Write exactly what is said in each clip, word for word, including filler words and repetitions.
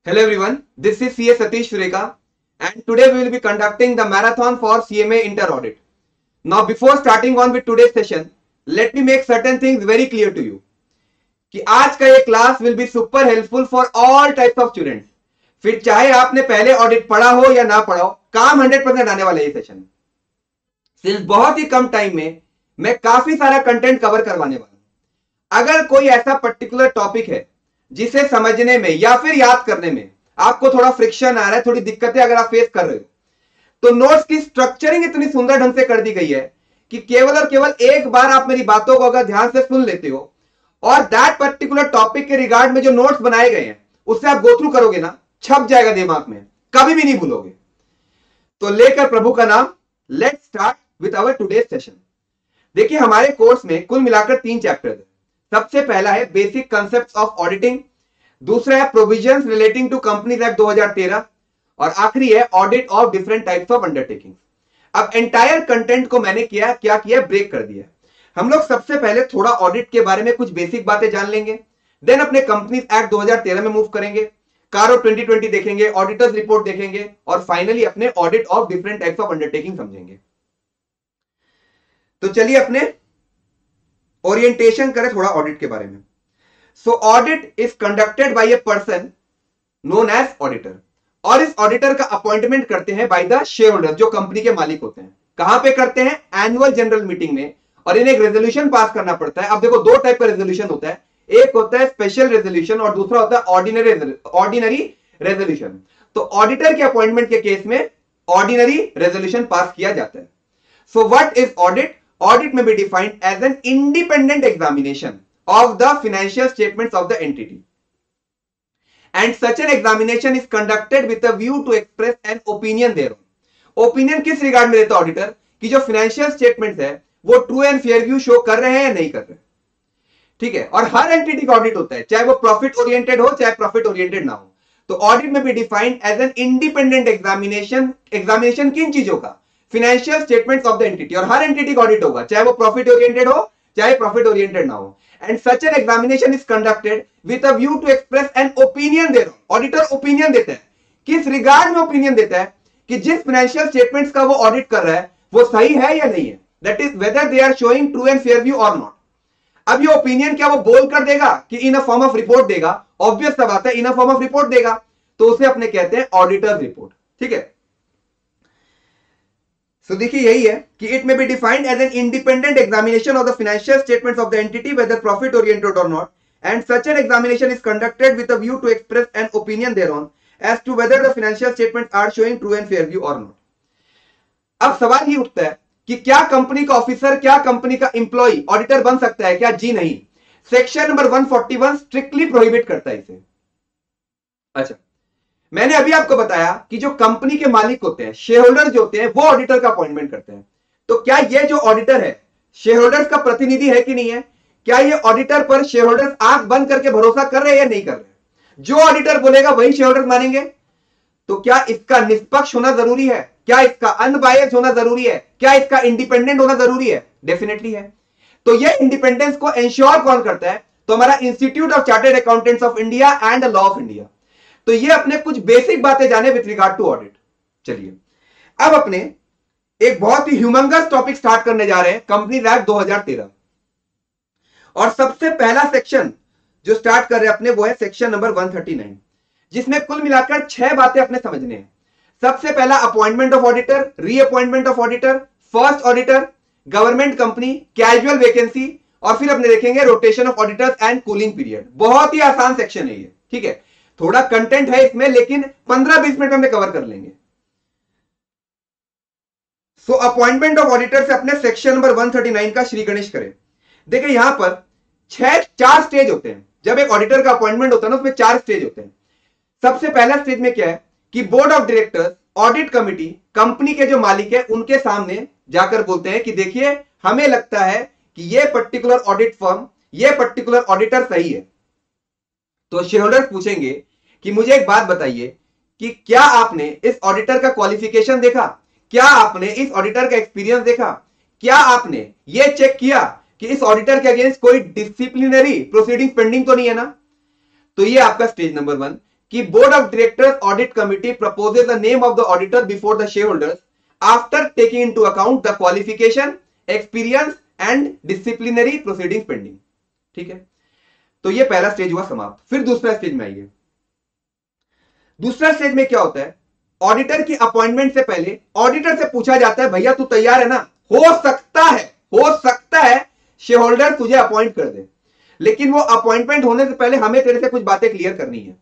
Hello everyone, this is C A Satish Sureka and today we will be conducting the marathon for C M A Inter Audit. Now before starting on with today's session, let me make certain things very clear to you कि आज का ये class will be super helpful for all types of students. फिर चाहे आपने पहले audit पढ़ा हो या ना पढ़ा हो, काम हंड्रेड परसेंट आने वाला है ये सेशन. सिर्फ बहुत ही कम टाइम में मैं काफी सारा कंटेंट कवर करवाने वाला हूं. अगर कोई ऐसा पर्टिकुलर टॉपिक है जिसे समझने में या फिर याद करने में आपको थोड़ा फ्रिक्शन आ रहा है, थोड़ी दिक्कतें अगर आप फेस कर रहे हो, तो नोट्स की स्ट्रक्चरिंग इतनी सुंदर ढंग से कर दी गई है कि केवल और केवल एक बार आप मेरी बातों को अगर ध्यान से सुन लेते हो और दैट पर्टिकुलर टॉपिक के रिगार्ड में जो नोट्स बनाए गए हैं उससे आप गो थ्रू करोगे ना, छप जाएगा दिमाग में, कभी भी नहीं भूलोगे. तो लेकर प्रभु का नाम, let's start with our today's session. देखिए हमारे कोर्स में कुल मिलाकर तीन चैप्टर है. सबसे पहला है बेसिक कंसेप्ट्स ऑफ ऑडिटिंग, दूसरा है provisions relating to companies act दो हज़ार तेरह और आखिरी है audit of different types of undertaking. अब एंटायर कंटेंट को मैंने किया क्या किया ब्रेक कर दिया. हम लोग सबसे पहले थोड़ा ऑडिट के बारे में कुछ बेसिक बातें जान लेंगे, देन अपने कंपनीज एक्ट दो हज़ार तेरह में मूव करेंगे, कारो ट्वेंटी ट्वेंटी देखेंगे, ऑडिटर्स रिपोर्ट देखेंगे और फाइनली अपने audit of different types of undertaking समझेंगे. तो चलिए अपने ओरिएंटेशन करें थोड़ा ऑडिट के बारे में. So audit is conducted by a person known as auditor और इस ऑडिटर का अपॉइंटमेंट करते हैं बाय द शेयर होल्डर, जो कंपनी के मालिक होते हैं. कहां पे करते हैं? एनुअल जनरल मीटिंग में, और इन्हें एक रेजोल्यूशन पास करना पड़ता है. अब देखो दो टाइप का रेजोल्यूशन होता है, एक होता है स्पेशल रेजोल्यूशन और दूसरा होता है ऑर्डिनरी ऑर्डिनरी रेजोल्यूशन. तो ऑडिटर के अपॉइंटमेंट के केस में ऑर्डिनरी रेजोल्यूशन पास किया जाता है. So what is audit? Audit may be defined as an independent examination of the financial statements of the entity, and such an examination is conducted with a view to express an opinion thereon. Opinion किस regard में देता है auditor कि जो financial statements है वो true and fair view show कर रहे हैं या नहीं कर रहे. ठीक है, और हर एंटिटी का ऑडिट होता है, चाहे वो प्रॉफिट ओरिएंटेड हो चाहे प्रॉफिट ओरिएंटेड ना हो. तो ऑडिट में be defined as an independent examination. Examination किन चीजों का? Financial statements of the entity, और हर एंटिटी का ऑडिट होगा चाहे वो प्रॉफिट ओरिएंटेड हो चाहे प्रॉफिट ओरिएंटेड ना हो. And such an examination is conducted with a view to express an opinion there. Auditor opinion देता है. किस रिगार्ड में ओपिनियन देता है? कि जिस फाइनेंशियल स्टेटमेंट्स का वो ऑडिट कर रहा है वो सही है या नहीं है, that is whether they are showing true and fair view और नॉट. अब ये ओपिनियन क्या वो बोल कर देगा कि in a form of report देगा? ऑब्वियस सा बात है, in a form of report देगा, तो उसे अपने कहते हैं ऑडिटर्स रिपोर्ट. ठीक है, सो so, देखिए यही है कि it may be defined as an independent examination of the financial statements of the entity whether profit oriented और not, and such an examination is conducted with a view to express an opinion thereon as to whether the financial statements are showing true and fair view और not. अब सवाल ही उठता है कि क्या company का officer, क्या कंपनी का एम्प्लॉय ऑडिटर बन सकता है क्या? जी नहीं. सेक्शन नंबर एक सौ इकतालीस स्ट्रिक्टली प्रोहिबिट करता है इसे. अच्छा, मैंने अभी आपको बताया कि जो कंपनी के मालिक होते हैं, शेयर होल्डर जो होते हैं, वो ऑडिटर का अपॉइंटमेंट करते हैं. तो क्या ये जो ऑडिटर है शेयर होल्डर्स का प्रतिनिधि है कि नहीं है? क्या ये ऑडिटर पर शेयर होल्डर्स आंख बंद करके भरोसा कर रहे हैं या नहीं कर रहे? जो ऑडिटर बोलेगा वही शेयर होल्डर्स मानेंगे. तो क्या इसका निष्पक्ष होना जरूरी है? क्या इसका अनबायस होना जरूरी है? क्या इसका इंडिपेंडेंट होना जरूरी है? डेफिनेटली है. तो ये इंडिपेंडेंस को इंश्योर कौन करता है? तो हमारा institute of chartered accountants of India and law of India. तो ये अपने कुछ बेसिक बातें जाने विथ रिगार्ड टू ऑडिट. चलिए अब अपने एक बहुत ही ह्यूमंगस टॉपिक स्टार्ट करने जा रहे हैं, कंपनीज एक्ट दो हज़ार तेरह. और सबसे पहला सेक्शन जो स्टार्ट कर रहे हैं अपने वो है सेक्शन नंबर एक सौ उनतालीस, जिसमें कुल मिलाकर छह बातें अपने समझने हैं. सबसे पहला appointment of auditor, reappointment of auditor, first auditor, government company, casual vacancy, और फिर अपने देखेंगे rotation of auditors and cooling period. बहुत ही आसान सेक्शन है ये. ठीक है, थोड़ा कंटेंट है इसमें लेकिन पंद्रह बीस मिनट में कवर कर लेंगे. सो अपॉइंटमेंट ऑफ ऑडिटर से अपने सेक्शन नंबर एक सौ उनतालीस का श्री गणेश करें. देखिए यहां पर छह चार स्टेज होते हैं. जब एक ऑडिटर का अपॉइंटमेंट होता है ना, उसमें चार स्टेज होते हैं. सबसे पहला स्टेज में क्या है कि board of directors, audit committee, company के जो मालिक है उनके सामने जाकर बोलते हैं कि देखिए हमें लगता है कि यह पर्टिकुलर ऑडिट फर्म, यह पर्टिकुलर ऑडिटर सही है. तो शेयर होल्डर्स पूछेंगे कि मुझे एक बात बताइए कि क्या आपने इस ऑडिटर का क्वालिफिकेशन देखा? क्या आपने इस ऑडिटर का एक्सपीरियंस देखा? क्या आपने यह चेक किया कि इस ऑडिटर के अगेंस्ट कोई डिसिप्लिनरी प्रोसीडिंग पेंडिंग तो नहीं है ना? तो ये आपका स्टेज नंबर वन कि board of directors audit committee proposes the name of the auditor before the share holders after taking into account the qualification, experience and disciplinary proceeding pending. ठीक है, तो ये पहला स्टेज हुआ समाप्त। फिर दूसरा स्टेज में आइए। दूसरा स्टेज में क्या होता है, ऑडिटर की अपॉइंटमेंट से पहले ऑडिटर से पूछा जाता है भैया तू तैयार है ना, हो सकता है हो सकता है शेयर होल्डर तुझे अपॉइंट कर दे, लेकिन वो अपॉइंटमेंट होने से पहले हमें तेरे से कुछ बातें क्लियर करनी है।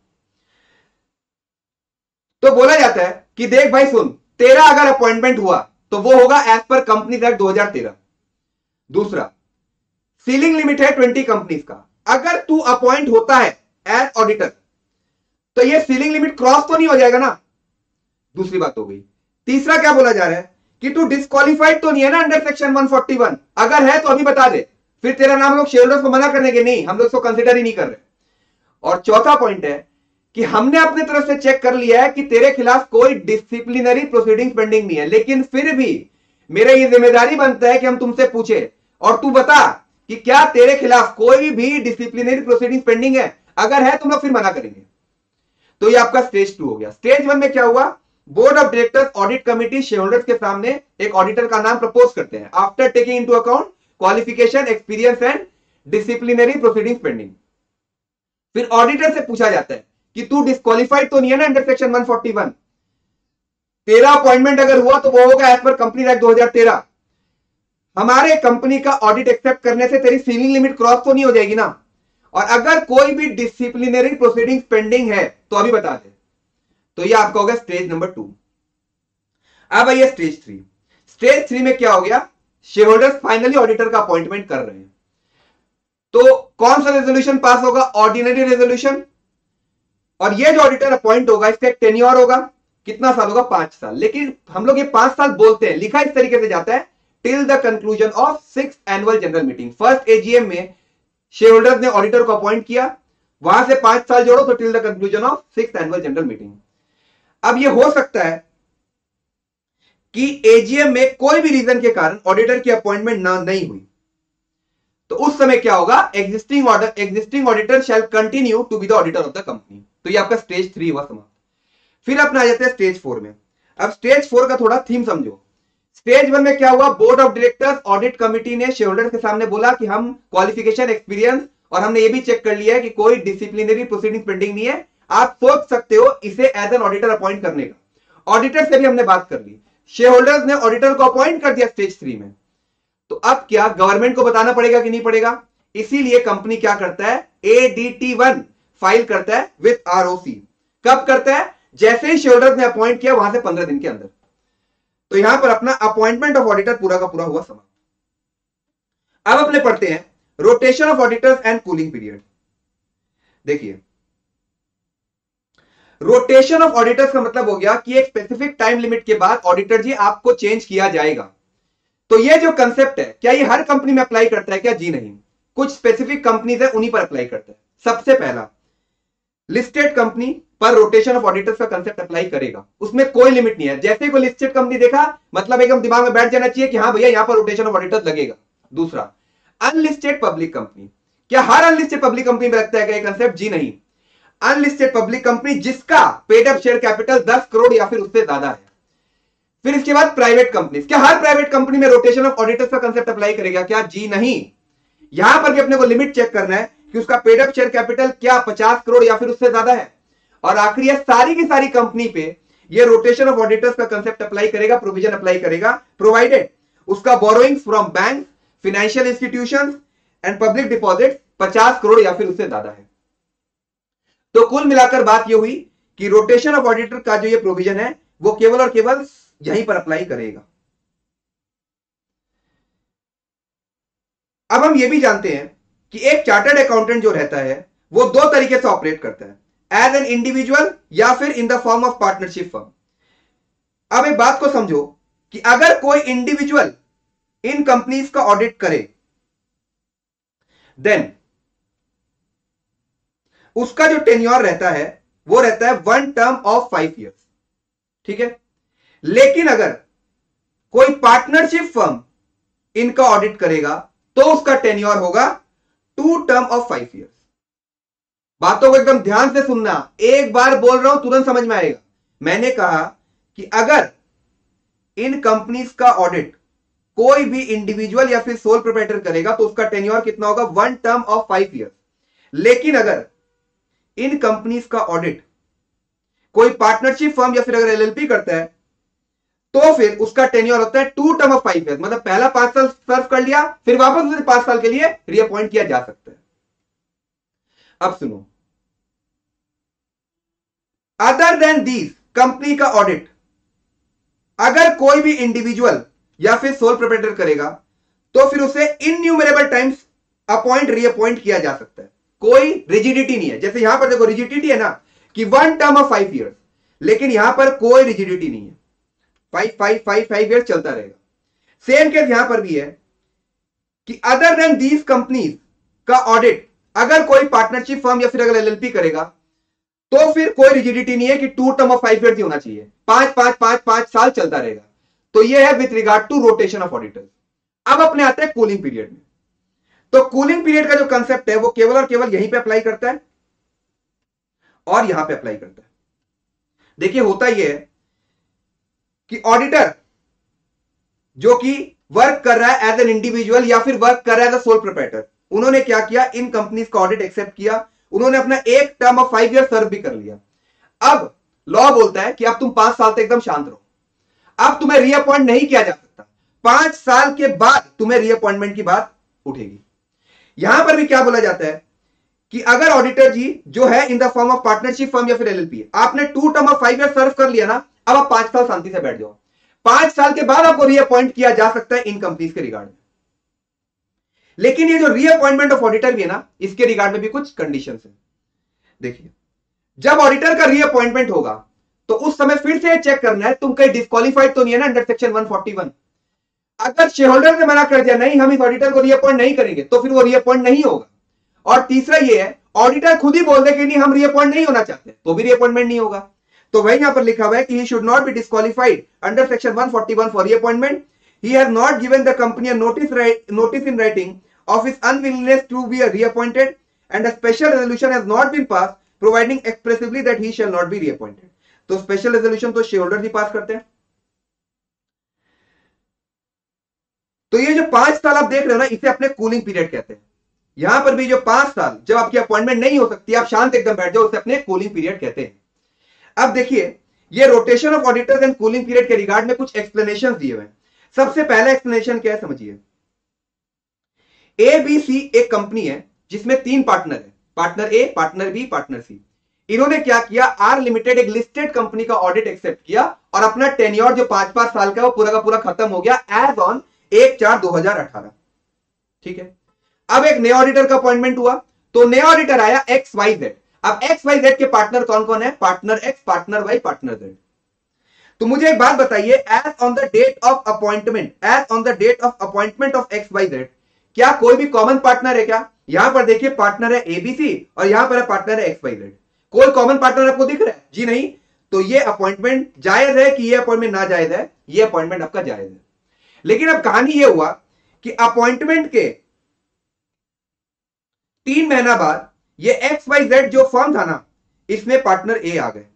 तो बोला जाता है कि देख भाई सुन, तेरा अगर अपॉइंटमेंट हुआ तो वो होगा एज पर कंपनीज एक्ट दो हज़ार तेरह। दूसरा, सीलिंग लिमिट है ट्वेंटी कंपनीज का। अगर तू अपॉइंट होता है एज ऑडिटर तो ये सीलिंग लिमिट क्रॉस तो नहीं हो जाएगा ना, दूसरी बात हो गई। तीसरा क्या बोला जा रहा है कि तू डिस्क्वालिफाइड तो नहीं है ना अंडर सेक्शन एक सौ इकतालीस, अगर है तो अभी बता दे, फिर तेरा नाम लोग शेयर होल्डर्स को मना करने के नहीं, हम लोग इसको कंसिडर ही नहीं कर रहे। और चौथा पॉइंट है कि हमने अपनी तरफ से चेक कर लिया है कि तेरे खिलाफ कोई डिसिप्लिनरी प्रोसीडिंग पेंडिंग नहीं है, लेकिन फिर भी मेरा ये जिम्मेदारी बनता है कि हम तुमसे पूछे और तू बता कि क्या तेरे खिलाफ कोई भी डिसिप्लिनरी प्रोसीडिंग पेंडिंग है, अगर है तुम लोग फिर मना करेंगे। तो ये आपका स्टेज टू हो गया। स्टेज वन में क्या हुआ, board of directors audit committee shareholders के सामने एक ऑडिटर का नाम प्रपोज करते हैं after taking into account qualification, experience and disciplinary proceeding pending. फिर ऑडिटर से पूछा जाता है कि तू डिस्क्वालिफाइड तो नहीं है ना अंडर सेक्शन एक सौ इकतालीस, तेरा अपॉइंटमेंट अगर हुआ तो वो होगा एज पर कंपनी एक्ट दो हज़ार तेरह। हमारे कंपनी का ऑडिट एक्सेप्ट करने से तेरी सीलिंग लिमिट क्रॉस तो नहीं हो जाएगी ना, और अगर कोई भी डिसिप्लिनरी प्रोसीडिंग पेंडिंग है तो अभी बता दे। तो ये आपका होगा स्टेज नंबर टू। अब आइए स्टेज थ्री। स्टेज थ्री में क्या हो गया, शेयर होल्डर्स फाइनली ऑडिटर का अपॉइंटमेंट कर रहे हैं। तो कौन सा रेजोल्यूशन पास होगा, ऑर्डिनरी रेजोल्यूशन। और ये जो ऑडिटर अपॉइंट होगा इसका एक टेन्योर होगा, कितना साल होगा, पांच साल। लेकिन हम लोग ये पांच साल बोलते हैं, लिखा इस तरीके से जाता है till the conclusion of six annual general meeting. First AGM में शेयर होल्डर्स ने ऑडिटर को अपॉइंट किया, वहां से पांच साल जोड़ो तो till the conclusion of six annual general meeting. अब ये हो सकता है कि एजीएम में कोई भी रीजन के कारण ऑडिटर की अपॉइंटमेंट ना नहीं हुई, तो उस समय क्या होगा, existing order existing auditor shall continue to be the auditor of the company. तो ये आपका स्टेज थ्री हुआ समाप्त। फिर अपना आ जाते हैं स्टेज फोर में। अब स्टेज फोर का थोड़ा थीम समझो। स्टेज वन में क्या हुआ, board of directors audit committee ने शेयर होल्डर्स के सामने बोला कि हम क्वालिफिकेशन, एक्सपीरियंस और हमने ये भी चेक कर लिया है कि कोई डिसिप्लिनरी प्रोसीडिंग पेंडिंग नहीं है, आप सोच सकते हो इसे एज एन ऑडिटर अपॉइंट करने का। ऑडिटर से भी हमने बात कर ली, शेयर होल्डर्स ने ऑडिटर को अपॉइंट कर दिया स्टेज थ्री में। तो अब क्या गवर्नमेंट को बताना पड़ेगा कि नहीं पड़ेगा, इसीलिए कंपनी क्या करता है, एडीटी वन फाइल करता है विद आरओसी। कब करता है, जैसे ही शेयर होल्डर्स ने अपॉइंट किया वहां से पंद्रह दिन के अंदर। तो यहां पर अपना अपॉइंटमेंट ऑफ ऑडिटर पूरा का पूरा हुआ समाप्त। अब अपने पढ़ते हैं rotation of auditors and cooling period. देखिए, रोटेशन ऑफ ऑडिटर्स का मतलब हो गया कि एक स्पेसिफिक टाइम लिमिट के बाद ऑडिटर जी आपको चेंज किया जाएगा। तो ये जो कंसेप्ट है, क्या ये हर कंपनी में अप्लाई करता है क्या, जी नहीं, कुछ स्पेसिफिक कंपनीज है उन्हीं पर अप्लाई करता है। सबसे पहला, लिस्टेड कंपनी पर रोटेशन ऑफ ऑडिटर्स का कंसेप्ट अप्लाई करेगा, उसमें कोई लिमिट नहीं है। जैसे कोई लिस्टेड कंपनी देखा मतलब एकदम दिमाग में बैठ जाना चाहिए कि हाँ भैया यहां पर रोटेशन ऑफ ऑडिटर्स लगेगा। दूसरा, अनलिस्टेड पब्लिक कंपनी, क्या हर अनलिस्टेड पब्लिक कंपनी में लगता है क्या कंसेप्ट, जी नहीं। अनलिस्टेड पब्लिक कंपनी जिसका पेड अप शेयर कैपिटल दस करोड़ या फिर उससे ज्यादा है। फिर इसके बाद प्राइवेट कंपनी, क्या हर प्राइवेट कंपनी में रोटेशन ऑफ ऑडिटर्स का कंसेप्ट अप्लाई करेगा क्या, जी नहीं। यहां पर भी अपने को लिमिट चेक करना है कि उसका पेड अप शेयर कैपिटल क्या पचास करोड़ या फिर उससे ज्यादा है। और आखिरी है, सारी की सारी कंपनी पे ये रोटेशन ऑफ ऑडिटर्स का कंसेप्ट अप्लाई करेगा, प्रोविजन अप्लाई करेगा, प्रोवाइडेड उसका borrowings from bank, financial institutions and public deposit पचास करोड़ या फिर उससे ज्यादा है। तो कुल मिलाकर बात यह हुई कि रोटेशन ऑफ ऑडिटर का जो ये प्रोविजन है वो केवल और केवल यहीं पर अप्लाई करेगा। अब हम ये भी जानते हैं कि एक चार्टर्ड अकाउंटेंट जो रहता है वो दो तरीके से ऑपरेट करता है, एज एन इंडिविजुअल या फिर in the form of partnership firm. अब एक बात को समझो कि अगर कोई इंडिविजुअल इन कंपनीज का ऑडिट करे देन उसका जो टेन्योर रहता है वो रहता है one term of five years, ठीक है। लेकिन अगर कोई पार्टनरशिप फर्म इनका ऑडिट करेगा तो उसका टेन्योर होगा two term of five years. बातों को एकदम ध्यान से सुनना, एक बार बोल रहा हूं तुरंत समझ में आएगा। मैंने कहा कि अगर इन कंपनीज का ऑडिट कोई भी इंडिविजुअल या फिर सोल प्रोप्राइटर करेगा तो उसका टेन्योर कितना होगा, one term of five years. लेकिन अगर इन कंपनीज का ऑडिट कोई पार्टनरशिप फर्म या फिर अगर एलएलपी करता है तो फिर उसका टेन्योर होता है two term of five years, मतलब पहला पांच साल सर्व कर लिया, फिर वापस उसे पांच साल के लिए रीअपॉइंट किया जा सकता है। अब सुनो, अदर देन दीज कंपनी का ऑडिट अगर कोई भी इंडिविजुअल या फिर सोल प्रोप्राइटर करेगा तो फिर उसे इनन्यूमरेबल टाइम्स अपॉइंट रीअपॉइंट किया जा सकता है। कोई रिजिडिटी नहीं है। जैसे यहां पर देखो रिजिडिटी है ना कि one term of five years, लेकिन यहां पर कोई रिजिडिटी नहीं है, five five five five years चलता रहेगा। सेम केस यहां पर भी है कि अदर देन दीज कंपनीज का ऑडिट अगर कोई पार्टनरशिप फर्म या फिर अगर एलएलपी करेगा तो फिर कोई रिजिडिटी नहीं है कि two term of five years ही होना चाहिए, पांच पांच पांच पांच साल चलता रहेगा। तो यह है with regard to rotation of auditors. अब अपने आते हैं कूलिंग पीरियड में। तो कूलिंग पीरियड का जो कंसेप्ट है वो केवल और केवल यहीं पे अप्लाई करता है और यहां पे अप्लाई करता है। देखिए होता यह है कि ऑडिटर जो कि वर्क कर रहा है एज एन इंडिविजुअल या फिर वर्क कर रहा है एज अ सोल प्रोप्राइटर, उन्होंने क्या किया, इन कंपनीज का ऑडिट एक्सेप्ट किया, उन्होंने अपना एक term of five year serve भी कर लिया। अब लॉ बोलता है कि अब तुम पांच साल तक एकदम शांत रहो, अब तुम्हें रीअपॉइंट नहीं किया जा सकता, पांच साल के बाद तुम्हें रीअपॉइंटमेंट की बात उठेगी। यहां पर भी क्या बोला जाता है कि अगर ऑडिटर जी जो है in the form of partnership firm या फिर एलएलपी, आपने two term of five year serve कर लिया ना, अब आप पांच साल शांति से बैठ जाओ, पांच साल के बाद आपको रीअपॉइंट किया जा सकता है इन कंपनीज के रिगार्ड में। लेकिन ये जो रीअपॉइंटमेंट ऑफ ऑडिटर भी है ना, इसके रिगार्ड में भी कुछ कंडीशंस है। देखिए जब ऑडिटर का रीअपॉइंटमेंट होगा तो उस समय फिर से चेक करना है तुम कहीं डिस्क्वालीफाइड तो नहीं है ना under section one forty one. अगर शेयर होल्डर ने मना कर दिया नहीं हम इस ऑडिटर को रीअपॉइंट नहीं करेंगे तो फिर वो रीअपॉइंट नहीं होगा। और तीसरा ये है ऑडिटर खुद ही बोल दे कि नहीं हम रीअपॉइंट नहीं होना चाहते तो भी रीअपॉइंटमेंट नहीं होगा। तो वही यहां पर लिखा हुआ है कि he should not be disqualified under section one forty one for reappointment, he has not given the company a notice notice in writing of his unwillingness to be reappointed and a special resolution has not been passed providing expressively that he shall not be reappointed। तो special resolution तो shareholder ही pass करते हैं। तो ये जो पांच साल आप देख रहे हो ना इसे अपने कूलिंग पीरियड कहते हैं। यहां पर भी जो पांच साल जब आपकी अपॉइंटमेंट नहीं हो सकती आप शांत एकदम बैठ जाओ उसे अपने कूलिंग पीरियड कहते हैं। अब देखिए ये rotation of auditors and cooling period के रिगार्ड में कुछ एक्सप्लेनेशन दिए हुए हैं। सबसे पहला एक्सप्लेनेशन क्या है समझिए। ए बी सी एक कंपनी है जिसमें तीन पार्टनर है, partner A, partner B, partner C. इन्होंने क्या किया, आर लिमिटेड एक लिस्टेड कंपनी का ऑडिट एक्सेप्ट किया और अपना टेन्योर जो पांच पांच साल का वो पूरा का पूरा खत्म हो गया एज ऑन एक चार दो हजार अठारह। ठीक है, अब एक नए ऑडिटर का अपॉइंटमेंट हुआ तो नया ऑडिटर आया एक्स वाई जेड। अब एक्स वाई जेड के पार्टनर कौन कौन है, partner X, partner Y, partner Z. तो मुझे एक बात बताइए, as on the date of appointment as on the date of appointment of X Y Z क्या कोई भी कॉमन पार्टनर है क्या? यहां पर देखिए पार्टनर है एबीसी और यहां पर है पार्टनर है एक्स वाई जेड। कोई कॉमन पार्टनर आपको दिख रहा है? जी नहीं। तो ये अपॉइंटमेंट जायज है कि ये अपॉइंटमेंट ना जायज है? ये अपॉइंटमेंट आपका जायज है। लेकिन अब कहानी ये हुआ कि अपॉइंटमेंट के तीन महीना बाद ये एक्स वाई जेड जो फर्म था ना इसमें पार्टनर ए आ गए।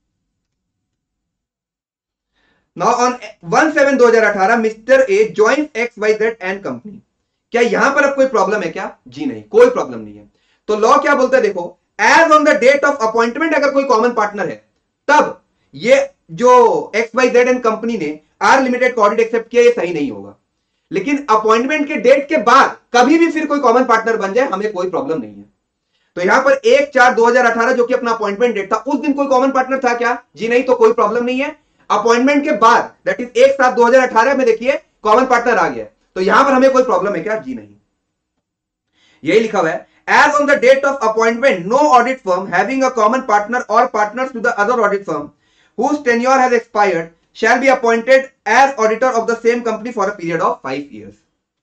नाउ ऑन वन सेवन दो हजार अठारह mister A join X Y Z and company. क्या यहां पर अब कोई प्रॉब्लम है क्या? जी नहीं, कोई प्रॉब्लम नहीं है। तो लॉ क्या बोलता है देखो, as on the date of appointment अगर कोई कॉमन पार्टनर है तब ये जो X Y Z and company ने आर लिमिटेड का ऑडिट एक्सेप्ट किया ये सही नहीं होगा। लेकिन अपॉइंटमेंट के डेट के बाद कभी भी फिर कोई कॉमन पार्टनर बन जाए हमें कोई प्रॉब्लम नहीं है। तो यहां पर एक चार दो हजार अठारह जो कि अपना अपॉइंटमेंट डेट था उस दिन कोई कॉमन पार्टनर था क्या? जी नहीं, तो कोई प्रॉब्लम नहीं है। अपॉइंटमेंट के बाद दैट इज एक सात दो हजार अठारह में देखिए कॉमन पार्टनर आ गया, तो यहां पर हमें कोई प्रॉब्लम है क्या? जी नहीं। यही लिखा हुआ है, as on the date of appointment no audit firm having a common partner और partners to the other audit firm whose tenure has expired shall be appointed as auditor of the same company for a period of five years।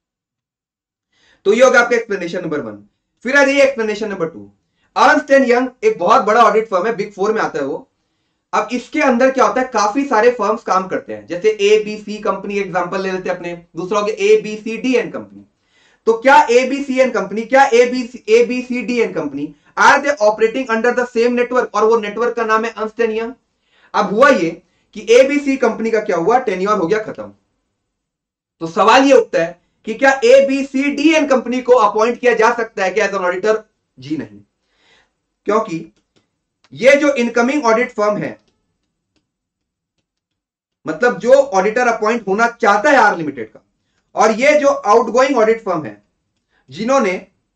तो ये होगा आपका explanation number one. फिर आ जाइए explanation number two. Ernst and Young एक बहुत बड़ा ऑडिट फर्म है, बिग फोर में आता है वो। अब इसके अंदर क्या होता है, काफी सारे फर्म्स काम करते हैं, जैसे A B C company example ले लेते हैं अपने, दूसरा हो गया A B C D and company. तो क्या एबीसी एंड कंपनी, क्या ABC ABCD and company are they operating under the same network, और वो नेटवर्क का नाम है अर्न्स्ट एंड यंग। अब हुआ ये कि एबीसी कंपनी का क्या हुआ, टेन्योर हो गया खत्म। तो सवाल ये उठता है कि क्या एबीसीडी एंड कंपनी को अपॉइंट किया जा सकता है क्या एज एन ऑडिटर? जी नहीं, क्योंकि ये जो इनकमिंग ऑडिट फर्म है, मतलब जो ऑडिटर अपॉइंट होना चाहता है आर लिमिटेड का, और ये जो आउटगोइंग ऑडिट फर्म है जिन्होंने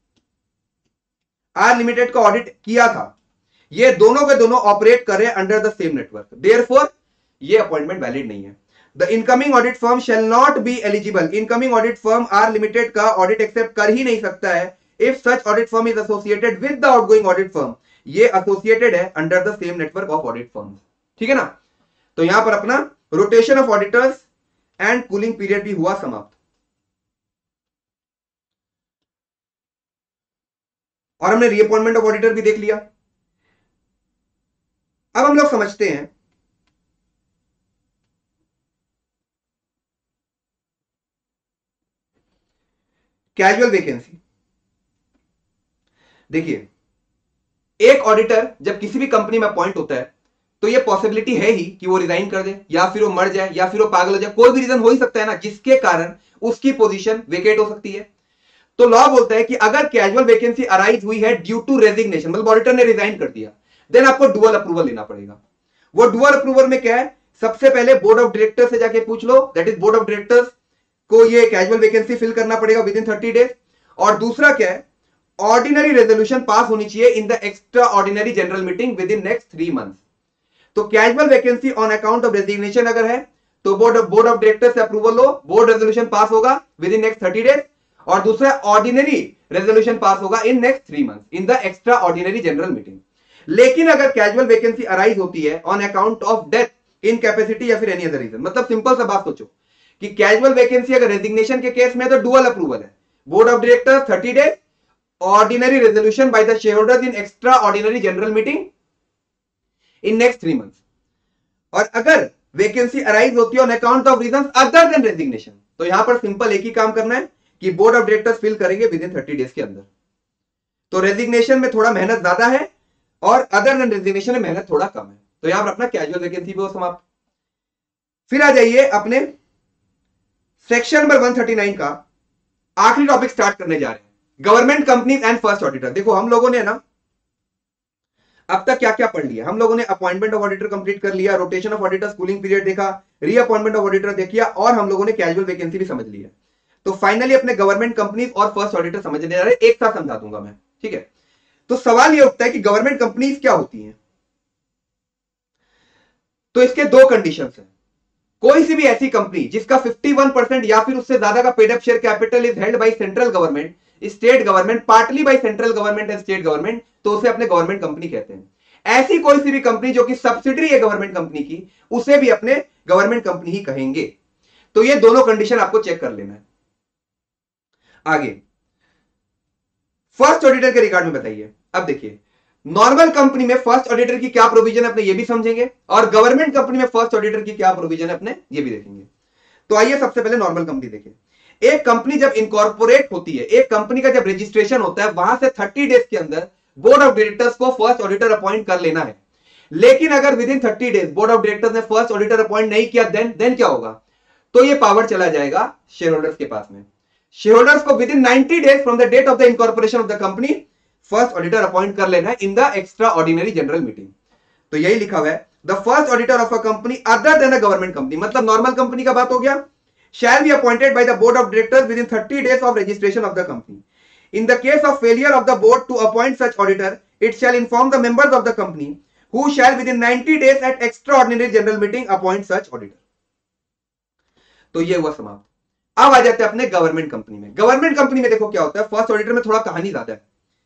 आर लिमिटेड का ऑडिट किया था, ये दोनों के दोनों ऑपरेट कर रहे हैं under the same network, therefore ये अपॉइंटमेंट वैलिड नहीं है। The incoming audit firm shall not be eligible, incoming audit firm R limited का ऑडिट एक्सेप्ट कर ही नहीं सकता है if such audit firm is associated with the outgoing audit firm, ये एसोसिएटेड है under the same network of audit firms. ठीक है ना? तो यहां पर अपना rotation of auditors and cooling period भी हुआ समाप्त। और हमने रीअपॉइंटमेंट ऑफ ऑडिटर भी देख लिया। अब हम लोग समझते हैं कैजुअल वैकेंसी। देखिए, एक ऑडिटर जब किसी भी कंपनी में अपॉइंट होता है तो ये पॉसिबिलिटी है ही कि वो रिजाइन कर दे, या फिर वो मर जाए, या फिर वो पागल हो जाए, कोई भी रीजन हो ही सकता है ना जिसके कारण उसकी पोजीशन वेकेट हो सकती है। तो लॉ बोलता है कि अगर कैजुअल वैकेंसी अराइज हुई है ड्यू टू रेजिग्नेशन, मतलब ऑडिटर ने रिजाइन कर दिया, देन आपको डुअल अप्रूवल लेना पड़ेगा। वो डुअल अप्रूवल में क्या है, सबसे पहले बोर्ड ऑफ डायरेक्टर्स से जाके पूछ लो, that is board of directors को ये कैजुअल वैकेंसी फिल करना पड़ेगा विद इन थर्टी डेज। और दूसरा क्या है, ऑर्डिनरी रेजोल्यूशन पास होनी चाहिए in the extra ordinary general meeting within next three months. तो casual vacancy on account of resignation अगर है तो बोर्ड बोर्ड ऑफ डायरेक्टर्स से अप्रूवल लो, बोर्ड रेजोल्यूशन पास होगा within next thirty days, और दूसरा ऑर्डिनरी रेजोल्यूशन पास होगा in next three months in the extra ordinary general meeting. लेकिन अगर कैजुअल वैकेंसी अराइज होती है on account of death, incapacity या फिर एनी अदर रीजन, मतलब सिंपल सा बात सोचो कि कैजुअल वैकेंसी अगर रेजिग्नेशन के केस में तो डुअल अप्रूवल है, board of directors thirty days, ordinary resolution by the share holders in extra ordinary general meeting in next three months. और अगर वैकेंसी अराइज होती है on account of reasons other than resignation, तो यहां पर simple एक ही काम करना है कि बोर्ड ऑफ डायरेक्टर्स फिल करेंगे विद इन थर्टी डेज के अंदर। तो रेजिग्नेशन में थोड़ा मेहनत ज्यादा है और अदर देन रेजिग्नेशन में मेहनत थोड़ा कम है। तो यहां पर अपना कैजुअल वैकेंसी भी हो समाप्त। फिर आ जाइए अपने section number one thirty nine का आखिरी टॉपिक स्टार्ट करने जा रहे हैं, government companies and first auditor. देखो हम लोगों ने ना अब तक क्या क्या पढ़ लिया, हम लोगों ने अपॉइंटमेंट ऑफ ऑडिटर कंप्लीट कर लिया, rotation of auditors, cooling period देखा, रीअपॉइंटमेंट ऑफ ऑडिटर देखिया, और हम लोगों ने कैजुअल वैकेंसी भी समझ लिया। तो फाइनली अपने गवर्नमेंट कंपनीज और फर्स्ट ऑडिटर समझने जा रहे हैं, एक साथ समझा दूंगा मैं। ठीक है, तो सवाल यह उठता है कि गवर्नमेंट कंपनीज क्या होती हैं। तो इसके दो कंडीशंस हैं। कोई सी भी ऐसी कंपनी जिसका इक्यावन परसेंट या फिर उससे ज्यादा का paid up share capital is held by central government, state government, partly by central government and state government, तो उसे अपने गवर्नमेंट कंपनी कहते हैं। ऐसी कोई सी भी कंपनी जो कि सब्सिडरी है गवर्नमेंट कंपनी की, उसे भी अपने गवर्नमेंट कंपनी ही कहेंगे। तो ये दोनों कंडीशन आपको चेक कर लेना है। आगे फर्स्ट ऑडिटर के रिगार्ड में बताइए। अब देखिए, नॉर्मल कंपनी में फर्स्ट ऑडिटर की क्या प्रोविजन है अपने ये भी समझेंगे, और गवर्नमेंट कंपनी में फर्स्ट ऑडिटर की क्या प्रोविजन है अपने ये भी देखेंगे। तो आइए सबसे पहले नॉर्मल कंपनी देखिए। एक कंपनी जब इनकॉर्पोरेट होती है, एक कंपनी का जब रजिस्ट्रेशन होता है, वहां से थर्टी डेज के अंदर बोर्ड ऑफ डायरेक्टर्स को फर्स्ट ऑडिटर अपॉइंट कर लेना है। लेकिन अगर within thirty days board of directors ने फर्स्ट ऑडिटर अपॉइंट नहीं किया, देन देन क्या होगा, तो ये पावर चला जाएगा शेयर होल्डर्स के पास में। शेयर होल्डर्स को within ninety days from the date of the incorporation of the company first auditor appoint कर लेना है in the extra ordinary general meeting. तो यही लिखा हुआ है, the first auditor of a company other than a government company, मतलब normal company का बात हो गया, shall be appointed by the board of directors within thirty days of registration of the company. In the case of failure of the board to appoint such auditor, it shall inform the members of the company who shall within ninety days at extraordinary general meeting appoint such auditor. तो ये हुआ समाप्त। अब आ जाते हैं अपने government company में। गवर्नमेंट कंपनी में देखो क्या होता है, फर्स्ट ऑडिटर में थोड़ा कहानी ज्यादा है।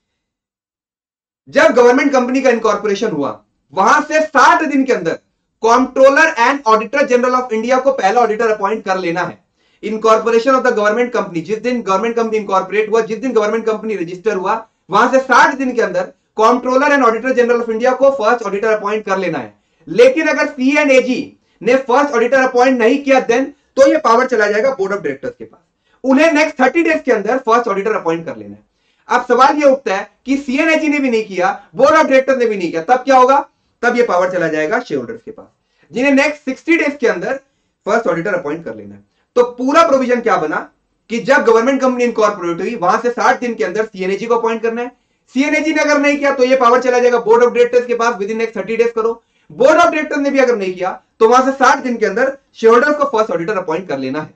जब गवर्नमेंट कंपनी का इनकॉर्पोरेशन हुआ, वहां से साठ दिन के अंदर controller and auditor general of India को पहला ऑडिटर अपॉइंट कर लेना है। Incorporation of the government company, जिस दिन गवर्नमेंट कंपनी इनकॉर्पोरेट हुआ, जिस दिन गवर्नमेंट कंपनी रजिस्टर हुआ, वहां से साठ दिन के अंदर controller and auditor general of India को फर्स्ट ऑडिटर अपॉइंट कर लेना है। लेकिन अगर सी एंड एजी ने फर्स्ट ऑडिटर अपॉइंट नहीं किया, देन तो ये पावर चला जाएगा बोर्ड ऑफ डायरेक्टर्स के पास। उन्हें नेक्स्ट थर्टी डेज के अंदर फर्स्ट ऑडिटर अपॉइंट कर लेना है। अब सवाल यह उठता है कि सीएनएजी ने भी नहीं किया, बोर्ड ऑफ डायरेक्टर ने भी नहीं किया, तब क्या होगा? तब यह पावर चला जाएगा शेयर होल्डर्स के पास, जिन्हें नेक्स्ट सिक्सटी डेज के अंदर फर्स्ट ऑडिटर अपॉइंट कर लेना है। तो पूरा प्रोविजन क्या बना कि जब गवर्नमेंट कंपनी इनकॉर्पोरेट हुई वहां से साठ दिन के अंदर सीएनएजी को अपॉइंट करना है। सीएनएजी ने अगर नहीं किया तो यह पावर चला जाएगा बोर्ड ऑफ डायरेक्टर्स के पास, within next thirty days करो। बोर्ड ऑफ डायरेक्टर ने भी अगर नहीं किया तो वहां से साठ दिन के अंदर शेयर होल्डर्स को फर्स्ट ऑडिटर अपॉइंट कर लेना है।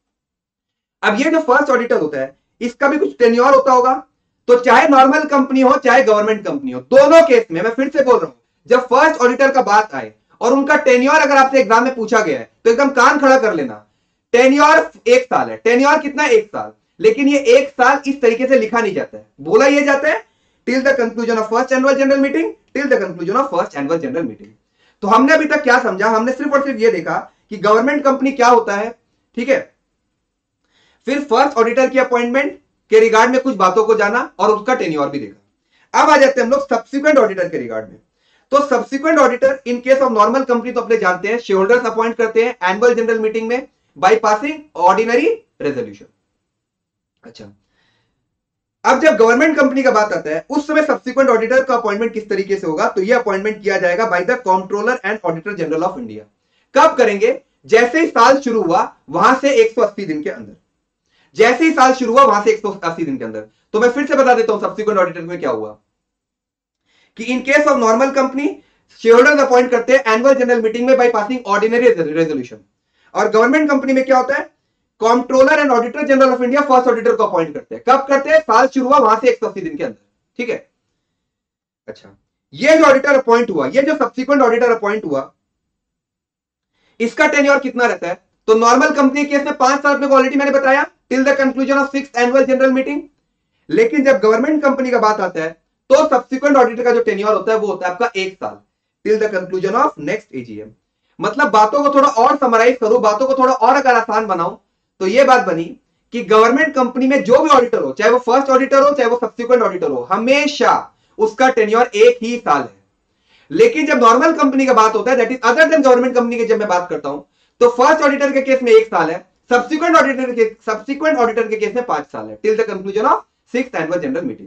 अब ये जो फर्स्ट ऑडिटर होता है इसका भी कुछ टेन्योर होता होगा, तो चाहे नॉर्मल कंपनी हो चाहे गवर्नमेंट कंपनी हो, दोनों केस में मैं फिर से बोल रहा हूं, जब फर्स्ट ऑडिटर का बात आए और उनका टेन्योर अगर आपसे एग्जाम में पूछा गया है तो एकदम कान खड़ा कर लेना। टेन्योर एक साल है। टेन्योर कितना? एक साल। लेकिन ये एक साल इस तरीके से लिखा नहीं जाता है, बोला यह जाता है till the conclusion of first annual general meeting, till the conclusion of first annual general meeting. तो हमने अभी तक क्या समझा? हमने सिर्फ और सिर्फ ये देखा कि गवर्नमेंट कंपनी क्या होता है, ठीक है। फिर फर्स्ट ऑडिटर की अपॉइंटमेंट के रिगार्ड में कुछ बातों को जाना और उसका टेन्योर भी देखा। अब आ जाते हैं हम लोग सब्सिक्वेंट ऑडिटर के रिगार्ड में। तो subsequent auditor in case of normal company तो अपने जानते हैं शेयर होल्डर्स अपॉइंट करते हैं एनुअल जनरल मीटिंग में बाय पासिंग ऑर्डिनरी रेजोल्यूशन। अच्छा, अब जब गवर्नमेंट कंपनी का बात आता है उस समय सब्सिक्वेंट ऑडिटर का अपॉइंटमेंट किस तरीके से होगा? तो यह अपॉइंटमेंट किया जाएगा by the controller and auditor general of India. कब करेंगे? जैसे ही साल शुरू हुआ वहां से एक सौ अस्सी दिन के अंदर, जैसे ही साल शुरू हुआ वहां से एक सौ अस्सी दिन के अंदर। तो मैं फिर से बता देता हूं सब्सिक्वेंट ऑडिटर में क्या हुआ कि in case of normal company shareholders appoint करते हैं एनुअल जनरल मीटिंग में बाय पासिंग ऑर्डिनरी रेजोल्यूशन, और गवर्नमेंट कंपनी में क्या होता है? Controller and auditor general of India first auditor को अपॉइंट करते हैं। कब करते हैं? साल शुरू हुआ वहां से एक सौ अस्सी दिन के अंदर, ठीक है। अच्छा, ये जो ऑडिटर अपॉइंट हुआ, ये जो सब्सिक्वेंट ऑडिटर अपॉइंट हुआ, इसका टेन्योर कितना रहता है? तो नॉर्मल कंपनी केस में पांच साल, अपने को ऑलरेडी मैंने बताया, till the conclusion of sixth annual general meeting. लेकिन जब गवर्नमेंट कंपनी का बात आता है तो सब्सिक्वेंट ऑडिटर का जो टेन्योर होता है वो होता है आपका एक साल, till the conclusion of next AGM. मतलब बातों को थोड़ा और समराइज करूं, बातों को थोड़ा और अगर आसान बनाऊं तो ये बात बनी कि गवर्नमेंट कंपनी में जो भी ऑडिटर हो, चाहे वो फर्स्ट ऑडिटर हो चाहे वो सब्सिक्वेंट ऑडिटर हो, हमेशा उसका टेन्योर एक ही साल है। लेकिन जब नॉर्मल कंपनी का बात होता है, that is other than government company के जब मैं बात करता हूं, तो फर्स्ट ऑडिटर के केस में एक साल है, सब्सिक्वेंट ऑडिटर के सब्सिक्वेंट ऑडिटर के केस में पांच साल है, till the conclusion of sixth annual general meeting.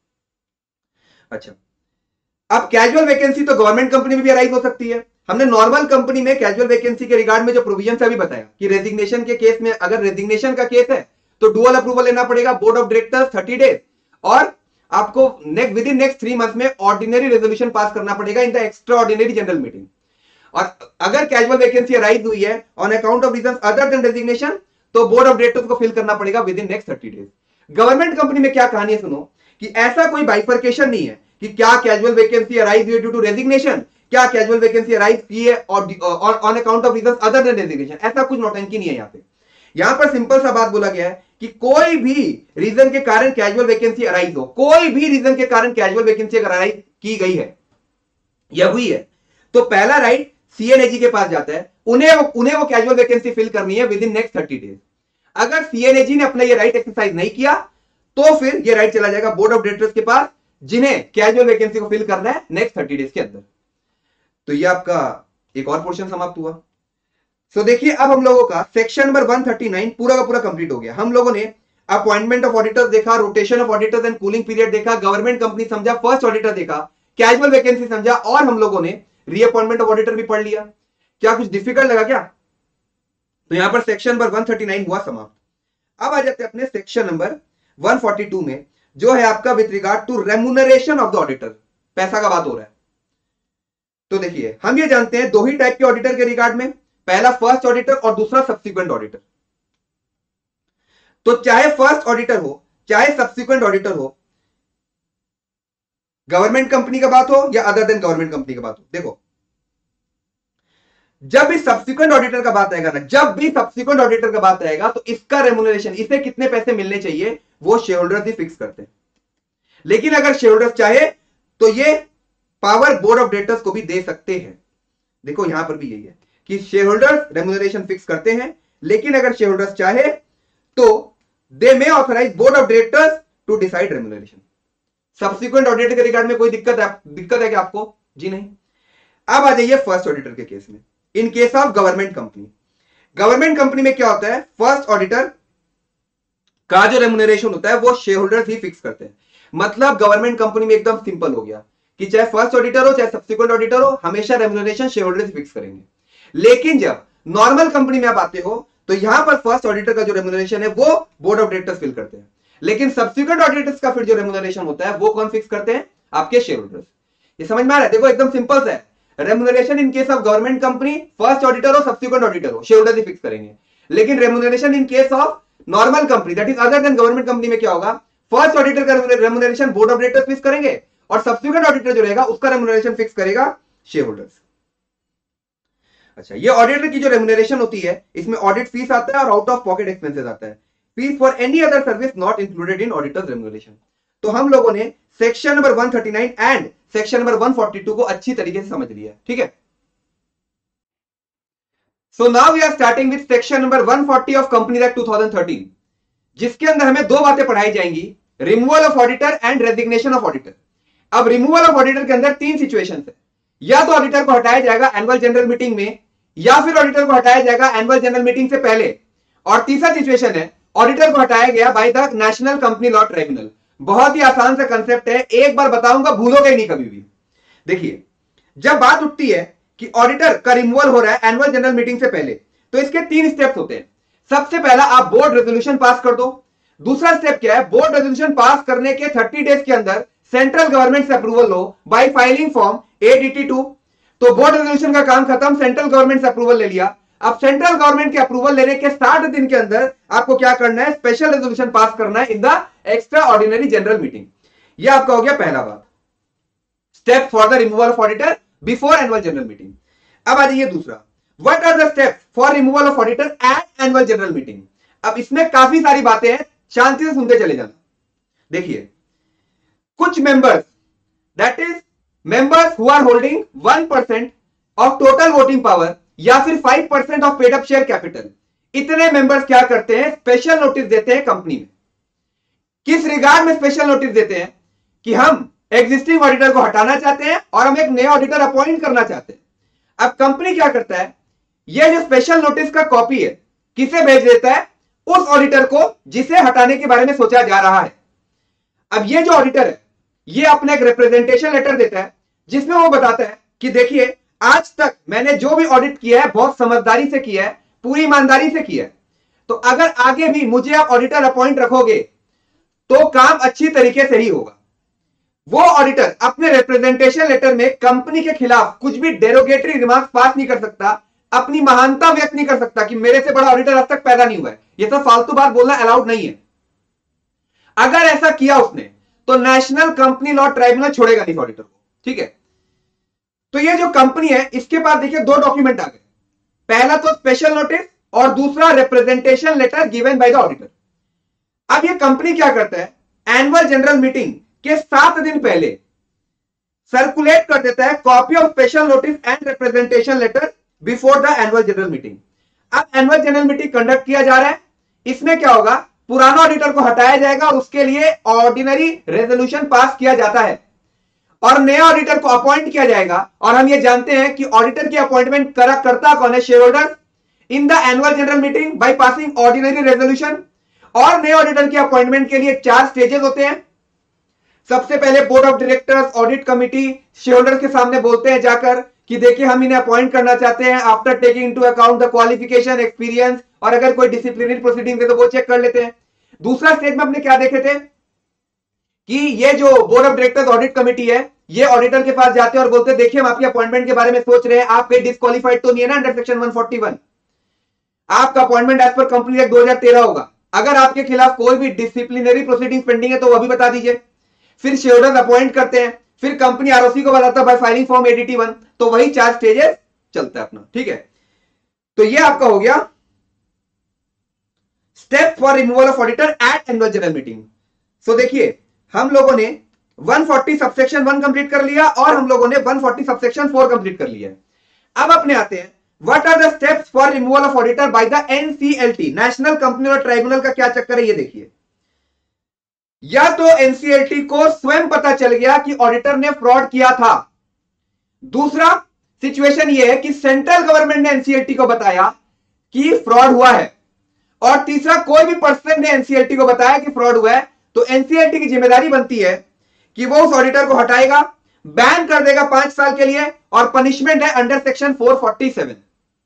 अच्छा, अब कैजुअल वैकेंसी तो गवर्नमेंट कंपनी में भी अराइज हो सकती है। हमने नॉर्मल कंपनी में कैजुअल वैकेंसी के रिगार्ड में जो प्रोविजन अभी बताया कि रेजिग्नेशन के केस में, अगर रेजिग्नेशन का केस है तो डुअल अप्रूवल लेना पड़ेगा, board of directors thirty days, और आपको next within next three month में ऑर्डिनरी रेजोल्यूशन पास करना पड़ेगा in the extra ordinary general meeting. और अगर कैजुअल वैकेंसी अराइज हुई है on account of reasons other than resignation, तो बोर्ड ऑफ डायरेक्टर्स को फिल करना पड़ेगा within next thirty days. Government company में क्या कहानी है सुनो, कि ऐसा कोई बाइफर्केशन नहीं है कि क्या कैजुअल वैकेंसी अराइज हुई ड्यू टू रेजिग्नेशन, क्या कैजुअल वैकेंसी अराइज की है on account of reasons other than resignation. ऐसा कुछ नौटंकी नहीं है यहाँ पे। यहां पर सिंपल सा बात बोला गया है कि कोई भी रीजन के कारण कैजुअल वैकेंसी अराइज हो, कोई भी रीजन के कारण कैजुअल वैकेंसी अगर अराइज की गई है या हुई है, तो पहला राइट सीएनएजी के पास जाता है, उन्हें वो उन्हें वो कैजुअल वैकेंसी फिल करनी है within next thirty days. अगर सीएनएजी ने अपना ये राइट एक्सरसाइज नहीं किया तो फिर ये राइट चला जाएगा बोर्ड ऑफ डायरेक्टर्स के पास, जिन्हें कैजुअल वैकेंसी को फिल करना है नेक्स्ट थर्टी डेज के अंदर। तो ये आपका एक और पोर्शन समाप्त हुआ। सो so, देखिए अब हम लोगों का section number one thirty nine पूरा का पूरा कंप्लीट हो गया। हम लोगों ने अपॉइंटमेंट ऑफ ऑडिटर्स देखा, rotation of auditors and cooling period देखा, गवर्नमेंट कंपनी समझा, फर्स्ट ऑडिटर देखा, कैजुअल वैकेंसी समझा, और हम लोगों ने रीअपॉइंटमेंट ऑफ ऑडिटर भी पढ़ लिया। क्या कुछ डिफिकल्ट लगा क्या? तो यहां पर section number one thirty nine हुआ समाप्त। अब आ जाते हैं अपने section number one forty two में, जो है आपका with regard to remuneration of the auditor, पैसा का बात हो रहा है। तो देखिए हम ये जानते हैं दो ही टाइप के ऑडिटर के रिगार्ड में, पहला फर्स्ट ऑडिटर और दूसरा सब्सिक्वेंट ऑडिटर। तो चाहे फर्स्ट ऑडिटर हो चाहे सब्सिक्वेंट ऑडिटर हो, गवर्नमेंट कंपनी का बात हो या अदर देन गवर्नमेंट कंपनी का बात हो, देखो जब भी सब्सिक्वेंट ऑडिटर का बात आएगा ना, जब भी सब्सिक्वेंट ऑडिटर का बात आएगा तो इसका रेम्यूनरेशन, इसे कितने पैसे मिलने चाहिए वो शेयर होल्डर्स ही फिक्स करते हैं। लेकिन अगर शेयर होल्डर्स चाहे तो ये पावर बोर्ड ऑफ डायरेक्टर्स को भी दे सकते हैं। देखो यहां पर भी यही है कि शेयर होल्डर्स रेम्यूनरेशन फिक्स करते हैं, लेकिन अगर शेयर होल्डर्स चाहे तो they may authorise board of directors to decide remuneration. Subsequent auditor के रिगार्ड में कोई दिक्कत है दिक्कत है क्या आपको? जी नहीं। अब आ जाइए फर्स्ट ऑडिटर के केस में। In case of government company, government company में क्या होता है, फर्स्ट ऑडिटर का जो रेम्युनरेशन होता है वो शेयर होल्डर्स ही फिक्स करते हैं। मतलब गवर्नमेंट कंपनी में एकदम सिंपल हो गया कि चाहे फर्स्ट ऑडिटर हो चाहे सब्सिक्वेंट ऑडिटर हो, हमेशा रेम्युनरेशन शेयर होल्डर्स फिक्स करेंगे। लेकिन जब नॉर्मल कंपनी में आप आते हो तो यहां पर फर्स्ट ऑडिटर का जो रेम्युनरेशन है वो बोर्ड ऑफ डायरेक्टर्स फिल करते हैं, लेकिन सब्सिक्वेंट ऑडिटर्स का फिर जो रेम्युनरेशन होता है वो कौन फिक्स करते हैं? आपके शेयर होल्डर्स। ये समझ में आ रहा है? देखो एकदम सिंपल सा है, remuneration in case of government company first auditor हो सब्सिक्वेंट ऑडिटर हो शेयर होल्डर्स ही फिक्स करेंगे, लेकिन remuneration in case of normal company that is other than government company में क्या होगा? फर्स्ट ऑडिटर का remuneration board of directors fix करेंगे और सब्सिक्वेंट ऑडिटर जो रहेगा उसका रेम्युनरेशन फिक्स करेगा शेयर होल्डर्स। अच्छा, ये ऑडिटर की जो रेम्युनरेशन होती है इसमें ऑडिट फीस आता है और आउट ऑफ पॉकेट एक्सपेंसेस आता है, fees for any other service not included in auditors remuneration. तो हम लोगों ने section number one thirty nine and section number one forty two को अच्छी तरीके से समझ लिया, ठीक है। So now we are starting with section number one forty of companies act two thousand thirteen, जिसके अंदर हमें दो बातें पढ़ाई जाएंगी, removal of auditor and resignation of auditor. अब रिमूवल ऑफ ऑडिटर के अंदर तीन सिचुएशन है, या तो ऑडिटर को हटाया जाएगा एनुअल जनरल मीटिंग में, या फिर ऑडिटर को हटाया जाएगा एनुअल जनरल मीटिंग से पहले, और तीसरा सिचुएशन है ऑडिटर को हटाया गया by the national company law tribunal. बहुत ही आसान सा कंसेप्ट है, एक बार बताऊंगा भूलोगे नहीं कभी भी। देखिए, जब बात उठती है कि ऑडिटर का रिमूवल हो रहा है एनुअल जनरल मीटिंग से पहले, तो इसके तीन स्टेप्स होते हैं। सबसे पहला आप बोर्ड रेजोल्यूशन पास कर दो। दूसरा स्टेप क्या है? बोर्ड रेजोल्यूशन पास करने के थर्टी डेज के अंदर सेंट्रल गवर्नमेंट से अप्रूवल लो by filing form A D T two. तो बोर्ड रेजोल्यूशन का काम खत्म, सेंट्रल गवर्नमेंट से अप्रूवल ले लिया। अब सेंट्रल गवर्नमेंट के अप्रूवल लेने के साठ दिन के अंदर आपको क्या करना है? स्पेशल रेजोल्यूशन पास करना है in the extra ordinary general meeting. यह आपका हो गया पहला बात, step for the removal of auditor before annual general meeting. अब आ जाइए दूसरा, what are the steps for removal of auditor at annual general meeting. अब इसमें काफी सारी बातें हैं, शांति से सुनते चले जाना। देखिए, कुछ members that is members who are holding one percent of total voting power या फिर five percent of paid up share capital, इतने मेंबर्स क्या करते हैं? स्पेशल नोटिस देते हैं कंपनी में। किस रिगार्ड में स्पेशल नोटिस देते हैं? कि हम एग्जिस्टिंग ऑडिटर को हटाना चाहते हैं और हम एक नया ऑडिटर अपॉइंट करना चाहते हैं। अब कंपनी क्या करता है? यह जो स्पेशल नोटिस का कॉपी है किसे भेज देता है? उस ऑडिटर को जिसे हटाने के बारे में सोचा जा रहा है। अब ये जो ऑडिटर है ये अपना एक रिप्रेजेंटेशन लेटर देता है जिसमें वो बताता है कि देखिए, आज तक मैंने जो भी ऑडिट किया है बहुत समझदारी से किया है, पूरी ईमानदारी से किया है, तो अगर आगे भी मुझे आप ऑडिटर अपॉइंट रखोगे तो काम अच्छी तरीके से ही होगा। वो ऑडिटर अपने रिप्रेजेंटेशन लेटर में कंपनी के खिलाफ कुछ भी डेरोगेटरी रिमार्क्स पास नहीं कर सकता, अपनी महानता व्यक्त नहीं कर सकता कि मेरे से बड़ा ऑडिटर आज तक पैदा नहीं हुआ है। ये सब फालतू बात बोलना अलाउड नहीं है। अगर ऐसा किया उसने तो नेशनल कंपनी लॉ ट्राइब्यूनल छोड़ेगा नहीं ऑडिटर को, ठीक है। तो ये जो कंपनी है इसके पास देखिए दो डॉक्यूमेंट आ गए, पहला तो स्पेशल नोटिस और दूसरा representation letter given by the auditor. अब ये कंपनी क्या करता है? एनुअल जनरल मीटिंग के सात दिन पहले सर्कुलेट कर देता है copy of special notice and representation letter before the annual general meeting. अब एनुअल जनरल मीटिंग कंडक्ट किया जा रहा है, इसमें क्या होगा? पुराना ऑडिटर को हटाया जाएगा और उसके लिए ऑर्डिनरी रेजोल्यूशन पास किया जाता है और नया ऑडिटर को अपॉइंट किया जाएगा। और हम ये जानते हैं कि ऑडिटर की अपॉइंटमेंट करता कौन है? Shareholder in the annual general meeting by passing ordinary resolution. और नए ऑडिटर की अपॉइंटमेंट के लिए चार स्टेजेस होते हैं। सबसे पहले board of directors, audit committee shareholders के सामने बोलते हैं जाकर कि देखिए हम इन्हें अपॉइंट करना चाहते हैं after taking into account the qualification, experience, और अगर कोई डिसिप्लिनरी प्रोसीडिंग है तो वो चेक कर लेते हैं। दूसरा स्टेज में हमने क्या देखे थे कि ये जो board of directors audit committee है ये ऑडिटर के पास जाते हैं और बोलते हैं देखिए हम आपकी अपॉइंटमेंट के बारे में सोच रहे हैं, आप कहीं डिस्क्वालीफाइड तो नहीं है ना under section one forty one. आपका appointment as per company act दो हज़ार तेरह होगा। अगर आपके खिलाफ कोई भी डिसिप्लिनरी प्रोसीडिंग पेंडिंग है तो वो भी बता दीजिए। फिर शेयर होल्डर्स अपॉइंट करते हैं, फिर कंपनी आरओसी को बताता है by filing form ADT one. तो वही चार स्टेजेस चलता है अपना, ठीक है। तो ये आपका हो गया step for removal of auditor at annual general meeting. So देखिए, हम लोगों ने one forty subsection one complete कर लिया और हम लोगों ने one forty subsection four complete कर लिया है। अब अपने आते हैं what are the steps for removal of auditor by the NCLT, national company law tribunal का क्या चक्कर है ये देखिए। या तो एनसीएलटी को स्वयं पता चल गया कि ऑडिटर ने फ्रॉड किया था। दूसरा सिचुएशन ये है कि सेंट्रल गवर्नमेंट ने एनसीएलटी को बताया कि फ्रॉड हुआ है और तीसरा, कोई भी पर्सन ने एनसीएलटी को बताया कि फ्रॉड हुआ है तो एनसीएलटी की जिम्मेदारी बनती है कि वो उस ऑडिटर को हटाएगा, बैन कर देगा पांच साल के लिए, और पनिशमेंट है under section four forty seven.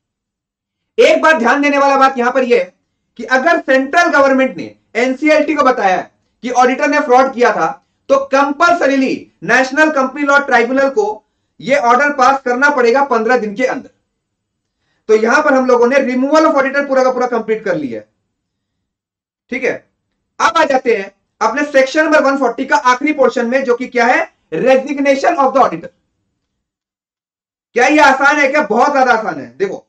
एक बात ध्यान देने वाला बात यहां पर यह है कि अगर सेंट्रल गवर्नमेंट ने एनसीएलटी को बताया कि ऑडिटर ने फ्रॉड किया था तो compulsorily national company law tribunal को यह ऑर्डर पास करना पड़ेगा पंद्रह दिन के अंदर। तो यहां पर हम लोगों ने रिमूवल ऑफ ऑडिटर पूरा का पूरा कंप्लीट कर लिया है। ठीक है, अब आ जाते हैं अपने सेक्शन नंबर वन फोर्टी का आखिरी पोर्शन में, जो कि क्या है, रेजिग्नेशन ऑफ द ऑडिटर। क्या यह आसान है? क्या बहुत ज्यादा आसान है। देखो,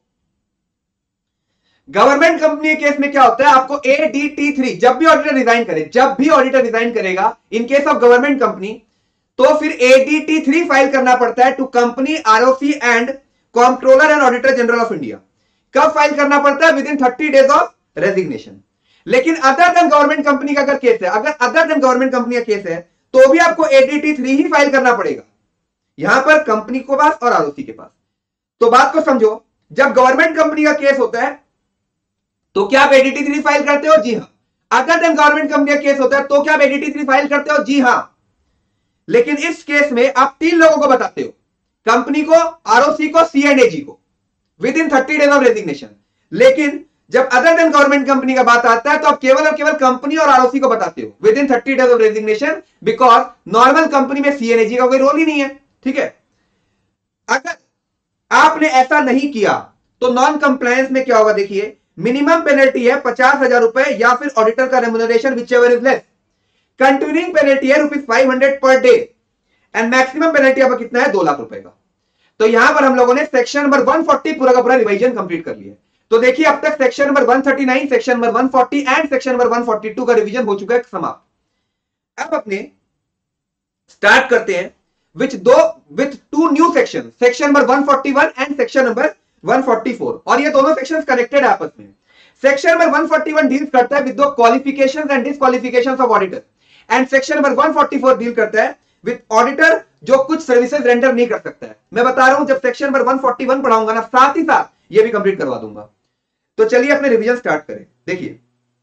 गवर्नमेंट कंपनी के केस में क्या होता है, आपको ए डी टी थ्री, जब भी ऑडिटर रिजाइन करे, जब भी ऑडिटर रिजाइन करेगा in case of government company, तो फिर A D T three file करना पड़ता है to company ROC and controller and auditor general of India. कब फाइल करना पड़ता है? Within thirty days of resignation. लेकिन अदर देन गवर्नमेंट कंपनी का अगर केस है, अगर अदर देन गवर्नमेंट कंपनी का केस है, तो भी आपको ए डी टी थ्री ही फाइल करना पड़ेगा, यहां पर कंपनी के पास और आरओसी के पास। तो बात को समझो, जब गवर्नमेंट कंपनी का केस होता है तो क्या आप A D T three file करते हो? जी हां। अदर देन गवर्नमेंट कंपनी का केस होता है तो क्या आप A D T three file करते हो? जी हां। लेकिन इस केस में आप तीन लोगों को बताते हो, कंपनी को, आरओसी को, सी एंड एजी को, within thirty days of resignation. लेकिन जब अदर देन गवर्नमेंट कंपनी का बात आता है तो आप केवल और केवल कंपनी और आरओसी को बताते हो within thirty days of resignation, because normal company में सी एंड एजी का कोई रोल ही नहीं है। ठीक है, अगर आपने ऐसा नहीं किया तो नॉन कंप्लायंस में क्या होगा? देखिए, मिनिमम पेनल्टी है पचास हजार रुपए या फिर ऑडिटर का remuneration whichever is less. Continuing penalty है rupees five hundred per day and maximum penalty आपका कितना है? दो लाख रुपए का। तो यहां पर हम लोगों ने सेक्शन नंबर वन फोर्टी पूरा का पूरा रिवीजन कंप्लीट कर लिया। तो देखिए, अब तक section number one thirty nine, section number one forty and section number one forty two का रिवीजन हो चुका है समाप्त। अब अपने स्टार्ट करते हैं which do with two new section, section number one forty one and section number one forty four, और ये दोनों सेक्शंस कनेक्टेड है आपस में। Section number one forty one deal करता है with the qualifications and disqualifications of auditor, and section number one forty four deal करता है विद ऑडिटर जो कुछ सर्विसेज रेंडर नहीं कर सकता है। मैं बता रहा हूं, जब section number one forty one पढ़ाऊंगा ना, साथ ही साथ ये भी कंप्लीट करवा दूंगा। तो चलिए अपने रिवीजन स्टार्ट करें। देखिए,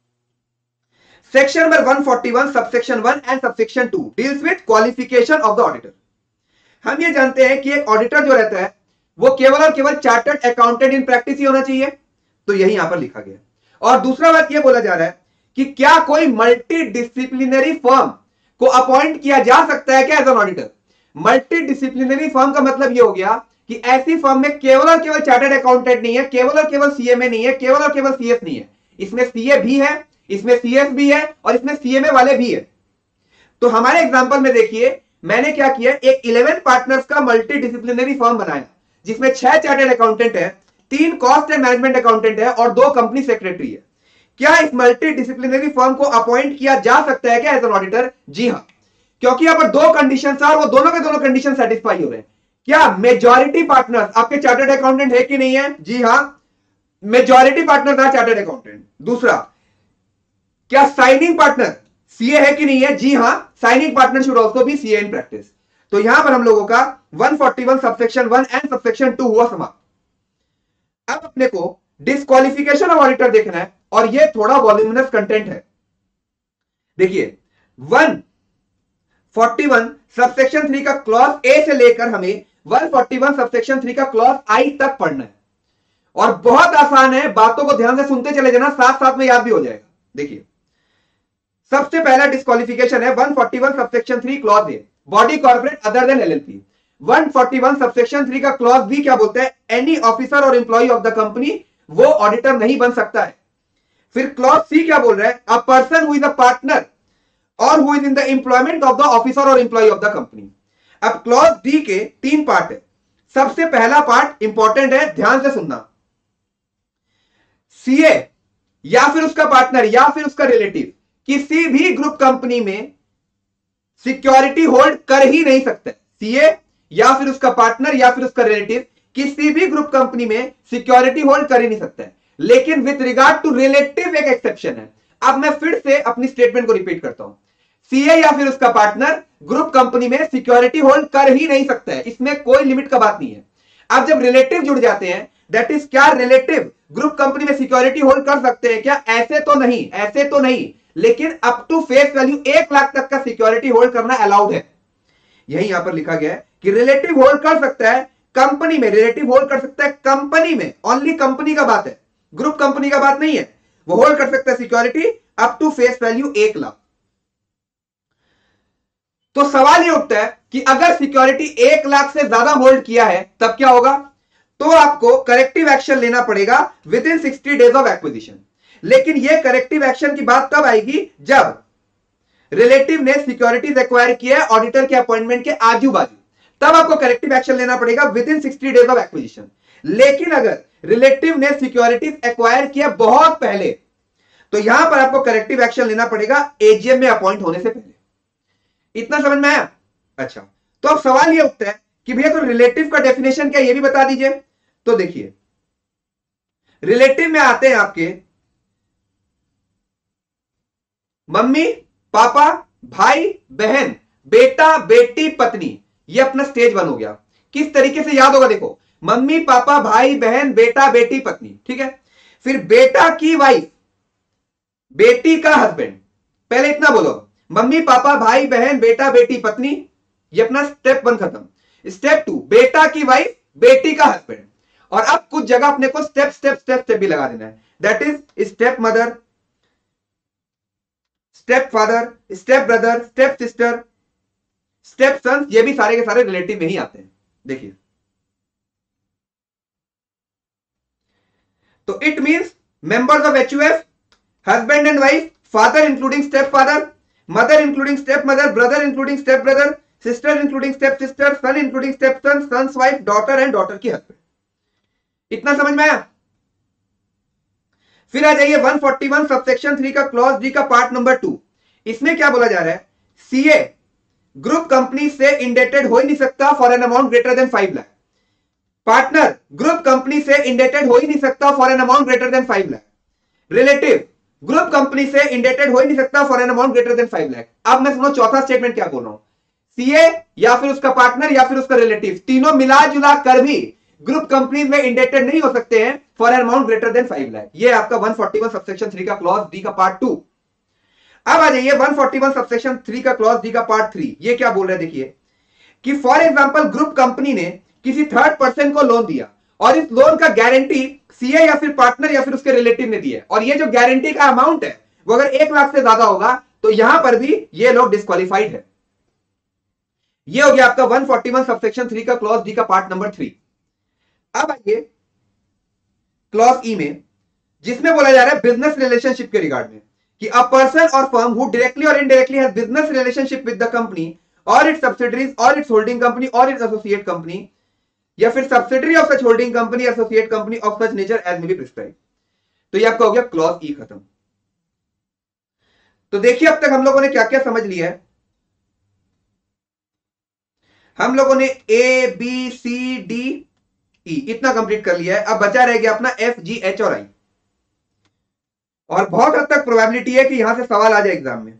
section number one forty one subsection one and subsection two deals with qualification of the auditor. हम ये जानते हैं कि एक ऑडिटर जो रहता है वो केवल और केवल चार्टर्ड अकाउंटेंट इन प्रैक्टिस ही होना चाहिए, तो यही यहां पर लिखा गया। और दूसरा बात यह बोला जा रहा है कि क्या कोई मल्टी डिसिप्लिनरी फर्म को अपॉइंट किया जा सकता है क्या as an auditor? Multidisciplinary firm का मतलब यह हो गया कि ऐसी फर्म में केवल और केवल चार्टर्ड अकाउंटेंट नहीं है, केवल और केवल सीएमए नहीं है, केवल और केवल सीएस नहीं है, इसमें सीए भी है, इसमें सीएस भी है और इसमें सीएमए वाले भी है। तो हमारे एग्जांपल में देखिए, मैंने क्या किया, एक इलेवन पार्टनर्स का मल्टी डिसिप्लिनरी फर्म बनाया जिसमें छह चार्टर्ड अकाउंटेंट है, तीन कॉस्ट एंड मैनेजमेंट अकाउंटेंट है और दो कंपनी सेक्रेटरी है। क्या इस मल्टी डिसिप्लिनरी फर्म को अपॉइंट किया जा सकता है क्या एज एन ऑडिटर? जी हां, क्योंकि यहां पर दो कंडीशंस है और वो दोनों के दोनों कंडीशन सेटिस्फाई हो रहे हैं। क्या मेजॉरिटी पार्टनर्स आपके चार्टर्ड अकाउंटेंट है कि नहीं है? जी हां, मेजॉरिटी पार्टनर था चार्टर्ड अकाउंटेंट। दूसरा, क्या साइनिंग पार्टनर सीए है कि नहीं है? जी हां, signing partner should also be CA in practice. तो यहां पर हम लोगों का one forty one subsection one and subsection two हुआ समाप्त। अब अपने को डिस्क्वालिफिकेशन ऑफ ऑडिटर देखना है और ये थोड़ा वॉल्यूमिनस कंटेंट है। देखिए, one forty one subsection three का क्लॉज ए से लेकर हमें one forty one subsection three का क्लॉज आई तक पढ़ना है और बहुत आसान है, बातों को ध्यान से सुनते चले जाना, साथ साथ में याद भी हो जाएगा। देखिए, सबसे पहला डिस्क्वालिफिकेशन है one forty one subsection three clause A, body corporate other than LLP. One forty one subsection three का क्लॉज बी क्या बोलता है? एनी ऑफिसर और एम्प्लॉय ऑफ द कंपनी वो ऑडिटर नहीं बन सकता है। फिर क्लॉज सी क्या बोल रहा है? A person who is a partner और who is in the employment of the officer और एम्प्लॉय ऑफ द कंपनी। अब क्लॉज डी के तीन पार्ट है। सबसे पहला पार्ट इंपॉर्टेंट है, ध्यान से सुनना। सीए या फिर उसका पार्टनर या फिर उसका रिलेटिव किसी भी ग्रुप कंपनी में सिक्योरिटी होल्ड कर ही नहीं सकते। सीए या फिर उसका पार्टनर या फिर उसका रिलेटिव किसी भी ग्रुप कंपनी में सिक्योरिटी होल्ड कर ही नहीं सकता है। लेकिन विद रिगार्ड टू रिलेटिव एक एक्सेप्शन है। अब मैं फिर से अपनी स्टेटमेंट को रिपीट करता हूं, सीए या फिर उसका पार्टनर ग्रुप कंपनी में सिक्योरिटी होल्ड कर ही नहीं सकता है, इसमें कोई लिमिट का बात नहीं है। अब जब रिलेटिव जुड़ जाते हैं दैट इज क्या रिलेटिव ग्रुप कंपनी में सिक्योरिटी होल्ड कर सकते हैं क्या? ऐसे तो नहीं, ऐसे तो नहीं, लेकिन अप टू फेस वैल्यू एक लाख तक का सिक्योरिटी होल्ड करना अलाउड है। यही यहां पर लिखा गया है कि रिलेटिव होल्ड कर सकता है कंपनी में, रिलेटिव होल्ड कर सकता है कंपनी में, ओनली कंपनी का बात है, ग्रुप कंपनी का बात नहीं है। वो होल्ड कर सकता है security up to face value एक लाख। तो सवाल ये उठता है कि अगर सिक्योरिटी एक लाख से ज्यादा होल्ड किया है तब क्या होगा? तो आपको करेक्टिव एक्शन लेना पड़ेगा within sixty days of acquisition. लेकिन यह करेक्टिव एक्शन की बात तब आएगी जब रिलेटिव ने सिक्योरिटीज एक्वायर किया है ऑडिटर के अपॉइंटमेंट के आजू बाजू, तब आपको करेक्टिव एक्शन लेना पड़ेगा within sixty days of acquisition. लेकिन अगर रिलेटिव ने सिक्योरिटीज एक्वायर किया बहुत पहले, तो यहां पर आपको करेक्टिव एक्शन लेना पड़ेगा एजीएम में अपॉइंट होने से पहले। इतना समझ में आया? अच्छा, तो अब सवाल यह उठता है कि भैया तो रिलेटिव का डेफिनेशन क्या, यह भी बता दीजिए। तो देखिए, रिलेटिव में आते हैं आपके मम्मी पापा भाई बहन बेटा बेटी पत्नी, ये अपना स्टेज वन हो गया। किस तरीके से याद होगा? देखो, मम्मी पापा भाई बहन बेटा बेटी पत्नी, ठीक है। फिर बेटा की वाइफ, बेटी का हस्बैंड, पहले इतना बोलो, मम्मी पापा भाई बहन बेटा बेटी पत्नी, ये अपना स्टेप वन खत्म। स्टेप टू, बेटा की वाइफ बेटी का हस्बैंड, और अब कुछ जगह अपने को स्टेप स्टेप स्टेप स्टेप भी लगा देना है, that is step mother, step father, step brother, step sister, step son, ये भी सारे के सारे रिलेटिव में ही आते हैं। देखिए, तो it means members of HUF, husband and wife, father including step father, mother including step mother, brother including step brother, sister including step sister, son including step son, son's wife, daughter and daughter की husband. इतना समझ में आया? फिर आ जाइए one forty one subsection three का clause D का पार्ट नंबर टू। इसमें क्या बोला जा रहा है? सीए ग्रुप कंपनी से इंडेटेड हो ही नहीं सकता for an amount greater than five lakh. Partner group company से इंडेटेड हो ही नहीं सकता for an amount greater than five lakh. Relative group company से इंडेटेड हो ही नहीं सकता for an amount greater than five lakh. अब मैं सुनो चौथा स्टेटमेंट क्या बोल रहा हूं। सीए या फिर उसका पार्टनर या फिर उसका रिलेटिव, तीनों मिला जुला कर भी ग्रुप कंपनीज में इंडेटेड नहीं हो सकते हैं for an amount greater than five lakh. ये आपका one forty one subsection three का क्लॉज डी का पार्ट टू। अब आ जाइए one forty one subsection three का क्लॉज डी का पार्ट थ्री। ये क्या बोल रहे हैं? देखिए कि फॉर एग्जांपल ग्रुप कंपनी ने किसी थर्ड पर्सन को लोन दिया और इस लोन का गारंटी सीए या फिर पार्टनर या फिर उसके रिलेटिव ने दिया है, और ये जो गारंटी का अमाउंट है वो अगर एक लाख से ज्यादा होगा तो यहां पर भी ये लोग डिस्क्वालिफाइड है। ये हो गया आपका one forty one subsection three का क्लॉज डी का पार्ट नंबर थ्री। अब आइए क्लॉज ई में, जिसमें बोला जा रहा है बिजनेस रिलेशनशिप के रिगार्ड में कि अ पर्सन और फर्म हु डायरेक्टली और indirectly has business relationship with the company और इट्स सब्सिडरीज और इट्स होल्डिंग कंपनी और इट्स एसोसिएट कंपनी या फिर subsidiary of such holding company associate company of such nature as may be prescribe. तो ये आपका हो गया क्लॉज ई खत्म। तो देखिए अब तक हम लोगों ने क्या क्या समझ लिया है। हम लोगों ने ए बी सी डी ई इतना कंप्लीट कर लिया है। अब बचा रह गया अपना एफ जी एच और आई, और बहुत हद तक प्रोबेबिलिटी है कि यहां से सवाल आ जाए एग्जाम में।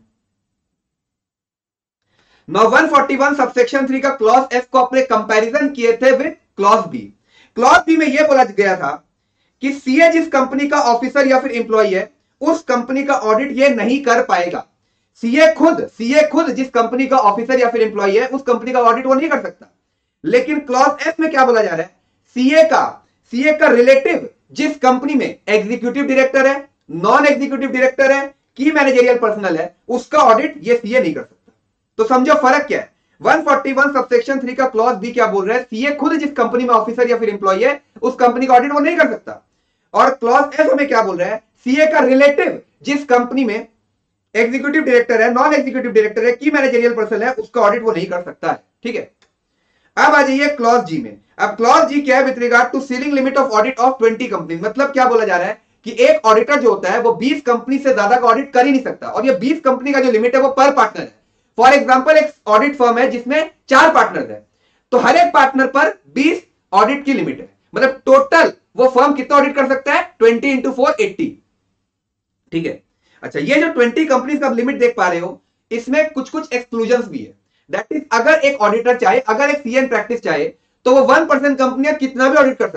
नौ one forty one subsection three का क्लॉज एफ को अपने कंपैरिजन किए थे with clause B. Clause B में यह बोला गया था कि सीए जिस कंपनी का ऑफिसर या फिर एम्प्लॉय है उस कंपनी का ऑडिट ये नहीं कर पाएगा। सीए खुद सीए खुद जिस कंपनी का ऑफिसर या फिर एम्प्लॉय है उस कंपनी का ऑडिट वो नहीं कर सकता। लेकिन क्लॉज एफ में क्या बोला जा रहा है? सीए का सीए का रिलेटिव जिस कंपनी में एग्जीक्यूटिव डायरेक्टर है, नॉन एग्जीक्यूटिव डायरेक्टर है, की मैनेजरियल पर्सनल है, उसका ऑडिट ये सीए नहीं कर सकता। तो समझो फर्क क्या है। One forty one subsection three का क्लॉज बी क्या बोल रहा है? सीए खुद जिस कंपनी में ऑफिसर या फिर एम्प्लॉय है उस कंपनी का ऑडिट वो नहीं कर सकता। और क्लॉज एफ में क्या बोल रहा है? सीए का रिलेटिव जिस कंपनी में एग्जीक्यूटिव डायरेक्टर है, नॉन एग्जीक्यूटिव डायरेक्टर है, की मैनेजरियल पर्सन है, उसका ऑडिट वो नहीं कर सकता है। ठीक है, अब आ जाइए क्लॉज जी में। अब क्लॉज जी क्या है? With regard to ceiling limit of audit of twenty company. मतलब क्या बोला जा रहा है कि एक ऑडिटर जो होता है वो बीस कंपनी से ज्यादा का ऑडिट कर ही नहीं सकता, और ये बीस कंपनी का जो लिमिट है वो पर पार्टनर है। फॉर एग्जांपल एक ऑडिट फर्म है जिसमें चार पार्टनर है, तो हर एक पार्टनर पर बीस ऑडिट की लिमिट है। मतलब टोटल वो फर्म कितना ऑडिट कर सकता है? Twenty into four eighty. ठीक है, अच्छा ये जो ट्वेंटी कंपनीज का लिमिट देख पा रहे हो इसमें कुछ कुछ एक्सक्लूजन्स भी है। दैट इज अगर एक ऑडिटर चाहे, अगर एक सीएन प्रैक्टिस चाहे तो वो वन परसेंट कंपनियां कितना भी ऑडिट कर सकता है,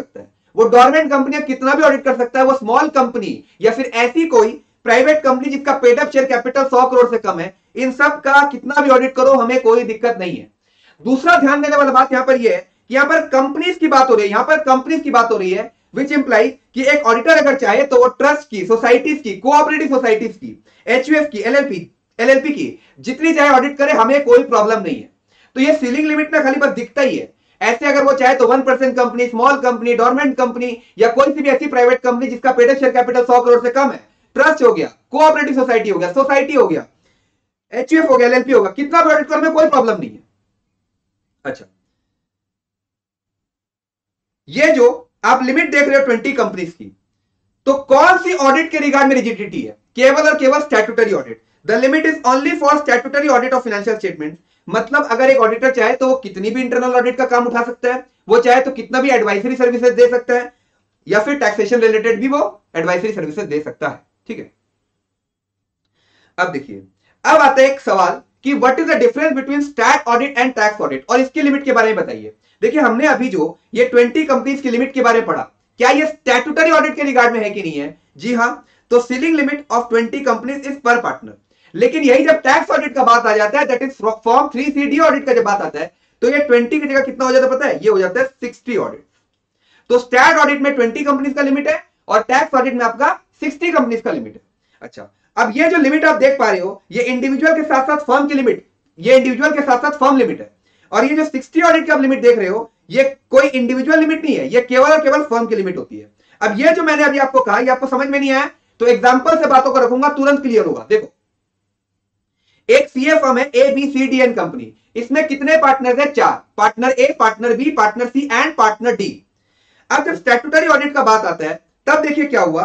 वो डोरमेंट कंपनी कितना भी ऑडिट कर सकता है, वो स्मॉल कंपनी या फिर ऐसी कोई प्राइवेट कंपनी जिसका पेड अप शेयर कैपिटल सौ करोड़ से कम है, इन सब का कितना भी ऑडिट करो हमें कोई दिक्कत नहीं है। दूसरा ध्यान देने वाला बात यहां पर यह है कि यहां पर कंपनीज की बात हो रही है, यहां पर कंपनीज की बात हो रही है, विच इंप्लाई कि एक ऑडिटर अगर चाहे तो वो ट्रस्ट की, सोसाइटीज की, कोऑपरेटिव सोसाइटीज की, एचयूएफ की, एलएलपी एलएलपी की जितनी चाहे ऑडिट करे, हमें कोई प्रॉब्लम नहीं है। तो ये सीलिंग लिमिट में खाली बस दिखता ही है। ऐसे अगर वो चाहे तो one percent company, small company, dormant company या कोई सी भी ऐसी प्राइवेट कंपनी जिसका पेड अप शेयर कैपिटल सौ करोड़ से कम है, ट्रस्ट हो गया, कोऑपरेटिव सोसाइटी हो गया, सोसाइटी हो गया, एचयूएफ हो गया, एलएलपी होगा, कितना भी ऑडिट करने में कोई प्रॉब्लम नहीं है। अच्छा, ये जो आप लिमिट देख रहे हो ट्वेंटी कंपनीज की, तो कौन सी ऑडिट के रिगार्ड में रिजिडिटी है? केवल और केवल statutory audit. The limit is only for statutory audit of financial statement. मतलब अगर एक ऑडिटर चाहे तो वो कितनी भी इंटरनल ऑडिट का काम उठा सकता है, वो चाहे तो कितना भी एडवाइजरी सर्विसेज दे सकता है, या फिर टैक्सेशन रिलेटेड भी वो एडवाइजरी सर्विसेज दे सकता है। ठीक है, अब देखिए, अब आता है एक सवाल कि what is the difference between stat audit and tax audit, और इसकी लिमिट के बारे में बताइए। देखिए, हमने अभी जो ये ट्वेंटी कंपनीज की लिमिट के बारे में पढ़ा, क्या ये स्टैट्यूटरी ऑडिट के रिगार्ड में है कि नहीं है? जी हां, तो ceiling limit of twenty companies is per partner. लेकिन यही जब टैक्स ऑडिट का बात आ जाता है, that is form three C D audit का जब बात आता है, तो ये ट्वेंटी की जगह कितना हो जाता है पता है? ये हो जाता है सिक्सटी ऑडिट। तो स्टैट ऑडिट में ट्वेंटी कंपनीज का लिमिट है और टैक्स ऑडिट में आपका सिक्सटी कंपनीज का लिमिट है। अच्छा, अब ये जो लिमिट आप देख पा रहे हो, ये इंडिविजुअल के साथ साथ फर्म की लिमिट, ये इंडिविजुअल के साथ साथ फर्म लिमिट है। और ये जो सिक्सटी ऑडिट की आप लिमिट देख रहे हो, ये कोई इंडिविजुअल लिमिट नहीं है, ये केवल और केवल फर्म की लिमिट होती है। अब ये जो मैंने अभी आपको कहा, ये आपको समझ में नहीं आया तो एग्जांपल से बातों को रखूंगा, तुरंत क्लियर होगा। देखो, एक सीए फर्म है, A B C D and company, इसमें कितने पार्टनर है? चार। Partner A, partner B, partner C and partner D. अब जब स्टैट्यूटरी ऑडिट का बात आता है, तब देखिए क्या हुआ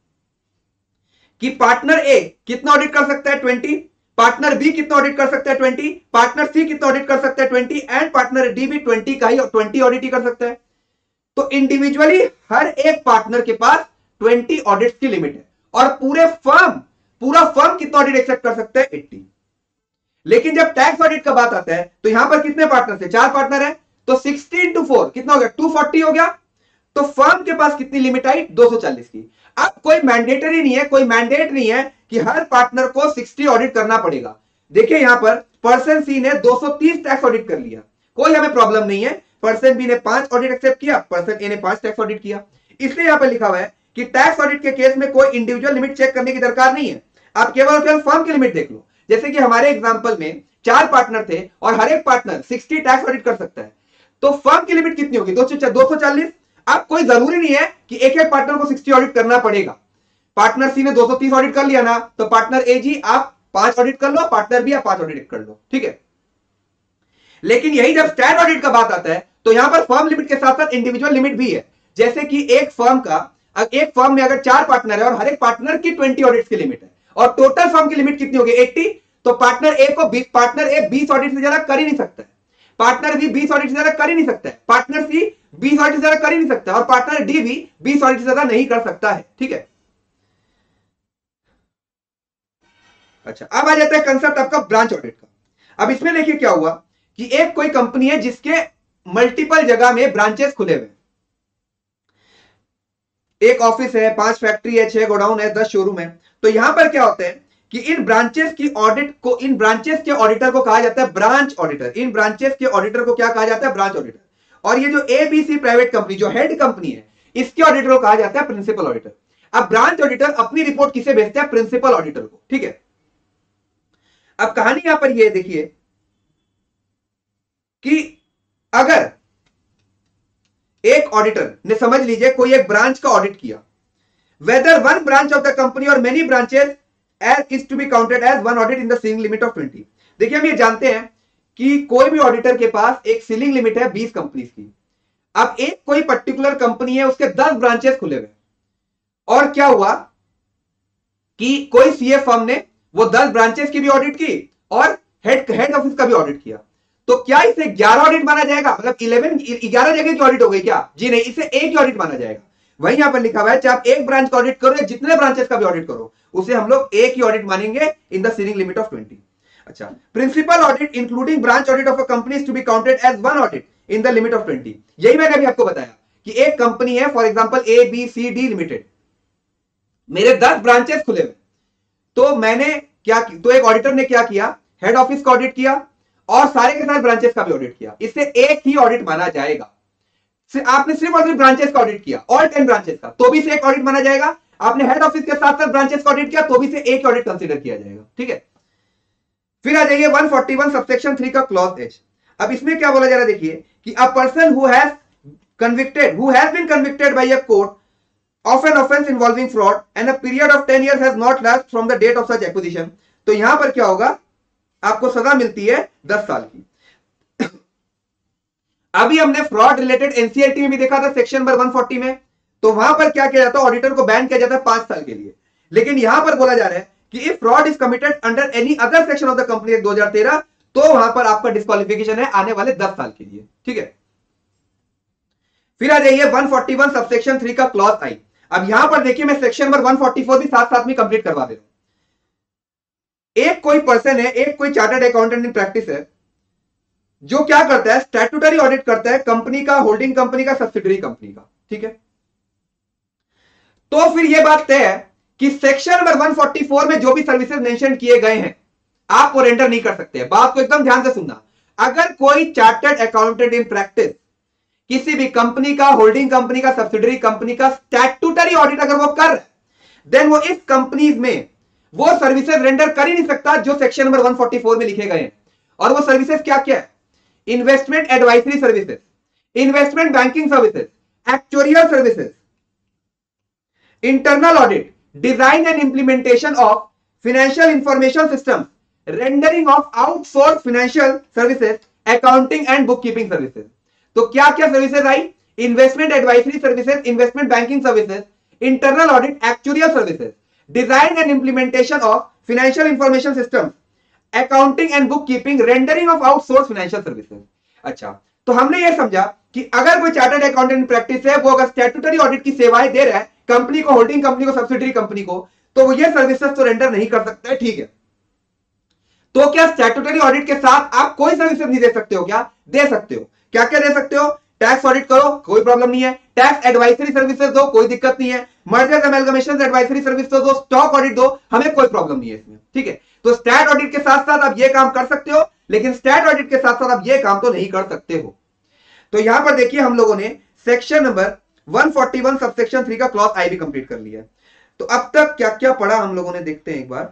कि पार्टनर ए कितना ऑडिट कर सकता है? ट्वेंटी। पार्टनर बी कितना ऑडिट कर सकता है? ट्वेंटी। पार्टनर सी कितना ऑडिट कर सकता है? ट्वेंटी। एंड पार्टनर डी भी ट्वेंटी का ही ट्वेंटी ऑडिट ही कर सकता है। तो इंडिविजुअली हर एक पार्टनर के पास ट्वेंटी ऑडिट की लिमिट है, और पूरे फर्म पूरा फर्म कितना ऑडिट एक्सेप्ट कर सकता है? एट्टी। लेकिन जब टैक्स ऑडिट का बात आता है, तो यहां पर कितने पार्टनर है? चार पार्टनर है, तो सिक्सटी इंटू फोर कितना हो गया? टू फोर्टी हो गया। तो फर्म के पास कितनी लिमिट आई? दो सौ चालीस की। अब कोई मैंडेटरी नहीं है, कोई मैंडेट नहीं है कि हर पार्टनर को सिक्सटी ऑडिट करना पड़ेगा। देखिए, यहां पर पर्सन सी ने दो सौ तीस टैक्स ऑडिट कर लिया, कोई हमें प्रॉब्लम नहीं है। पर्सन बी ने पांच ऑडिट एक्सेप्ट किया, पर्सन ए ने पांच टैक्स ऑडिट किया। इसलिए यहां पर लिखा हुआ है कि टैक्स ऑडिट के केस में कोई इंडिविजुअल लिमिट चेक करने की दरकार नहीं है, आप केवल केवल फर्म की लिमिट देख लो। जैसे कि हमारे एग्जांपल में चार पार्टनर थे और हर एक पार्टनर सिक्सटी टैक्स ऑडिट कर सकता है, तो फर्म की लिमिट कितनी होगी? दो सौ चालीस। अब कोई जरूरी नहीं है कि एक एक पार्टनर को सिक्सटी ऑडिट करना पड़ेगा। पार्टनर सी ने दो सौ तीस ऑडिट कर लिया ना, तो पार्टनर ए जी आप पांच ऑडिट कर लो, पार्टनर बी आप पांच ऑडिट कर लो। ठीक है, लेकिन यही जब स्टैट ऑडिट का बात आता है, तो यहां पर फर्म लिमिट के साथ साथ इंडिविजुअल लिमिट भी है। जैसे कि एक फर्म का एक फर्म में अगर चार पार्टनर है और हर एक पार्टनर की ट्वेंटी ऑडिट की लिमिट है, और टोटल फर्म की लिमिट कितनी होगी? एट्टी। तो पार्टनर ए को पार्टनर ए बीस ऑडिट से ज्यादा कर ही नहीं सकता है, पार्टनर बी बीस ऑडिट से ज्यादा कर ही नहीं सकता है, पार्टनर सी बीस ऑडिट से ज्यादा कर ही नहीं सकता है, और पार्टनर डी भी बीस ऑडिट से ज्यादा नहीं कर सकता है। ठीक है, अच्छा, अब आ जाता है कंसेप्ट आपका ब्रांच ऑडिट का। अब इसमें देखिए क्या हुआ कि एक कोई कंपनी है जिसके मल्टीपल जगह में ब्रांचेस खुले हुए, एक ऑफिस है, पांच फैक्ट्री है, छह गोडाउन है, दस शोरूम है। तो यहां पर क्या होता है कि इन ब्रांचेस की ऑडिट को, इन ब्रांचेस के ऑडिटर को कहा जाता है ब्रांच ऑडिटर। इन ब्रांचेस के ऑडिटर को क्या कहा जाता है? Branch auditor. और ये जो एबीसी प्राइवेट कंपनी जो हेड कंपनी है, इसके ऑडिटर को कहा जाता है प्रिंसिपल ऑडिटर। अब ब्रांच ऑडिटर अपनी रिपोर्ट किसे भेजते हैं? प्रिंसिपल ऑडिटर को। ठीक है, अब कहानी यहां पर ये देखिए कि अगर एक ऑडिटर ने, समझ लीजिए कोई एक ब्रांच का ऑडिट किया, whether one branch of the company और many branches as is to be counted as one audit in the ceiling limit of twenty. देखिए, हम ये जानते हैं कि कोई भी ऑडिटर के पास एक सीलिंग लिमिट है बीस कंपनीज की। अब एक कोई पर्टिकुलर कंपनी है, उसके दस ब्रांचेस खुले हुए, और क्या हुआ कि कोई सीए फर्म ने वो दस ब्रांचेस की भी ऑडिट की और हेड हेड ऑफिस का भी ऑडिट किया। तो क्या इसे ग्यारह ऑडिट माना जाएगा? मतलब इलेवन ग्यारह जगह की ऑडिट हो गई क्या? जी नहीं, इसे एक ही ऑडिट माना जाएगा। वही यहां पर लिखा हुआ है, चाहे आप एक ब्रांच का ऑडिट करो या जितने ब्रांचेस का भी ऑडिट करो, उसे हम लोग एक ही ऑडिट मानेंगे in the ceiling limit of twenty. अच्छा, principal audit including branch audit of a company is to be counted as one audit in the limit of twenty. यही मैंने अभी आपको बताया कि एक कंपनी है for example A B C D limited, मेरे दस ब्रांचेस खुले हुए, तो मैंने क्या तो एक ऑडिटर ने क्या किया, हेड ऑफिस का ऑडिट किया और सारे के सारे ब्रांचेस का भी ऑडिट किया, इससे एक ही ऑडिट माना जाएगा। आपने सिर्फ और सिर्फ ब्रांचेस का ऑडिट किया, ऑल टेन ब्रांचेस का, तो भी से एक ऑडिट माना जाएगा। आपने हेड ऑफिस के साथ साथ ब्रांचेस का ऑडिट किया, तो भी से एक ऑडिट कंसीडर किया जाएगा। ठीक है, फिर आ जाइए one forty one subsection three का क्लॉज एच। अब इसमें क्या बोला जा रहा है, देखिए कि a person who has convicted who has been convicted by a court of an offense involving fraud and a period of ten years has not lapsed from the date of such acquisition, तो यहां पर क्या होगा, आपको सजा मिलती है दस साल की। अभी हमने फ्रॉड रिलेटेड एनसीएलटी में भी देखा था सेक्शन नंबर वन फोर्टी में, तो वहां पर क्या किया जाता है, ऑडिटर को बैन किया जाता है पांच साल के लिए। लेकिन यहां पर बोला जा रहा है कि if fraud is committed under any other section of the company act दो हज़ार तेरह, तो वहां पर आपका डिस्क्वालिफिकेशन है आने वाले दस साल के लिए। ठीक है, फिर आ जाइए one forty one subsection three का क्लॉज आई। अब यहां पर देखिए मैं section number one forty four भी साथ साथ में कंप्लीट करवा दे रहा हूं। एक कोई पर्सन है, एक कोई चार्टर्ड अकाउंटेंट इन प्रैक्टिस है, जो क्या करता है, स्टैट्यूटरी ऑडिट करता है कंपनी का, होल्डिंग कंपनी का, सब्सिडरी कंपनी का। ठीक है, तो फिर यह बात तय है कि section number one forty four में जो भी सर्विसेज मेंशन किए गए हैं आप वो रेंडर नहीं कर सकते। बात को एकदम ध्यान से सुनना, अगर कोई चार्टर्ड अकाउंटेंट इन प्रैक्टिस किसी भी कंपनी का, होल्डिंग कंपनी का, सब्सिडरी कंपनी का स्टैट्यूटरी ऑडिट अगर वो कर रहा है, देन वो इस कंपनीज में वो सर्विसेज रेंडर कर ही नहीं सकता जो section number one forty four में लिखे गए हैं। और वो सर्विसेज क्या क्या है, investment advisory services, investment banking services, actuarial services, internal audit, design and implementation of financial information system, rendering of outsource financial services, accounting and book keeping services. तो क्या क्या सर्विसेज आई, investment advisory services, investment banking services, internal audit, actuarial services, design and implementation of financial information system, accounting and book keeping, rendering of outsource financial services. अच्छा, तो हमने ये समझा कि अगर कोई चार्टर्ड अकाउंटेंट प्रैक्टिस है, वो अगर स्टैट्यूटरी ऑडिट की सेवाएं दे रहा है कंपनी को, होल्डिंग कंपनी को, सब्सिडरी कंपनी को, तो वो ये सर्विसेज तो रेंडर नहीं कर सकता है। ठीक है, तो क्या स्टैट्यूटरी ऑडिट के साथ आप कोई सर्विसेज नहीं दे सकते हो? क्या दे सकते हो। क्या क्या दे सकते हो, टैक्स ऑडिट करो, कोई प्रॉब्लम नहीं है, टैक्स एडवाइजरी सर्विसेज दो, कोई दिक्कत नहीं है, मर्जर्स एमलगमेशंस एडवाइजरी सर्विस दो, स्टॉक ऑडिट दो, हमें कोई प्रॉब्लम नहीं है इसमें। ठीक है, तो स्टैट ऑडिट के साथ साथ आप ये काम कर सकते हो, लेकिन स्टैट ऑडिट के साथ साथ आप ये काम तो नहीं कर सकते हो। तो यहां पर देखिए हम लोगों ने section number one forty one subsection three का क्लॉज आई भी कंप्लीट कर लिया है। तो अब तक क्या क्या पढ़ा हम लोगों ने, देखते हैं एक बार।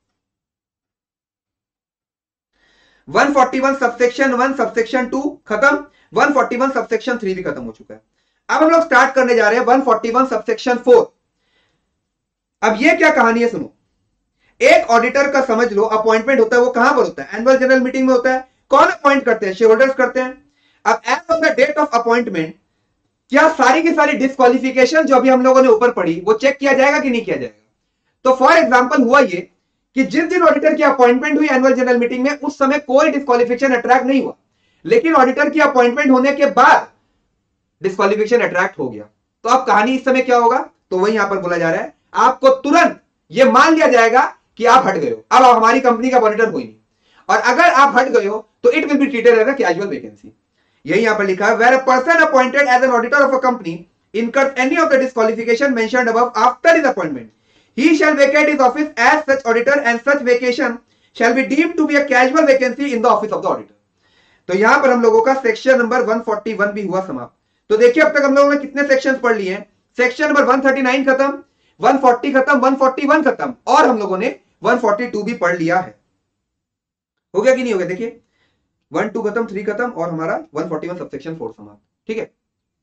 One forty one subsection one subsection two खत्म, one forty one subsection three भी खत्म हो चुका है। अब हम लोग स्टार्ट करने जा रहे हैं one forty one subsection four. अब ये क्या कहानी है सुनो। एक ऑडिटर का समझ लो अपॉइंटमेंट होता है, वो कहां पर होता है, एनुअल जनरल मीटिंग में होता है। कौन अपॉइंट करते हैं, शेयर होल्डर्स करते हैं। अब as of the date of appointment क्या सारी की सारी डिस्क्वालिफिकेशन जो अभी हम लोगों ने ऊपर पढ़ी वो चेक किया जाएगा कि नहीं किया जाएगा। तो फॉर एग्जांपल हुआ ये कि जिस दिन ऑडिटर की अपॉइंटमेंट हुई एनुअल जनरल मीटिंग में, उस समय कोई डिस्क्वालिफिकेशन अट्रैक्ट नहीं हुआ, लेकिन ऑडिटर की अपॉइंटमेंट होने के बाद डिस्क्वालिफिकेशन अट्रैक्ट हो गया। तो अब कहानी इस समय क्या होगा, तो वही यहां पर बोला जा रहा है, आपको तुरंत यह मान लिया जाएगा कि आप हट गए हो, अब आप हमारी कंपनी का ऑडिटर हो ही नहीं। और अगर आप हट गए हो तो it will be treated as a casual vacancy. यही यहां पर लिखा है, where a person appointed as an auditor of a company incurs any of the disqualification mentioned above after his appointment, he shall vacate his office as such auditor, and such vacation shall be deemed to be a casual vacancy in the office of the auditor. तो यहां पर हम लोगों का section number one forty one भी हुआ समाप्त। तो देखिए अब तक हम लोगों ने कितने सेक्शंस पढ़ लिए हैं। Section number one thirty nine खत्म, वन फोर्टी खत्म, वन फोर्टी वन खत्म, और हम लोगों ने वन फोर्टी टू भी पढ़ लिया है। हो गया कि नहीं हो गया, देखिए वन टू खत्म, थ्री खत्म, और हमारा one forty one subsection four समाप्त। ठीक है,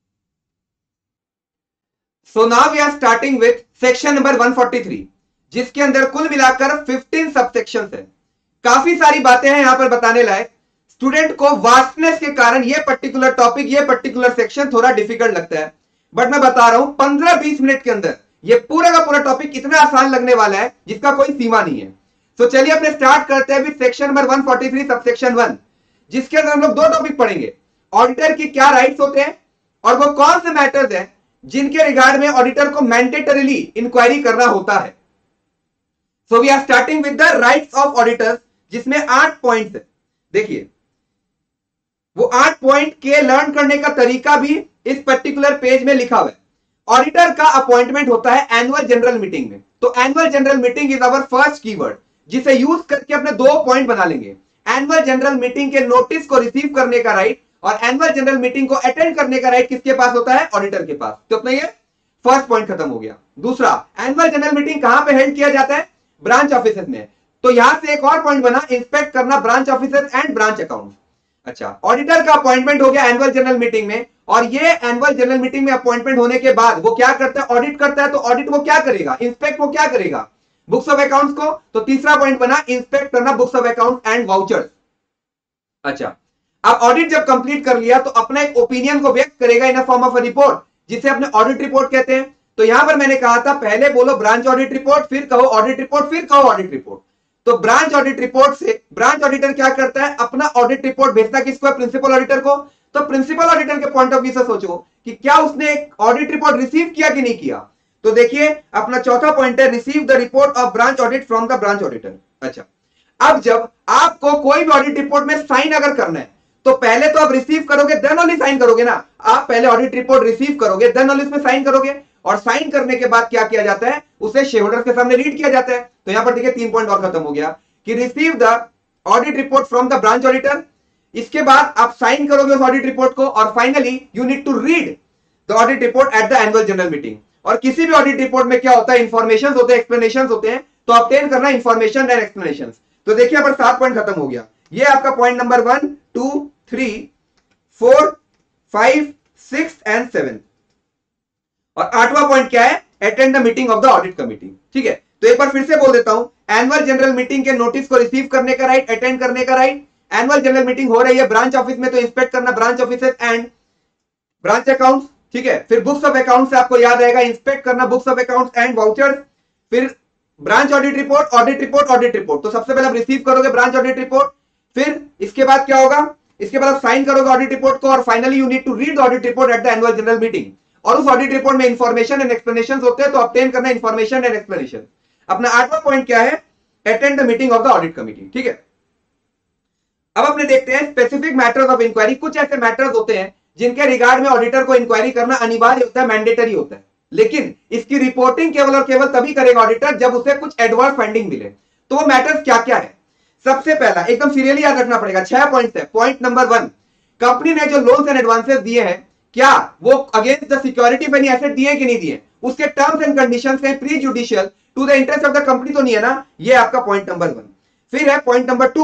so now we are starting with section number one forty three, जिसके अंदर कुल मिलाकर फिफ्टीन सबसेक्शंस हैं। काफी सारी बातें हैं यहां पर बताने लायक। स्टूडेंट को वास्टनेस के कारण ये पर्टिकुलर टॉपिक, ये पर्टिकुलर सेक्शन थोड़ा डिफिकल्ट लगता है, बट मैं बता रहा हूं पंद्रह बीस मिनट के अंदर ये पूरा का पूरा टॉपिक इतना आसान लगने वाला है जिसका कोई सीमा नहीं है। तो चलिए अपने स्टार्ट करते हैं with section number one forty three subsection one, जिसके अंदर हम लोग दो टॉपिक पढ़ेंगे। ऑडिटर की क्या राइट्स होते हैं और वो कौन से मैटर्स हैं जिनके रिगार्ड में ऑडिटर को मैंडेटरीली इंक्वायरी करना होता है। So we are starting with the rights of auditors, जिसमें आठ पॉइंट्स है। देखिए वो आठ पॉइंट के लर्न करने का तरीका भी इस पर्टिकुलर पेज में लिखा हुआ है। ऑडिटर का अपॉइंटमेंट होता है एनुअल जनरल मीटिंग में। तो annual general meeting is our first keyword, जिसे यूज करके अपने दो पॉइंट बना लेंगे। एनुअल जनरल मीटिंग के नोटिस को रिसीव करने का राइट और एनुअल जनरल मीटिंग को अटेंड करने का राइट किसके पास होता है? ऑडिटर के पास। तो अपना ये फर्स्ट पॉइंट खत्म हो गया। दूसरा, एनुअल जनरल मीटिंग कहां पे हेल्ड किया जाता है? ब्रांच ऑफिसेस में। तो यहां से एक और पॉइंट बना, इंस्पेक्ट करना branch offices and branch account. अच्छा, ऑडिटर का अपॉइंटमेंट हो गया एनुअल जनरल मीटिंग में, और ये एनुअल जनरल मीटिंग में अपॉइंटमेंट होने के बाद वो क्या करता है? ऑडिट करता है। तो ऑडिट वो क्या करेगा? इंस्पेक्ट वो क्या करेगा? बुक्स ऑफ अकाउंट्स को। तो तीसरा पॉइंट बना, इंस्पेक्ट करना books of account and vouchers. अच्छा, अब ऑडिट जब कंप्लीट कर लिया तो अपना एक ओपिनियन को व्यक्त करेगा in a form of a report, जिसे अपने ऑडिट रिपोर्ट कहते हैं। तो यहां पर मैंने कहा था पहले बोलो ब्रांच ऑडिट रिपोर्ट, फिर कहो ऑडिट रिपोर्ट, फिर कहो ऑडिट रिपोर्ट। तो ब्रांच ऑडिट रिपोर्ट से ब्रांच ऑडिटर क्या करता है? अपना ऑडिट रिपोर्ट भेजता किसको है? प्रिंसिपल ऑडिटर को। तो प्रिंसिपल ऑडिटर के पॉइंट ऑफ व्यू से सोचो कि क्या उसने एक ऑडिट रिपोर्ट रिसीव किया कि नहीं किया। तो देखिए अपना चौथा पॉइंट है, receive the report of branch audit from the branch auditor. अच्छा, अब जब आपको कोई भी ऑडिट रिपोर्ट में साइन अगर करना है तो पहले तो आप रिसीव करोगे, देन ओनली साइन करोगे ना। आप पहले ऑडिट रिपोर्ट रिसीव करोगे, देन ओनली उसमें साइन करोगे, और साइन करने के बाद क्या किया जाता है? उसे शेयर होल्डर्स के सामने रीड किया जाता है। तो यहां पर देखिए तीन पॉइंट और खत्म हो गया कि receive the audit report from the branch auditor. इसके बाद आप साइन करोगे उस ऑडिट रिपोर्ट को, और finally you need to read the audit report at the annual general meeting. और किसी भी ऑडिट रिपोर्ट में क्या होता है? इंफॉर्मेशन होते हैं, एक्सप्लेनेशन होते हैं। तो ऑब्टेन करना इंफॉर्मेशन एंड एक्सप्लेनेशन। तो देखिए यहाँ पर सात पॉइंट खत्म हो गया। ये आपका point number one, two, three, four, five, six and seven. और आठवां पॉइंट क्या है? Attend the meeting of the audit committee. ठीक है, तो एक बार फिर से बोल देता हूं, एनुअल जनरल मीटिंग के नोटिस को रिसीव करने का राइट, अटेंड करने का राइट। एनुअल जनरल मीटिंग हो रही है ब्रांच ऑफिस में, तो इंस्पेक्ट करना branch offices and branch accounts. ठीक है, फिर बुक्स ऑफ अकाउंट से आपको याद रहेगा इंस्पेक्ट करना books of accounts and vouchers. फिर branch audit report, audit report, audit report. तो सबसे पहले आप रिसीव करोगे ब्रांच ऑडिट रिपोर्ट, फिर इसके बाद क्या होगा? इसके बाद आप साइन करोगे ऑडिट रिपोर्ट को, और finally you need to read the audit report at the annual general meeting. और उस ऑडिट रिपोर्ट में इंफॉर्मेशन एंड एक्सप्लेनेशन होते हैं, तो ऑब्टेन करना इंफॉर्मेशन एंड एक्सप्लेनेशन। अपना आठवां पॉइंट क्या है? Attend the meeting of the audit committee. ठीक है, अब अपने देखते हैं स्पेसिफिक मैटर्स ऑफ इंक्वायरी। कुछ ऐसे मैटर्स होते हैं जिनके रिगार्ड में ऑडिटर को इंक्वायरी करना अनिवार्य होता है, मैंडेटरी होता है, लेकिन इसकी रिपोर्टिंग केवल और केवल तभी करेगा ऑडिटर जब उसे कुछ एडवर्स फाइंडिंग मिले। तो वो मैटर्स क्या क्या है? सबसे पहला एकदम सीरियसली याद रखना पड़ेगा, छह पॉइंट्स है। पॉइंट नंबर वन, कंपनी ने जो लोन्स एंड एडवांसेस दिए हैं, क्या वो against the security of any asset दिए कि नहीं दिए? उसके टर्म्स एंड कंडीशंस कहीं prejudicial to the interest of the company तो नहीं है ना? ये आपका पॉइंट नंबर वन। फिर है point number two,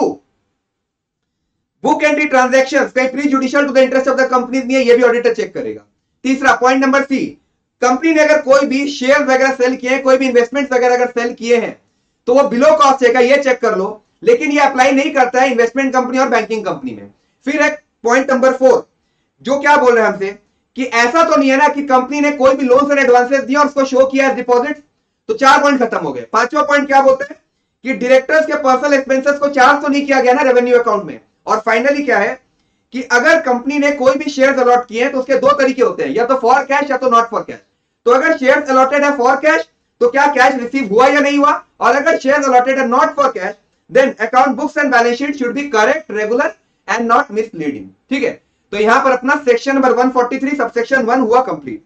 book entry transactions कहीं prejudicial to the interest of the company नहीं है, ये भी ऑडिटर चेक करेगा। तीसरा पॉइंट नंबर सी, कंपनी ने अगर कोई भी शेयर वगैरह सेल किए हैं, कोई भी इन्वेस्टमेंट वगैरह अगर सेल किए हैं, तो वो बिलो कॉस्ट है, ये चेक कर लो। लेकिन ये अप्लाई नहीं करता है इन्वेस्टमेंट कंपनी और बैंकिंग कंपनी में। फिर है पॉइंट नंबर फोर, जो क्या बोल रहे हैं हमसे कि ऐसा तो नहीं है ना कि कंपनी ने कोई भी लोन्स एंड एडवांसेस दिए और उसको शो किया डिपॉजिट। तो चार पॉइंट खत्म हो गए। पांचवा पॉइंट क्या बोलते हैं कि डायरेक्टर्स के पर्सनल एक्सपेंसेस को चार्ज तो नहीं किया गया ना रेवेन्यू अकाउंट में। और फाइनली क्या है कि अगर कंपनी ने कोई भी शेयर्स अलॉट किए हैं तो उसके दो तरीके होते हैं, या तो फॉर कैश या तो नॉट फॉर कैश। तो अगर शेयर्स अलॉटेड है फॉर कैश तो क्या कैश रिसीव हुआ या नहीं हुआ, और अगर शेयर्स अलॉटेड है not for cash then account books and balance sheet should be correct, regular and not misleading. ठीक है, तो यहां पर अपना सेक्शन नंबर एक सौ तैंतालीस सबसेक्शन वन हुआ कंप्लीट।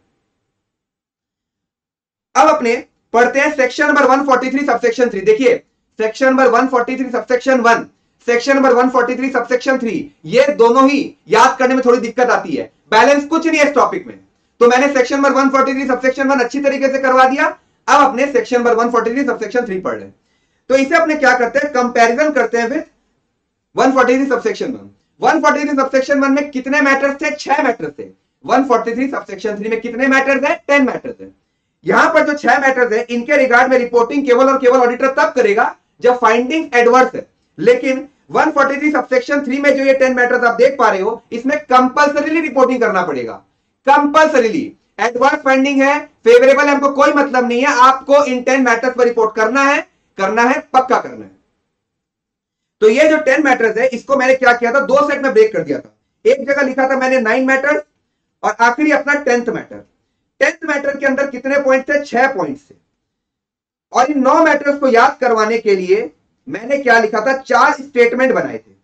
अब अपने पढ़ते हैं सेक्शन नंबर एक सौ तैंतालीस सबसेक्शन थ्री। देखिए सेक्शन नंबर एक सौ तैंतालीस सबसेक्शन वन, सेक्शन नंबर एक सौ तैंतालीस सबसेक्शन थ्री, ये दोनों ही याद करने में थोड़ी दिक्कत आती है, बैलेंस कुछ नहीं है इस टॉपिक में। तो मैंने सेक्शन नंबर एक सौ तैंतालीस सबसेक्शन वन अच्छी तरीके से करवा दिया। अब अपने सेक्शन नंबर एक सौ तैंतालीस सबसेक्शन थ्री पढ़ लें। तो इसे अपने क्या करते हैं, कंपैरिजन करते हैं विद एक सौ तैंतालीस सबसेक्शन वन। एक सौ तैंतालीस सबसेक्शन वन में कितने मैटर्स थे? छह मैटर्स थे। एक सौ तैंतालीस सबसेक्शन थ्री में कितने मैटर्स हैं? टेन मैटर्स हैं। यहां पर जो छह मैटर्स हैं इनके रिगार्ड में रिपोर्टिंग केवल और केवल ऑडिटर तब करेगा जब फाइंडिंग एडवर्स है। लेकिन एक सौ तैंतालीस सबसेक्शन थ्री में जो ये टेन मैटर्स आप देख पा रहे हो इसमें कंपल्सरीली रिपोर्टिंग करना पड़ेगा, कंपल्सरीली। एडवर्स फाइंडिंग है, फेवरेबल है, हमको कोई मतलब नहीं है, आपको इन टेन मैटर्स पर रिपोर्ट करना है, करना है, पक्का करना है। तो ये जो टेन मैटर्स है इसको मैंने क्या किया था, दो सेट में ब्रेक कर दिया था। एक जगह लिखा था मैंने नाइन मैटर्स और आखिरी अपना टेंथ मैटर। टेंथ मैटर के अंदर कितने पॉइंट थे? छह पॉइंट थे। और इन नौ मैटर्स को याद करवाने के लिए मैंने क्या लिखा था, चार स्टेटमेंट बनाए थे।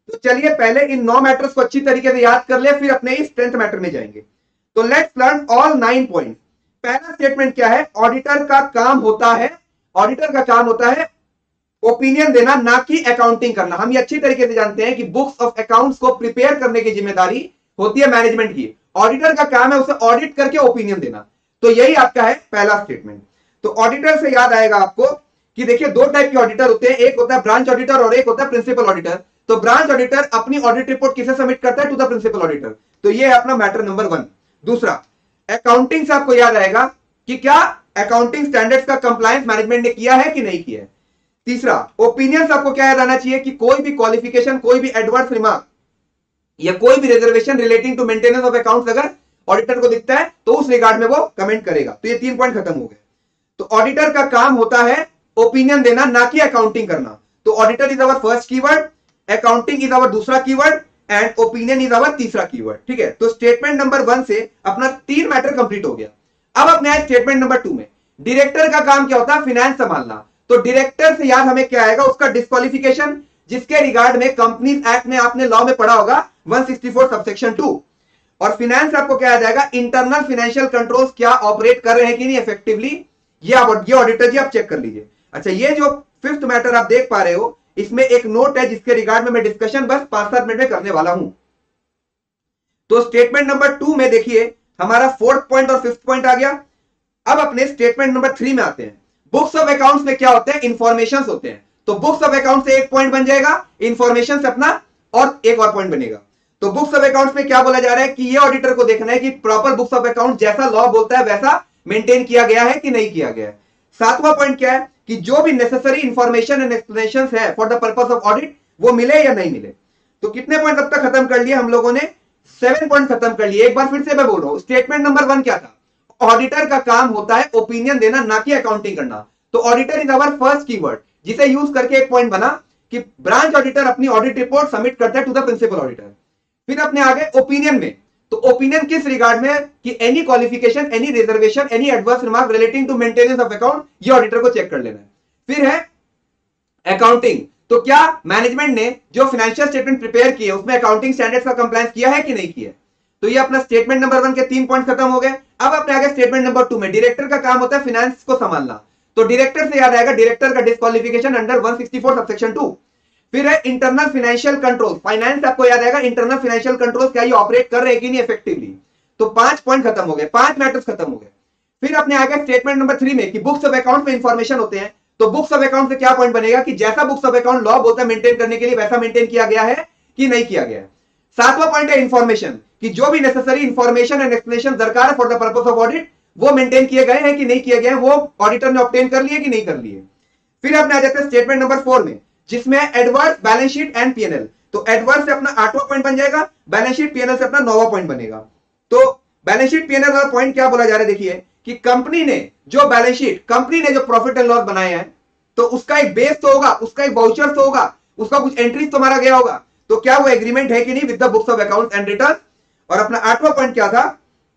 तो चलिए पहले इन नौ मैटर्स को अच्छी तरीके से याद कर ले, फिर अपने इस टेंथ मैटर में जाएंगे। तो let's learn all nine point. पहला स्टेटमेंट क्या है? ऑडिटर का काम होता है ऑडिटर का काम होता है ओपिनियन देना, ना कि अकाउंटिंग करना। हम ये अच्छी तरीके से जानते हैं कि बुक्स ऑफ अकाउंट्स को प्रिपेयर करने की जिम्मेदारी होती है मैनेजमेंट की। ऑडिटर का काम है उसे ऑडिट करके ओपिनियन देना। तो यही आपका है पहला स्टेटमेंट। तो ऑडिटर से याद आएगा आपको कि देखिए दो टाइप के ऑडिटर होते हैं, एक होता है ब्रांच ऑडिटर और एक होता है प्रिंसिपल ऑडिटर। तो ब्रांच ऑडिटर अपनी ऑडिट रिपोर्ट किसे सबमिट करता है? To the principal auditor. तो ये है अपना मैटर नंबर वन। दूसरा, अकाउंटिंग से आपको याद आएगा कि क्या अकाउंटिंग स्टैंडर्ड्स का कंप्लायंस मैनेजमेंट ने किया है कि नहीं किया है। तीसरा, ओपिनियंस आपको क्या याद आना चाहिए कि कोई भी क्वालिफिकेशन, कोई भी एडवर्स रिमार्क या कोई भी reservation relating to maintenance of accounts अगर ऑडिटर को दिखता है तो उस रिगार्ड में वो कमेंट करेगा। तो ये तीन पॉइंट खत्म हो गए। तो ऑडिटर का काम होता है ओपिनियन देना, ना कि अकाउंटिंग करना। तो auditor is our first keyword, accounting is our दूसरा keyword and opinion is our तीसरा कीवर्ड। ठीक है, तो स्टेटमेंट नंबर वन से अपना तीन मैटर कंप्लीट हो गया। अब अपने आए स्टेटमेंट नंबर टू में। डायरेक्टर का काम क्या होता है? फाइनेंस संभालना। तो डायरेक्टर से याद हमें क्या आएगा? उसका डिस्क्वालिफिकेशन, जिसके रिगार्ड में कंपनीज एक्ट में आपने लॉ में पढ़ा होगा one sixty four subsection two. और फाइनेंस आपको क्या आ जाएगा? इंटरनल फाइनेंशियल कंट्रोल्स क्या ऑपरेट कर रहे हैं कि नहीं इफेक्टिवली, ये आप ये ऑडिटर जी आप चेक कर लीजिए। अच्छा, ये जो फिफ्थ मैटर आप देख पा रहे हो इसमें एक नोट है जिसके रिगार्ड में मैं डिस्कशन बस पांच सात मिनट में करने वाला हूं। तो स्टेटमेंट नंबर टू में देखिए हमारा फोर्थ पॉइंट और फिफ्थ पॉइंट आ गया। अब अपने स्टेटमेंट नंबर थ्री में आते हैं। बुक्स ऑफ अकाउंट्स में क्या होते हैं? इंफॉर्मेशन होते हैं। तो बुक्स ऑफ अकाउंट से एक पॉइंट बन जाएगा, इंफॉर्मेशन से अपना और एक और पॉइंट बनेगा। तो बुक्स ऑफ अकाउंट्स में क्या बोला जा रहा है कि ये ऑडिटर को देखना है कि प्रॉपर बुक्स ऑफ अकाउंट जैसा लॉ बोलता है वैसा मेंटेन किया गया है कि नहीं किया गया है। सातवां पॉइंट क्या है कि जो भी नेसेसरी इंफॉर्मेशन एंड एक्सप्लेनेशंस है for the purpose of audit वो मिले या नहीं मिले। तो कितने पॉइंट अब तक खत्म कर लिए हम लोगों ने? सेवन पॉइंट खत्म कर लिए। एक बार फिर से मैं बोल रहा हूं, स्टेटमेंट नंबर वन क्या था? ऑडिटर का काम होता है ओपिनियन देना, ना कि अकाउंटिंग करना। तो auditor is our first keyword, जिसे यूज करके एक पॉइंट बना कि ब्रांच ऑडिटर अपनी ऑडिट रिपोर्ट सबमिट करता है टू द प्रिंसिपल ऑडिटर। फिर अपने आगे ओपिनियन में। तो ओपिनियन किस रिगार्ड में कि any qualification, any reservation, any adverse remark relating to maintenance of account, ये ऑडिटर को चेक कर लेना है। फिर है अकाउंटिंग। तो क्या मैनेजमेंट ने जो फाइनेंशियल स्टेटमेंट प्रिपेयर किए उसमें अकाउंटिंग स्टैंडर्ड्स का कंप्लायंस किया है कि नहीं किया। तो ये अपना स्टेटमेंट नंबर वन के तीन पॉइंट खत्म हो गए। अब अपने आगे स्टेटमेंट नंबर टू में डायरेक्टर का काम होता है फाइनेंस को संभालना। तो डायरेक्टर से याद आएगा डायरेक्टर का disqualification under one sixty four subsection two. फिर है इंटरनल फाइनेंशियल कंट्रोल। फाइनेंस आपको याद आएगा इंटरनल फाइनेंशियल कंट्रोल क्या ये ऑपरेट कर रहे हैं कि नहीं इफेक्टिवली। तो पांच पॉइंट खत्म हो गए, पांच मैटर्स खत्म हो गए। फिर अपने आगे स्टेटमेंट नंबर थ्री में कि बुक्स ऑफ अकाउंट में इंफॉर्मेशन होते हैं। तो बुक्स ऑफ अकाउंट से क्या पॉइंट बनेगा कि जैसा बुक्स ऑफ अकाउंट लॉ बोलता है मेंटेन करने के लिए वैसा मेंटेन किया गया है कि नहीं किया गया है। सातवां पॉइंट है इंफॉर्मेशन, कि जो भी नेसेसरी इंफॉर्मेशन एंड एक्सप्लेनेशन दरकार है for the purpose of audit वो मेंटेन किए गए हैं कि नहीं किए गए हैं, वो ऑडिटर ने ऑब्टेन कर लिए कि नहीं कर लिए। फिर अपने आ जाते हैं स्टेटमेंट नंबर फोर में जिसमें adverse, balance sheet and PNL. तो एडवर्स से अपना आठवां पॉइंट बन जाएगा, बैलेंस शीट पीएनएल से अपना नौवां पॉइंट बनेगा। तो बैलेंस शीट पीएनएल वाला पॉइंट क्या बोला जा रहा है? देखिए कि कंपनी ने जो बैलेंस शीट, कंपनी ने जो प्रॉफिट एंड लॉस बनाए हैं तो उसका एक बेस तो होगा, उसका एक वाउचर तो होगा, उसका कुछ एंट्रीज तो मारा गया होगा। तो क्या वो एग्रीमेंट है कि नहीं with the books of account and return. और अपना आठवां पॉइंट क्या था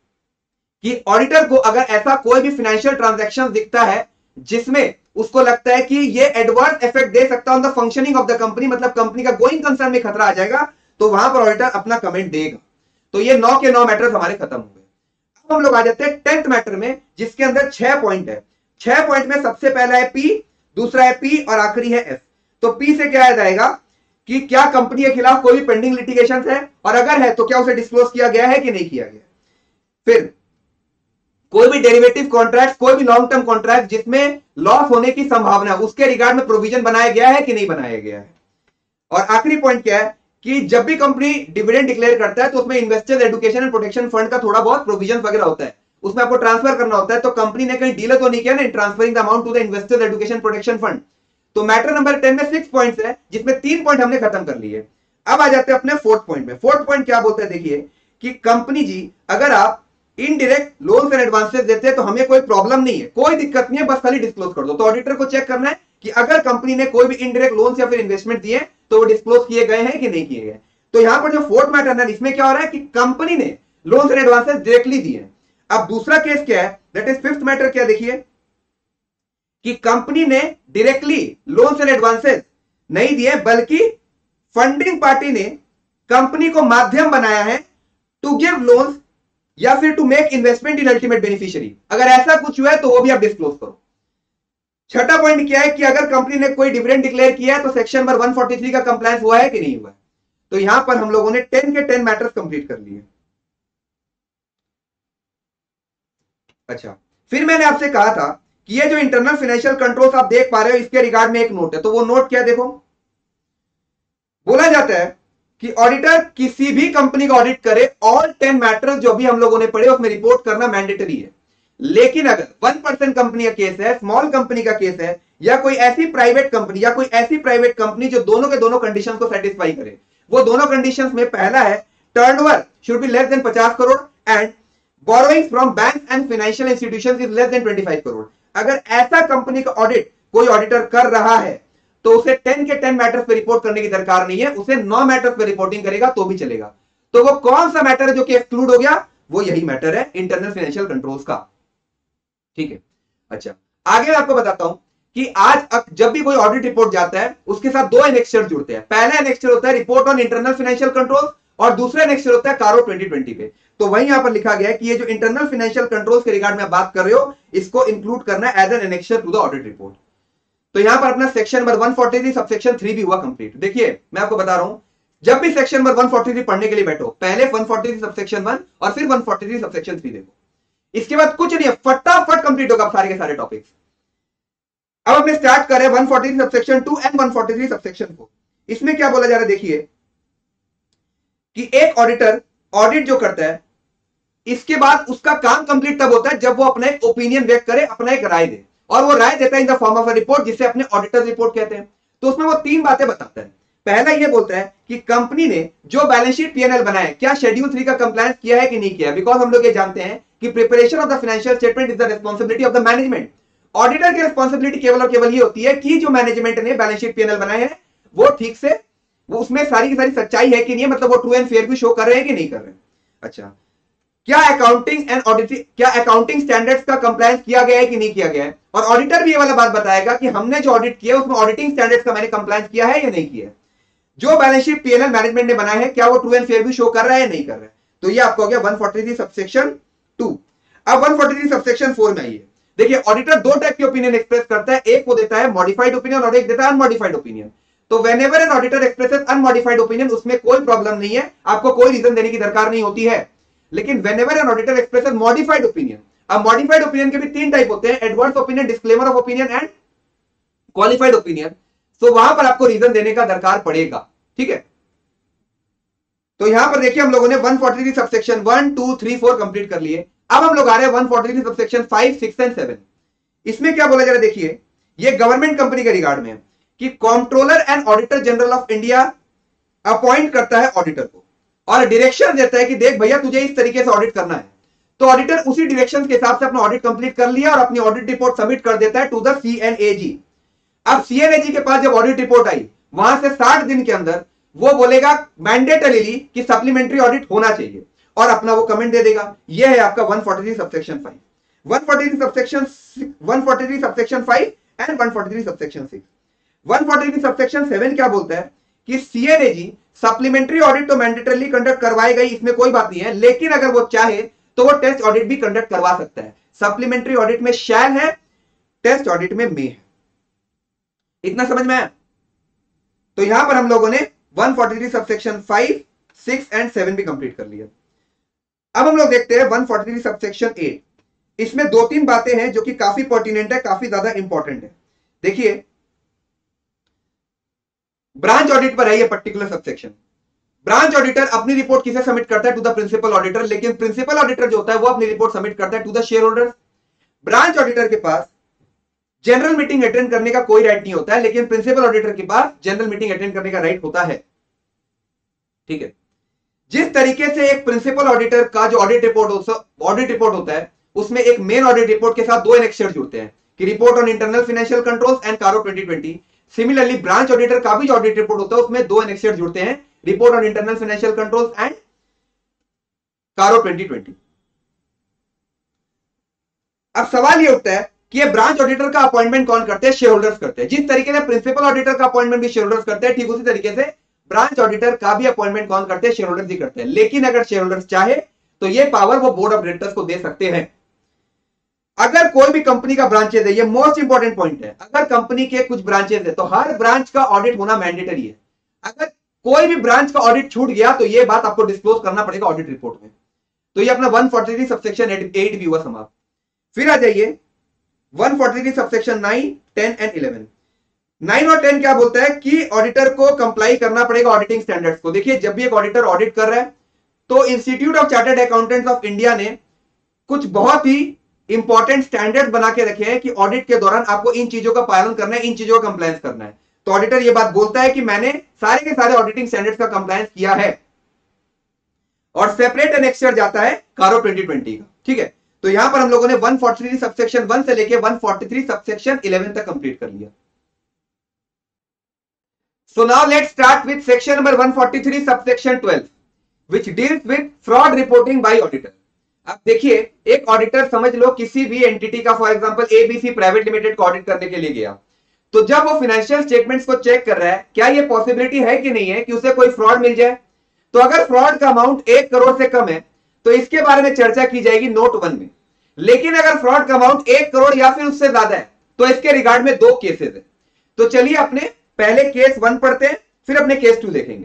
कि ऑडिटर को अगर ऐसा कोई भी फाइनेंशियल ट्रांजैक्शन दिखता है जिसमें उसको लगता है कि ये एडवर्स इफेक्ट दे सकता है on the functioning of the company, मतलब कंपनी का गोइंग कंसर्न में खतरा आ जाएगा, तो वहां पर ऑडिटर अपना कमेंट देगा। तो ये नौ के नौ मैटर्स हमारे खत्म हो गए। अब हम लोग आ जाते हैं टेंथ मैटर में जिसके अंदर छह पॉइंट है। छह पॉइंट में सबसे पहला है पी, दूसरा है पी और आखिरी है एफ। तो पी से क्या याद आएगा कि क्या कंपनी के खिलाफ कोई भी पेंडिंग लिटिगेशन है और अगर है तो क्या उसे डिस्क्लोज किया गया है कि नहीं किया गया। फिर कोई भी डेरिवेटिव कॉन्ट्रैक्ट, कोई भी लॉन्ग टर्म कॉन्ट्रैक्ट जिसमें लॉस होने की संभावना उसके रिगार्ड में प्रोविजन बनाया गया है कि नहीं बनाया गया है। और आखिरी पॉइंट क्या है कि जब भी कंपनी डिविडेंड डिक्लेयर करता है तो उसमें investors education and protection fund का थोड़ा बहुत प्रोविजन वगैरह होता है, उसमें आपको ट्रांसफर करना होता है। तो कंपनी ने कहीं डील तो नहीं किया ना transferring the amount to the investors education protection fund. तो मैटर नंबर टेन में सिक्स पॉइंट्स है जिसमें तीन पॉइंट हमने खत्म कर लिए। अब आ जाते हैं अपने फोर्थ पॉइंट में। फोर्थ पॉइंट क्या बोलते हैं देखिए कि कंपनी जी अगर आप इनडायरेक्ट लोन्स एंड एडवांसेस देते हैं तो हमें कोई प्रॉब्लम नहीं है, कोई दिक्कत नहीं है, बस खाली डिस्क्लोज कर दो। तो ऑडिटर को चेक करना है कि अगर कंपनी ने कोई भी इनडायरेक्ट लोन्स या फिर इन्वेस्टमेंट दिए तो वो डिस्क्लोज किए गए हैं कि नहीं किए गए। तो यहां पर जो फोर्थ मैटर है इसमें क्या हो रहा है कि कंपनी ने लोन्स एंड एडवांसेस डायरेक्टली दिए। अब दूसरा केस क्या है, दैट इज फिफ्थ मैटर क्या, देखिए कि कंपनी ने डायरेक्टली लोन्स एंड एडवांसेस नहीं दिए बल्कि फंडिंग पार्टी ने कंपनी को माध्यम बनाया है टू गिव लोन्स या फिर to make investment in ultimate beneficiary. अगर ऐसा कुछ हुआ है तो वो भी आप डिस्क्लोज करो। छठा पॉइंट क्या है कि अगर कंपनी ने कोई डिविडेंड डिक्लेयर किया है तो section number one forty three का कंप्लायंस हुआ है कि नहीं हुआ है। तो यहां पर हम लोगों ने टेन के टेन मैटर्स कंप्लीट कर लिए। अच्छा, फिर मैंने आपसे कहा था कि ये जो इंटरनल फाइनेंशियल कंट्रोल्स आप देख पा रहे हो इसके रिगार्ड में एक नोट है। तो वो नोट क्या, देखो बोला जाता है कि ऑडिटर किसी भी कंपनी का ऑडिट करे, ऑल टेन मैटर्स जो भी हम लोगों ने पढ़े उसमें रिपोर्ट करना मैंडेटरी है। लेकिन अगर वन परसेंट कंपनी का केस है, स्मॉल कंपनी का केस है, या कोई ऐसी प्राइवेट कंपनी या कोई ऐसी प्राइवेट कंपनी जो दोनों के दोनों कंडीशंस को सेटिस्फाई करे, वो दोनों कंडीशंस में पहला है turnover should be less than पचास crore and borrowings from bank and financial institutions is less then पच्चीस करोड़। अगर ऐसा कंपनी का ऑडिट कोई ऑडिटर कर रहा है तो उसे टेन के टेन मैटर्स पे रिपोर्ट करने की दरकार नहीं है, उसे नौ मैटर्स पे रिपोर्टिंग करेगा तो भी चलेगा। तो वो कौन सा मैटर है जो कि एक्सक्लूड हो गया, वो यही मैटर है इंटरनल फाइनेंशियल कंट्रोल्स का। ठीक है, अच्छा आगे मैं आपको बताता हूं कि आज जब भी कोई ऑडिट रिपोर्ट जाता है उसके साथ दो एनेक्स्चर जुड़ते हैं। पहला एनेक्स्चर होता है report on internal financial control और दूसरा एनेक्स्चर होता है कारो ट्वेंटी ट्वेंटी पे। तो वही यहां पर लिखा गया है कि ये जो इंटरनल फाइनेंशियल कंट्रोल्स के रिगार्ड में बात कर रहे हो इसको इंक्लूड करना as an annexure to the audit report. तो यहां पर अपना section number one forty three subsection three भी हुआ कंप्लीट। देखिए मैं आपको बता रहा हूं, जब भी section number one forty three पढ़ने के लिए बैठो पहले one forty three subsection one और फिर one forty three subsection three देखो, इसके बाद कुछ नहीं है, फटाफट कंप्लीट होगा सारे के सारे टॉपिक्स। अब हमने स्टार्ट कर रहे हैं one forty three subsection two and one forty three subsection four. इसमें क्या बोला जा रहा है, देखिए कि एक ऑडिटर ऑडिट जो करता है इसके बाद उसका काम कंप्लीट तब होता है जब वो अपना एक ओपिनियन व्यक्त करे, अपना एक राय दे, और वो राय देता है in the form of a report जिसे अपने ऑडिटर रिपोर्ट कहते हैं। तो उसमें वो तीन बातें बताता है। पहला ये बोलता है कि कंपनी ने जो बैलेंस शीट पीएनएल बनाया है क्या शेड्यूल थ्री का कंप्लायंस किया है कि नहीं किया। बिकॉज हम लोग ये जानते हैं कि preparation of the financial statement is the responsibility of the management. Auditor की रिस्पांसिबिलिटी केवल और केवल ये होती है कि जो मैनेजमेंट ने बैलेंस शीट पीएनएल बनाए हैं वो ठीक से, वो उसमें सारी की सारी सच्चाई है कि नहीं, मतलब वो ट्रू एंड फेयर भी शो कर रहे हैं कि नहीं कर रहे हैं। अच्छा, क्या अकाउंटिंग एंड ऑडिटिंग क्या अकाउंटिंग स्टैंडर्ड्स का कंप्लायंस किया गया है कि नहीं किया गया है। और ऑडिटर भी ये वाला बात बताएगा कि हमने जो ऑडिट किया उसमें ऑडिटिंग स्टैंडर्ड्स का मैंने कंप्लायंस किया है या नहीं किया है। जो बैलेंस शीट पीएनएल मैनेजमेंट ने बनाया है क्या वो ट्रू एंड फेयर भी शो कर रहा है या नहीं कर रहा है। तो ये आपको हो गया one forty three subsection two. अब one forty three subsection four में आइए। देखिए ऑडिटर दो टाइप के ओपिनियन एक्सप्रेस करता है, एक वो देता है मॉडिफाइड ओपिनियन और एक देता है अनमॉडिफाइड ओपिनियन। तो whenever an auditor expresses unmodified opinion उसमें कोई प्रॉब्लम नहीं है, आपको कोई रीजन देने की दरकार नहीं होती है। लेकिन whenever an auditor expresses modified opinion, अब मॉडिफाइड ओपिनियन के भी तीन टाइप होते हैं, adverse opinion, disclaimer of opinion and qualified opinion. तो वहां पर आपको रीजन देने का दरकार पड़ेगा। ठीक है, तो यहां पर देखिए हम लोगों ने one forty three subsection one two three four complete कर लिए। अब हम लोग आ रहे हैं one forty three subsection five six and seven. इसमें क्या बोला जा रहा है, देखिए ये गवर्नमेंट कंपनी के रिगार्ड में कि controller and auditor general of India appoint करता है ऑडिटर को और डायरेक्शन देता है कि देख भैया तुझे इस तरीके से ऑडिट करना है। तो ऑडिटर उसी डायरेक्शन के हिसाब से अपना ऑडिट कंप्लीट कर लिया और अपनी ऑडिट रिपोर्ट सबमिट कर देता है टू द सीएनएजी। अब सीएनएजी के पास जब ऑडिट रिपोर्ट आई वहां से साठ दिन के अंदर वो बोलेगा मैंडेटरीली कि सप्लीमेंट्री ऑडिट होना चाहिए और अपना वो कमेंट दे देगा। यह है आपका one forty three subsection five, one forty three subsection one forty three subsection five and one forty three subsection six. One forty three subsection seven क्या बोलता है कि सीएनएजी सप्लीमेंट्री ऑडिट तो मैंडेटरीली कंडक्ट करवाई गई, इसमें कोई बात नहीं है, लेकिन अगर वो चाहे तो वो टेस्ट ऑडिट भी कंडक्ट करवा सकता है। सप्लीमेंट्री ऑडिट में शैल है, टेस्ट ऑडिट में मे है। इतना समझ में आया। तो यहां पर हम लोगों ने one forty three subsection five six and seven भी कंप्लीट कर लिया। अब हम लोग देखते हैं one forty three subsection eight. इसमें दो तीन बातें हैं जो कि काफी पर्टिनेंट है, काफी ज्यादा इंपॉर्टेंट है। देखिए ब्रांच ऑडिट पर है ये पर्टिकुलर सबसेक्शन। ब्रांच ऑडिटर अपनी रिपोर्ट किसे सबमिट करता है, टू द प्रिंसिपल ऑडिटर, लेकिन प्रिंसिपल ऑडिटर जो होता है वो अपनी रिपोर्ट सबमिट करता है to the share holders. Branch auditor के पास जनरल मीटिंग अटेंड करने का कोई राइट नहीं होता है, लेकिन प्रिंसिपल ऑडिटर के पास जनरल मीटिंग अटेंड करने का राइट होता है। ठीक है, जिस तरीके से एक प्रिंसिपल ऑडिटर का जो ऑडिट रिपोर्ट ऑडिट रिपोर्ट होता है उसमें एक मेन ऑडिट रिपोर्ट के साथ दो एनेक्सर जुड़ते हैं कि report on internal financial controls and CARO twenty twenty. Similarly branch auditor का भी जो ऑडिट रिपोर्ट होता है उसमें दो एनेक्सर जुड़ते हैं, report on internal financial controls and CARO twenty twenty. अब सवाल ये उठता है कि ये ब्रांच ऑडिटर का अपॉइंटमेंट कौन करते हैं, शेयर होल्डर्स करते हैं। जिस तरीके से प्रिंसिपल ऑडिटर का अपॉइंटमेंट भी शेयर होल्डर्स करते हैं, ठीक उसी तरीके से ब्रांच ऑडिटर का भी अपॉइंटमेंट कौन करते हैं? शेयर होल्डर्स ही करते हैं। लेकिन अगर शेयर होल्डर्स चाहे तो ये पावर वो बोर्ड ऑफ डायरेक्टर्स को दे सकते हैं। अगर कोई भी कंपनी का ब्रांचेज है, ये मोस्ट इंपॉर्टेंट पॉइंट है, अगर कंपनी के कुछ ब्रांचेज है तो हर ब्रांच का ऑडिट होना मैंडेटरी है। अगर कोई भी ब्रांच का ऑडिट छूट गया तो ये बात आपको डिस्क्लोज करना पड़ेगा ऑडिट रिपोर्ट में। तो ये अपना one forty three subsection eight भी हुआ समाप्त। फिर आ जाइए one forty three subsection nine, ten and eleven. Nine और टेन क्या बोलता है कि ऑडिटर को कंप्लाई करना पड़ेगा ऑडिटिंग स्टैंडर्ड्स को। देखिए, जब भी एक ऑडिटर ऑडिट कर रहा है तो Institute of chartered accountants of India ने कुछ बहुत ही इंपॉर्टेंट स्टैंडर्ड बना के रखे हैं कि ऑडिट के दौरान आपको इन चीजों का पालन करना है, इन चीजों का कंप्लायंस करना है। तो ऑडिटर ये बात बोलता है कि मैंने सारे के सारे ऑडिटिंग स्टैंडर्ड्स का कंप्लायंस किया है, और सेपरेट एनेक्सर जाता है कारो ट्वेंटी ट्वेंटी का। ठीक है, तो यहां पर हम लोगों ने one forty three subsection one से लेके one forty three subsection eleven तक कंप्लीट कर लिया। So now let's start with section number one forty-three subsection twelve, which deals with fraud reporting by auditor. अब देखिए, एक ऑडिटर समझ लो किसी भी एंटिटी का, for example ABC private limited को ऑडिट करने के लिए गया, तो जब वो फाइनेंशियल स्टेटमेंट्स को चेक कर रहा है, क्या ये पॉसिबिलिटी है कि नहीं है कि उसे कोई फ्रॉड मिल जाए? तो अगर फ्रॉड का अमाउंट एक करोड़ से कम है तो इसके बारे में चर्चा की जाएगी नोट वन में। लेकिन अगर फ्रॉड का अमाउंट एक करोड़ या फिर उससे ज्यादा है तो इसके रिगार्ड में दो केसेस है। तो चलिए अपने पहले केस वन पढ़ते हैं, फिर अपने केस टू देखेंगे।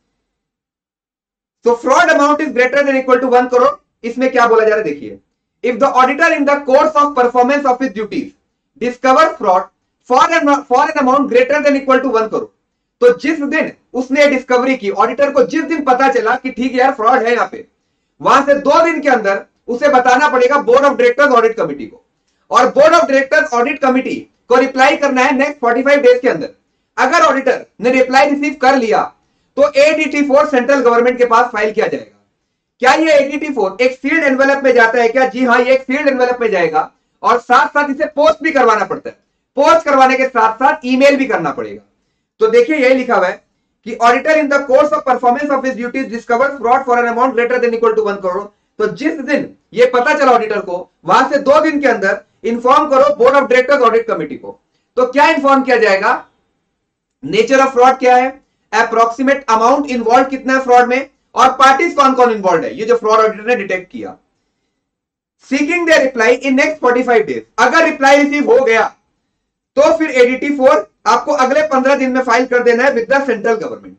तो fraud amount is greater than equal to one crore. इसमें क्या बोला जा रहा है, देखिए, if the auditor in the course of performance of his duties discover fraud for an for an amount greater than equal to one crore, तो जिस दिन उसने डिस्कवरी की, ऑडिटर को जिस दिन पता चला कि ठीक है यार फ्रॉड है यहां पे, वहां से दो दिन के अंदर उसे बताना पड़ेगा board of directors audit committee को, और board of directors audit committee को रिप्लाई करना है नेक्स्ट फोर्टी फाइव डेज के अंदर। अगर ऑडिटर ने रिप्लाई रिसीव कर लिया तो एडीटी फोर सेंट्रल गवर्नमेंट के पास फाइल किया जाएगा। क्या ये एडीटी फोर एक सील्ड एनवेलप में जाता है क्या? जी हाँ, ये एक सील्ड एनवेलप में जाएगा, और साथ साथ इसे पोस्ट भी करवाना पड़ता है। पोस्ट करवाने के साथ साथ ईमेल भी करना पड़ेगा। तो देखिए, यही लिखा हुआ है कि auditor in the course of performance of his duties discover fraud for an amount greater than equal to one crore. तो जिस दिन ये पता चला ऑडिटर को, वहां से दो दिन के अंदर इंफॉर्म करो board of directors audit committee को। तो क्या इंफॉर्म किया जाएगा? नेचर ऑफ फ्रॉड क्या है, अप्रोक्सीमेट अमाउंट इन्वॉल्व कितना है फ्रॉड में, और पार्टीज कौन कौन इन्वॉल्व है, ये जो फ्रॉड ऑडिटर ने डिटेक्ट किया। Seeking their reply in next forty five days. अगर रिप्लाई रिसीव हो गया तो फिर एडीटी फोर आपको अगले पंद्रह दिन में फाइल कर देना है विद द सेंट्रल गवर्नमेंट।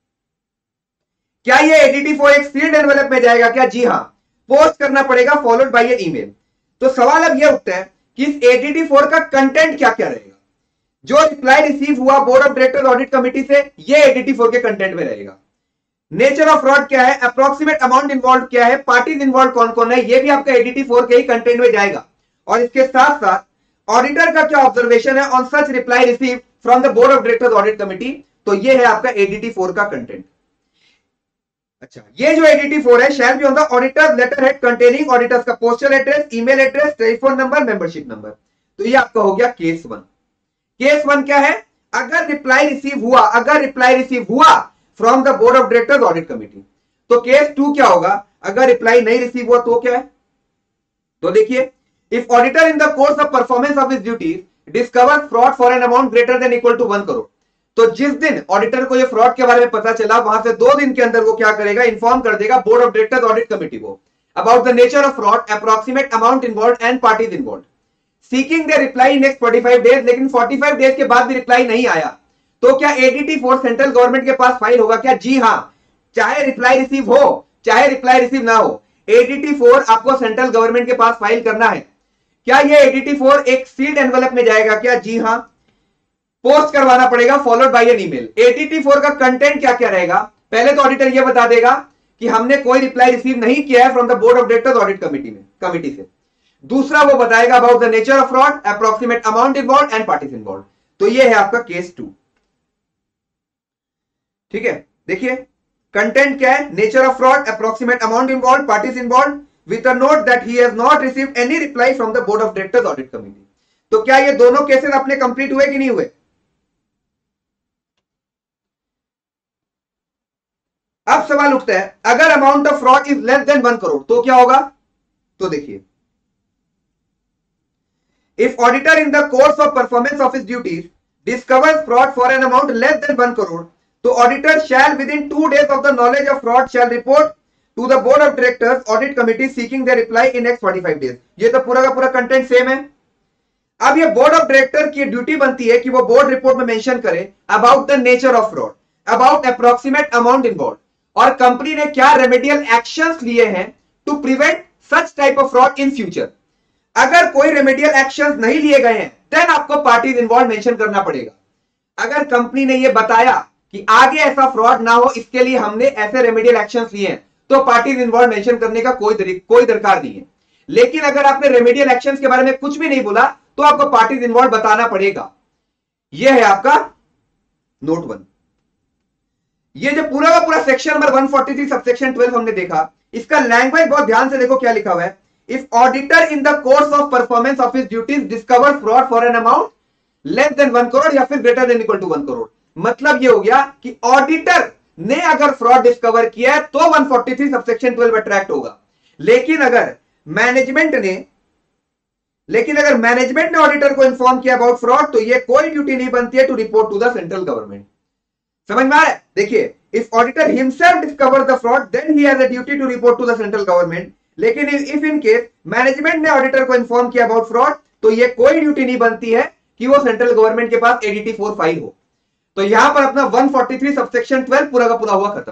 क्या ये एडीटी फोर एक सील्ड एनवेलप में जाएगा क्या? जी हां, पोस्ट करना पड़ेगा फॉलोड बाय एन ईमेल। तो सवाल अब यह उठता है कि इस एडीटी फोर का कंटेंट क्या क्या रहेगा। जो रिप्लाई रिसीव हुआ board of directors audit committee से, ये एडीटी फोर के कंटेंट में रहेगा। नेचर ऑफ फ्रॉड क्या है, अप्रोक्सीमेट अमाउंट इन्वॉल्व क्या है, पार्टीज इन्वॉल्व कौन कौन है, ये भी आपका एडीटी फोर के ही कंटेंट में जाएगा। और इसके साथ साथ ऑडिटर का क्या ऑब्जर्वेशन है on such reply receive from the board of directors audit committee, तो ये है आपका एडीटी फोर का कंटेंट। अच्छा, ये जो एडीटी फोर है, shall be on the auditors letterhead containing auditors का postal address, email address, telephone number, membership number. तो ये आपका हो गया केस वन। केस वन क्या है? अगर रिप्लाई रिसीव हुआ, अगर रिप्लाई रिसीव हुआ from the board of directors audit committee. तो केस टू क्या होगा? अगर रिप्लाई नहीं रिसीव हुआ तो क्या है? तो देखिए, if auditor in the course of performance of his duties discover fraud for an amount greater than equal to one crore, तो जिस दिन ऑडिटर को ये फ्रॉड के बारे में पता चला, वहां से दो दिन के अंदर वो क्या करेगा? इन्फॉर्म कर देगा board of directors audit committee को about the nature of fraud, approximate amount involve and parties involve. Seeking the reply next forty five days. लेकिन फोर्टी फाइव डेज के बाद भी रिप्लाई नहीं आया तो क्या एडीटी फोर सेंट्रल गवर्नमेंट के पास फाइल होगा क्या? जी हां, चाहे रिप्लाई रिसीव हो चाहे रिप्लाई रिसीव ना हो, एडीटी फोर आपको सेंट्रल गवर्नमेंट के पास फाइल करना है। क्या ये एडीटी फोर एक सील्ड एनवेलप में जाएगा क्या? जी हां, पोस्ट करवाना पड़ेगा followed by an email. ADT four का कंटेंट क्या क्या रहेगा? पहले तो ऑडिटर ये बता देगा कि हमने कोई रिप्लाई रिसीव नहीं किया है from the board of directors audit committee में कमिटी से। दूसरा, वो बताएगा about the nature of fraud, approximate amount involve and parties involve. तो ये है आपका केस टू। ठीक है, देखिए कंटेंट क्या है? Nature of fraud, approximate amount involve, parties involve, with a note that he has not received any reply from the board of directors audit committee। तो क्या ये दोनों केसेस अपने कंप्लीट हुए कि नहीं हुए? अब सवाल उठता है, अगर amount of fraud is less than one crore तो क्या होगा? तो देखिए, if auditor in the course of performance of his duties discovers fraud for an amount less than one crore, तो auditor shall within two days of the knowledge of fraud shall report to the board of directors audit committee seeking the reply in next forty five days. ये तो पूरा का पूरा content same है। अब ये board of director की duty बनती है कि वो बोर्ड रिपोर्ट में मेंशन करे about the nature of fraud, about approximate amount involve, और कंपनी ने क्या रेमेडियल एक्शंस लिए हैं to prevent such type of fraud in future. अगर कोई रेमेडियल एक्शंस नहीं लिए गए हैं देन आपको पार्टीज इन्वॉल्व मेंशन करना पड़ेगा। अगर कंपनी ने ये बताया कि आगे ऐसा फ्रॉड ना हो इसके लिए हमने ऐसे रेमेडियल एक्शंस लिए हैं तो पार्टीज इन्वॉल्व मेंशन करने का कोई कोई दरकार नहीं है। लेकिन अगर आपने रेमेडियल एक्शंस के बारे में कुछ भी नहीं बोला तो आपको पार्टीज इन्वॉल्व बताना पड़ेगा। यह है आपका नोट वन। ये जो पूरा का पूरा section number one forty three subsection twelve हमने देखा, इसका लैंग्वेज बहुत ध्यान से देखो क्या लिखा हुआ है। If auditor in the course of performance of his duties discover fraud for an amount less than one crore या फिर greater than equal to one crore, मतलब ये हो गया कि ऑडिटर ने अगर फ्रॉड डिस्कवर किया है तो one forty three subsection twelve attract होगा। लेकिन अगर मैनेजमेंट ने लेकिन अगर मैनेजमेंट ने ऑडिटर को इन्फॉर्म किया अबाउट फ्रॉड तो ये कोई ड्यूटी नहीं बनती है to report to the central government. समझ में आ रहा है? देखिए, if auditor himself discover the fraud then he has a duty to report to the central government. लेकिन इफ इन केस मैनेजमेंट ने ऑडिटर को इन्फॉर्म किया अबाउट फ्रॉड तो ये कोई ड्यूटी नहीं बनती है कि वो सेंट्रल गवर्नमेंट के पास एडीटी फोर फाइल हो। तो यहां पर अपना one forty three subsection twelve पूरा का पूरा हुआ खत्म।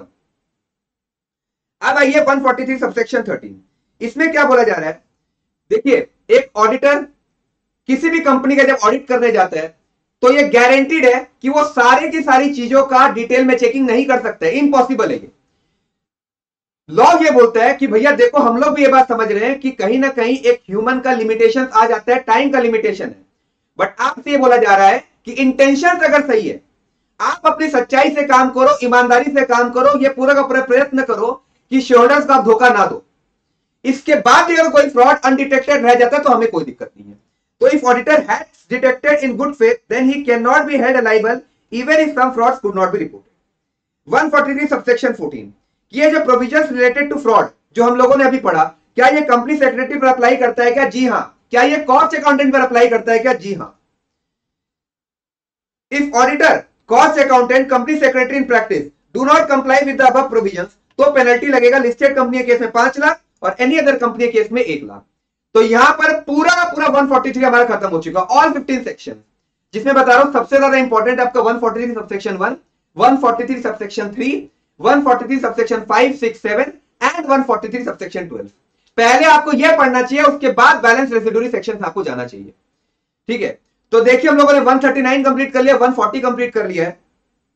अब आइए one forty three subsection thirteen. इसमें क्या बोला जा रहा है? देखिए, एक ऑडिटर किसी भी कंपनी का जब ऑडिट करने जाता है तो ये गारंटीड है कि वो सारी की सारी चीजों का डिटेल में चेकिंग नहीं कर सकता है, इम्पॉसिबल है। लॉ ये बोलता है कि भैया देखो, हम लोग भी ये बात समझ रहे हैं कि कहीं ना कहीं एक ह्यूमन का लिमिटेशन आ जाता है, टाइम का लिमिटेशन है, बट आपसे ये बोला जा रहा है कि इंटेंशन अगर सही है, आप अपनी सच्चाई से काम करो, ईमानदारी से काम करो, ये पूरा का पूरा प्रयत्न करो कि शेयरहोल्डर्स का धोखा ना दो। इसके बाद अगर कोई फ्रॉड अनडिटेक्टेड रह जाता है तो हमें कोई दिक्कत नहीं है। तो if auditor has detected in good faith then he can not be held liable even if some frauds could not be reported. One forty three subsection fourteen, ये जो प्रोविजंस रिलेटेड टू फ्रॉड जो हम लोगों ने अभी पढ़ा, क्या ये कंपनी सेक्रेटरी पर अप्लाई करता है क्या? जी हां। क्या ये कॉस्ट अकाउंटेंट पर अप्लाई करता है क्या? जी हां। If auditor, cost accountant, company secretary in practice do not comply with the above provisions तो पेनल्टी लगेगा लिस्टेड कंपनी के केस में पांच लाख और एनी अदर कंपनी के केस में एक लाख। तो यहां पर पूरा का पूरा वन फोर्टी थ्री हमारा खत्म हो चुका, ऑल फिफ्टीन सेक्शन, जिसमें बता रहा हूं सबसे ज्यादा इंपॉर्टेंट आपका one forty three subsection one, one forty three subsection three, one forty three subsection five, six, seven and one forty three subsection twelve. पहले आपको यह पढ़ना चाहिए, उसके बाद बैलेंस रेसिडुअरी सेक्शन आपको जाना चाहिए। ठीक है, तो देखिए हम लोगों ने वन थर्टी नाइन कंप्लीट कर लिया, वन फोर्टी कंप्लीट कर लिया है,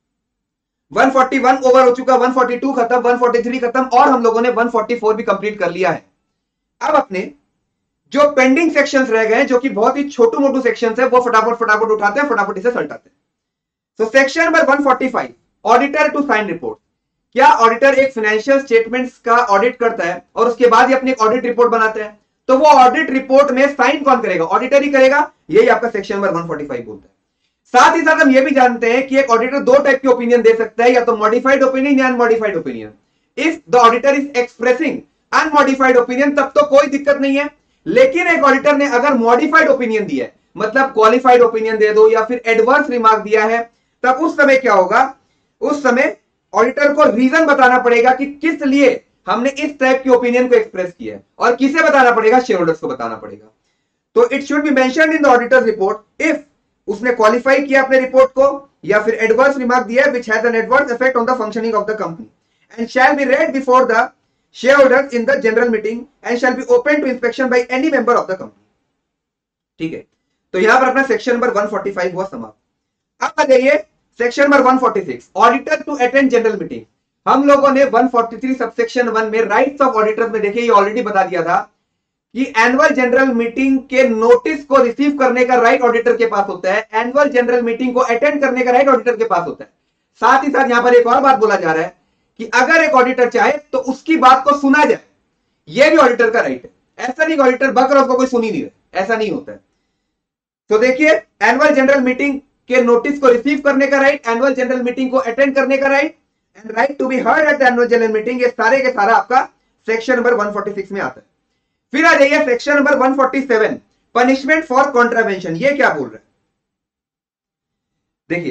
वन फोर्टी वन ओवर हो चुका, वन फोर्टी टू खत्म, वन फोर्टी थ्री खत्म और हम लोगों ने वन फोर्टी फोर भी कंप्लीट कर लिया है। अब अपने जो पेंडिंग सेक्शंस रह गए जो कि बहुत ही छोटू मोटू सेक्शंस है वो फटाफट फटाफट उठाते हैं, फटाफट इसे सल्टाते हैं। So section number one forty five, auditor to sign report. क्या ऑडिटर एक फाइनेंशियल स्टेटमेंट्स का ऑडिट करता है और उसके बाद ही अपनी ऑडिट रिपोर्ट बनाता है, तो वो ऑडिट रिपोर्ट में साइन कौन करेगा? ऑडिटर ही करेगा। यही आपका section number one forty five बोलता है। साथ ही साथ हम ये भी जानते हैं कि एक ऑडिटर दो टाइप के ओपिनियन दे सकता है, या तो मॉडिफाइड ओपिनियन या unmodified opinion. If the auditor is expressing unmodified opinion तब तो कोई दिक्कत नहीं है, लेकिन एक ऑडिटर ने अगर मॉडिफाइड ओपिनियन दिया है, मतलब क्वालिफाइड ओपिनियन दे दो या फिर एडवर्स रिमार्क दिया है, तब उस समय क्या होगा? उस समय ऑडिटर को रीजन बताना पड़ेगा कि किस लिए हमने इस टाइप के ओपिनियन को एक्सप्रेस किया है, और किसे बताना पड़ेगा? शेयर होल्डर्स को बताना पड़ेगा। तो it should be mentioned in the auditors report if उसने क्वालिफाई किया अपने रिपोर्ट को या फिर एडवर्स रिमार्क दिया which has an adverse effect on the functioning of the company and shall be read before the shareholders in the general meeting and shall be open to inspection by any member of the company। ठीक है, तो यहां पर अपना section number one forty five हुआ समाप्त। अब आ जाइए section number one forty six, auditor to attend general meeting. हम लोगों ने one forty three subsection one में राइट्स ऑफ ऑडिटर्स में देखिए, ये ऑलरेडी बता दिया था कि एनुअल जनरल मीटिंग के नोटिस को रिसीव करने का राइट ऑडिटर के पास होता है, एनुअल जनरल मीटिंग को अटेंड करने का राइट ऑडिटर के पास होता है। साथ ही साथ यहां पर एक और बात बोला जा रहा है कि अगर एक ऑडिटर चाहे तो उसकी बात को सुना जाए, यह भी ऑडिटर का राइट है। ऐसा नहीं ऑडिटर बक रहा उसको कोई सुन ही नहीं रहा, ऐसा नहीं होता है। तो देखिए, एनुअल जनरल मीटिंग के नोटिस को रिसीव करने का राइट, एनुअल जनरल मीटिंग को अटेंड करने का right and right to be heard at the annual general meeting, ये सारे के सारा आपका section number one forty six में आता है। फिर आ जाइए section number one forty seven, punishment for contravention. ये क्या बोल रहा है? देखिए,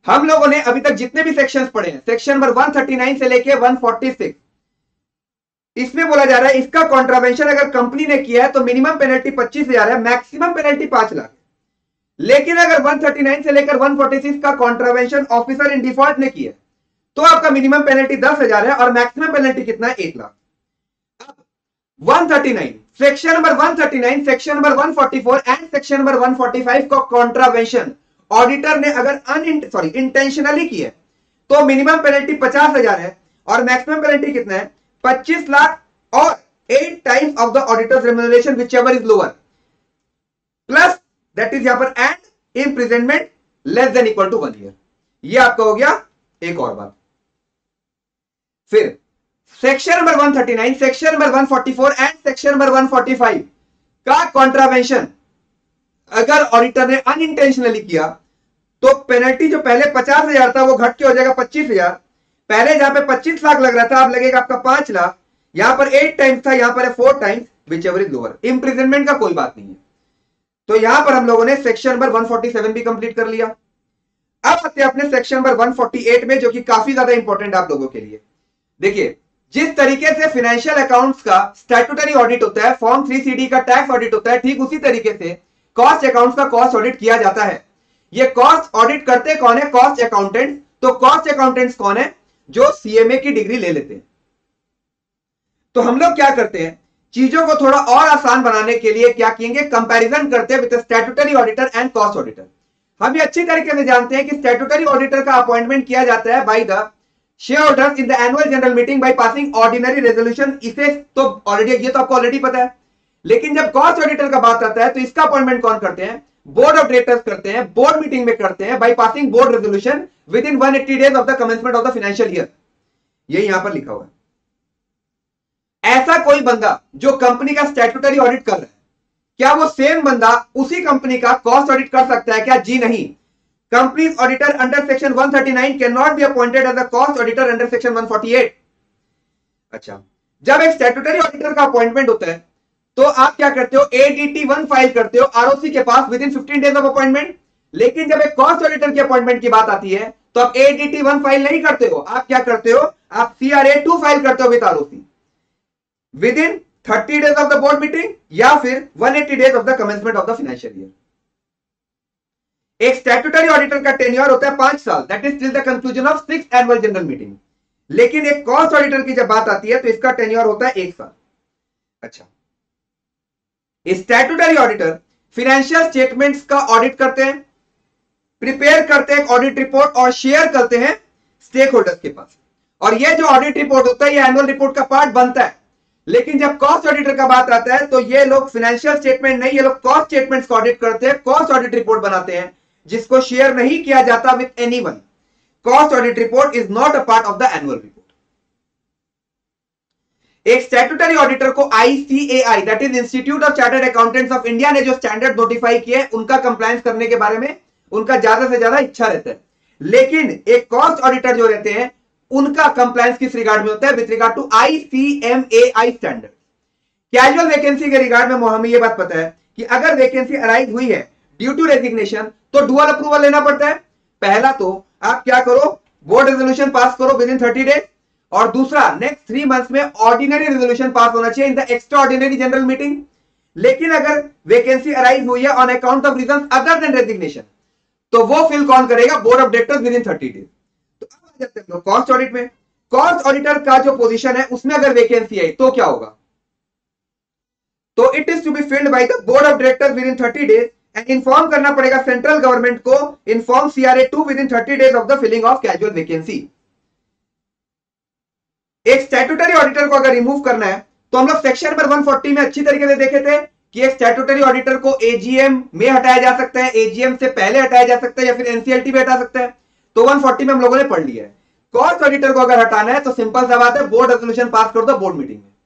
हम लोगों ने अभी तक जितने भी सेक्शंस पढ़े हैं, सेक्शन नंबर एक सौ उनतालीस से लेके एक सौ छियालीस, इसमें बोला जा रहा है इसका कॉन्ट्रावेंशन अगर कंपनी ने किया है तो मिनिमम पेनल्टी पच्चीस हजार है, मैक्सिमम पेनल्टी पांच लाख। लेकिन अगर एक सौ उनतालीस से लेकर एक सौ छियालीस का कॉन्ट्रावेंशन ऑफिसर इन डिफॉल्ट ने किया तो आपका मिनिमम पेनल्टी दस हजार है और मैक्सिमम पेनल्टी कितना है, एक लाख। एक सौ उनतालीस सेक्शन नंबर एक सौ उनतालीस, सेक्शन नंबर एक सौ चौवालीस एंड सेक्शन नंबर एक सौ पैंतालीस का कॉन्ट्रावेंशन ऑडिटर ने अगर अन सॉरी इंटेंशनली किया तो मिनिमम पेनल्टी पचास हजार है और मैक्सिमम पेनल्टी कितना है, पच्चीस लाख और eight times of the auditors remuneration whichever is lower, plus that is यहां पर and imprisonment less than equal to one year. ये आपका हो गया एक और बात। फिर सेक्शन नंबर एक सौ उनतालीस, सेक्शन नंबर एक सौ चौवालीस एंड सेक्शन नंबर एक सौ पैंतालीस का कॉन्ट्रावेंशन अगर ऑडिटर ने अनइंटेंशनली किया तो पेनल्टी जो पहले पचास हजार था वो घट के हो जाएगा पच्चीस हजार। पहले जहां पे पच्चीस लाख लग रहा था अब लगेगा आपका पांच लाख, यहां पर एट टाइम्स था, यहां पर है four times, whichever is lower. Imprisonment का कोई बात नहीं है। तो यहां पर हम लोगों ने सेक्शन नंबर एक सौ सैंतालीस भी कंप्लीट कर लिया। अब आते हैं अपने सेक्शन नंबर एक सौ अड़तालीस में, जो कि काफी ज्यादा इंपॉर्टेंट आप लोगों के लिए। देखिए, जिस तरीके से फाइनेंशियल अकाउंट्स का स्टैट्यूटरी ऑडिट होता है, फॉर्म थ्री सी डी का टैक्स ऑडिट होता है, ठीक उसी तरीके से कॉस्ट अकाउंट्स का कॉस्ट ऑडिट किया जाता है। ये कॉस्ट ऑडिट करते कौन है, कॉस्ट अकाउंटेंट। तो कॉस्ट अकाउंटेंट्स कौन है, जो सीएमए की डिग्री ले लेते हैं। तो हम लोग क्या करते हैं, चीजों को थोड़ा और आसान बनाने के लिए क्या किएंगे, कंपैरिजन करते हैं with statutory auditor and cost auditor. हम ये अच्छी तरीके से जानते हैं कि स्टैट्यूटरी ऑडिटर का अपॉइंटमेंट किया जाता है by the share holders in the annual general meeting by passing ordinary resolution. इसे तो ऑलरेडी, ये तो आपको ऑलरेडी पता है। लेकिन जब कॉस्ट ऑडिटर का बात आता है तो इसका अपॉइंटमेंट कौन करते हैं, बोर्ड ऑफ डायरेक्टर्स करते हैं, बोर्ड मीटिंग में करते हैं by passing board resolution within one eighty days of the commencement of the financial year. ये यहां पर लिखा हुआ है। ऐसा कोई बंदा जो कंपनी का स्टैट्यूटरी ऑडिट कर रहा है, क्या वो सेम बंदा उसी कंपनी का कॉस्ट ऑडिट कर सकता है क्या? जी नहीं। कंपनीज ऑडिटर अंडर सेक्शन एक सौ उनतालीस can not be appointed as a cost auditor under section एक सौ अड़तालीस। अच्छा, जब एक स्टैट्यूटरी ऑडिटर का अपॉइंटमेंट होता है तो आप क्या करते हो, एडीटी वन फाइल करते हो आरओसी के पास within fifteen days of appointment. लेकिन जब एक कॉस्ट ऑडिटर की अपॉइंटमेंट की बात आती है तो आप एडीटी वन फाइल नहीं करते हो, आप क्या करते हो, आप सीआरए टू फाइल करते हो with ROC within thirty days of the board meeting या फिर one eighty days of the commencement of the financial year. एक स्टैट्यूटरी ऑडिटर का टेन्योर होता है पांच साल, that is till the conclusion of sixth annual general meeting. लेकिन एक कॉस्ट ऑडिटर की जब बात आती है तो इसका टेन्योर होता है एक साल। अच्छा, स्टैट्यूटरी ऑडिटर फाइनेंशियल स्टेटमेंट्स का ऑडिट करते हैं, प्रिपेयर करते हैं ऑडिट रिपोर्ट और शेयर करते हैं स्टेक होल्डर्स के पास। और ये जो ऑडिट रिपोर्ट होता है ये एनुअल रिपोर्ट का पार्ट बनता है। लेकिन जब कॉस्ट ऑडिटर का बात आता है तो ये लोग फाइनेंशियल स्टेटमेंट नहीं, ये लोग कॉस्ट स्टेटमेंट्स का ऑडिट करते हैं, कॉस्ट ऑडिट रिपोर्ट बनाते हैं जिसको शेयर नहीं किया जाता with anyone. Cost audit report is not a part of the annual report. एक स्टैट्यूटरी ऑडिटर को ICAI that is institute of chartered accountants of India ने जो स्टैंडर्ड नोटिफाई किए उनका कंप्लायंस करने के बारे में उनका ज्यादा से ज्यादा इच्छा रहता है। लेकिन एक कॉस्ट ऑडिटर जो रहते हैं उनका कंप्लायंस किस रिगार्ड में होता है, with regard to ICMAI standard. Casual vacancy के रिगार्ड में हमें यह बात पता है कि अगर वैकेंसी अराइज हुई है ड्यू टू रेजिग्नेशन तो डुअल अप्रूवल लेना पड़ता है। पहला तो आप क्या करो, बोर्ड रेजोल्यूशन पास करो विद इन थर्टी डेज, और दूसरा नेक्स्ट थ्री मंथ्स में ऑर्डिनरी रेजोल्यूशन पास होना चाहिए in the extra ordinary general meeting. लेकिन अगर वैकेंसी अराइज हुई है on account of reasons other than resignation तो वो फिल कौन करेगा, board of directors within thirty days. तो अब आ जाते हैं कॉस्ट ऑडिट में। कॉस्ट ऑडिटर का जो पोजीशन है उसमें अगर वैकेंसी आई तो क्या होगा, तो it is to be filled by the board of directors within thirty days and inform करना पड़ेगा सेंट्रल गवर्नमेंट को, inform CRA two within thirty days of the filling of casual vacancy. एक statutory auditor को अगर remove करना है तो हम लोग सेक्शन नंबर एक सौ चालीस में अच्छी तरीके से देखे थे कि एक स्टैट्यूटरी ऑडिटर को एजीएम में हटाया जा सकता है, एजीएम से पहले हटाया जा सकता है या फिर एनसीएलटी में हटा सकता है। तो एक सौ चालीस में हम लोगों ने पढ़ लिया है। कॉस्ट ऑडिटर को अगर हटाना है तो सिंपल सा बात है, बोर्ड रेजोल्यूशन पास कर दो बोर्ड मीटिंग में।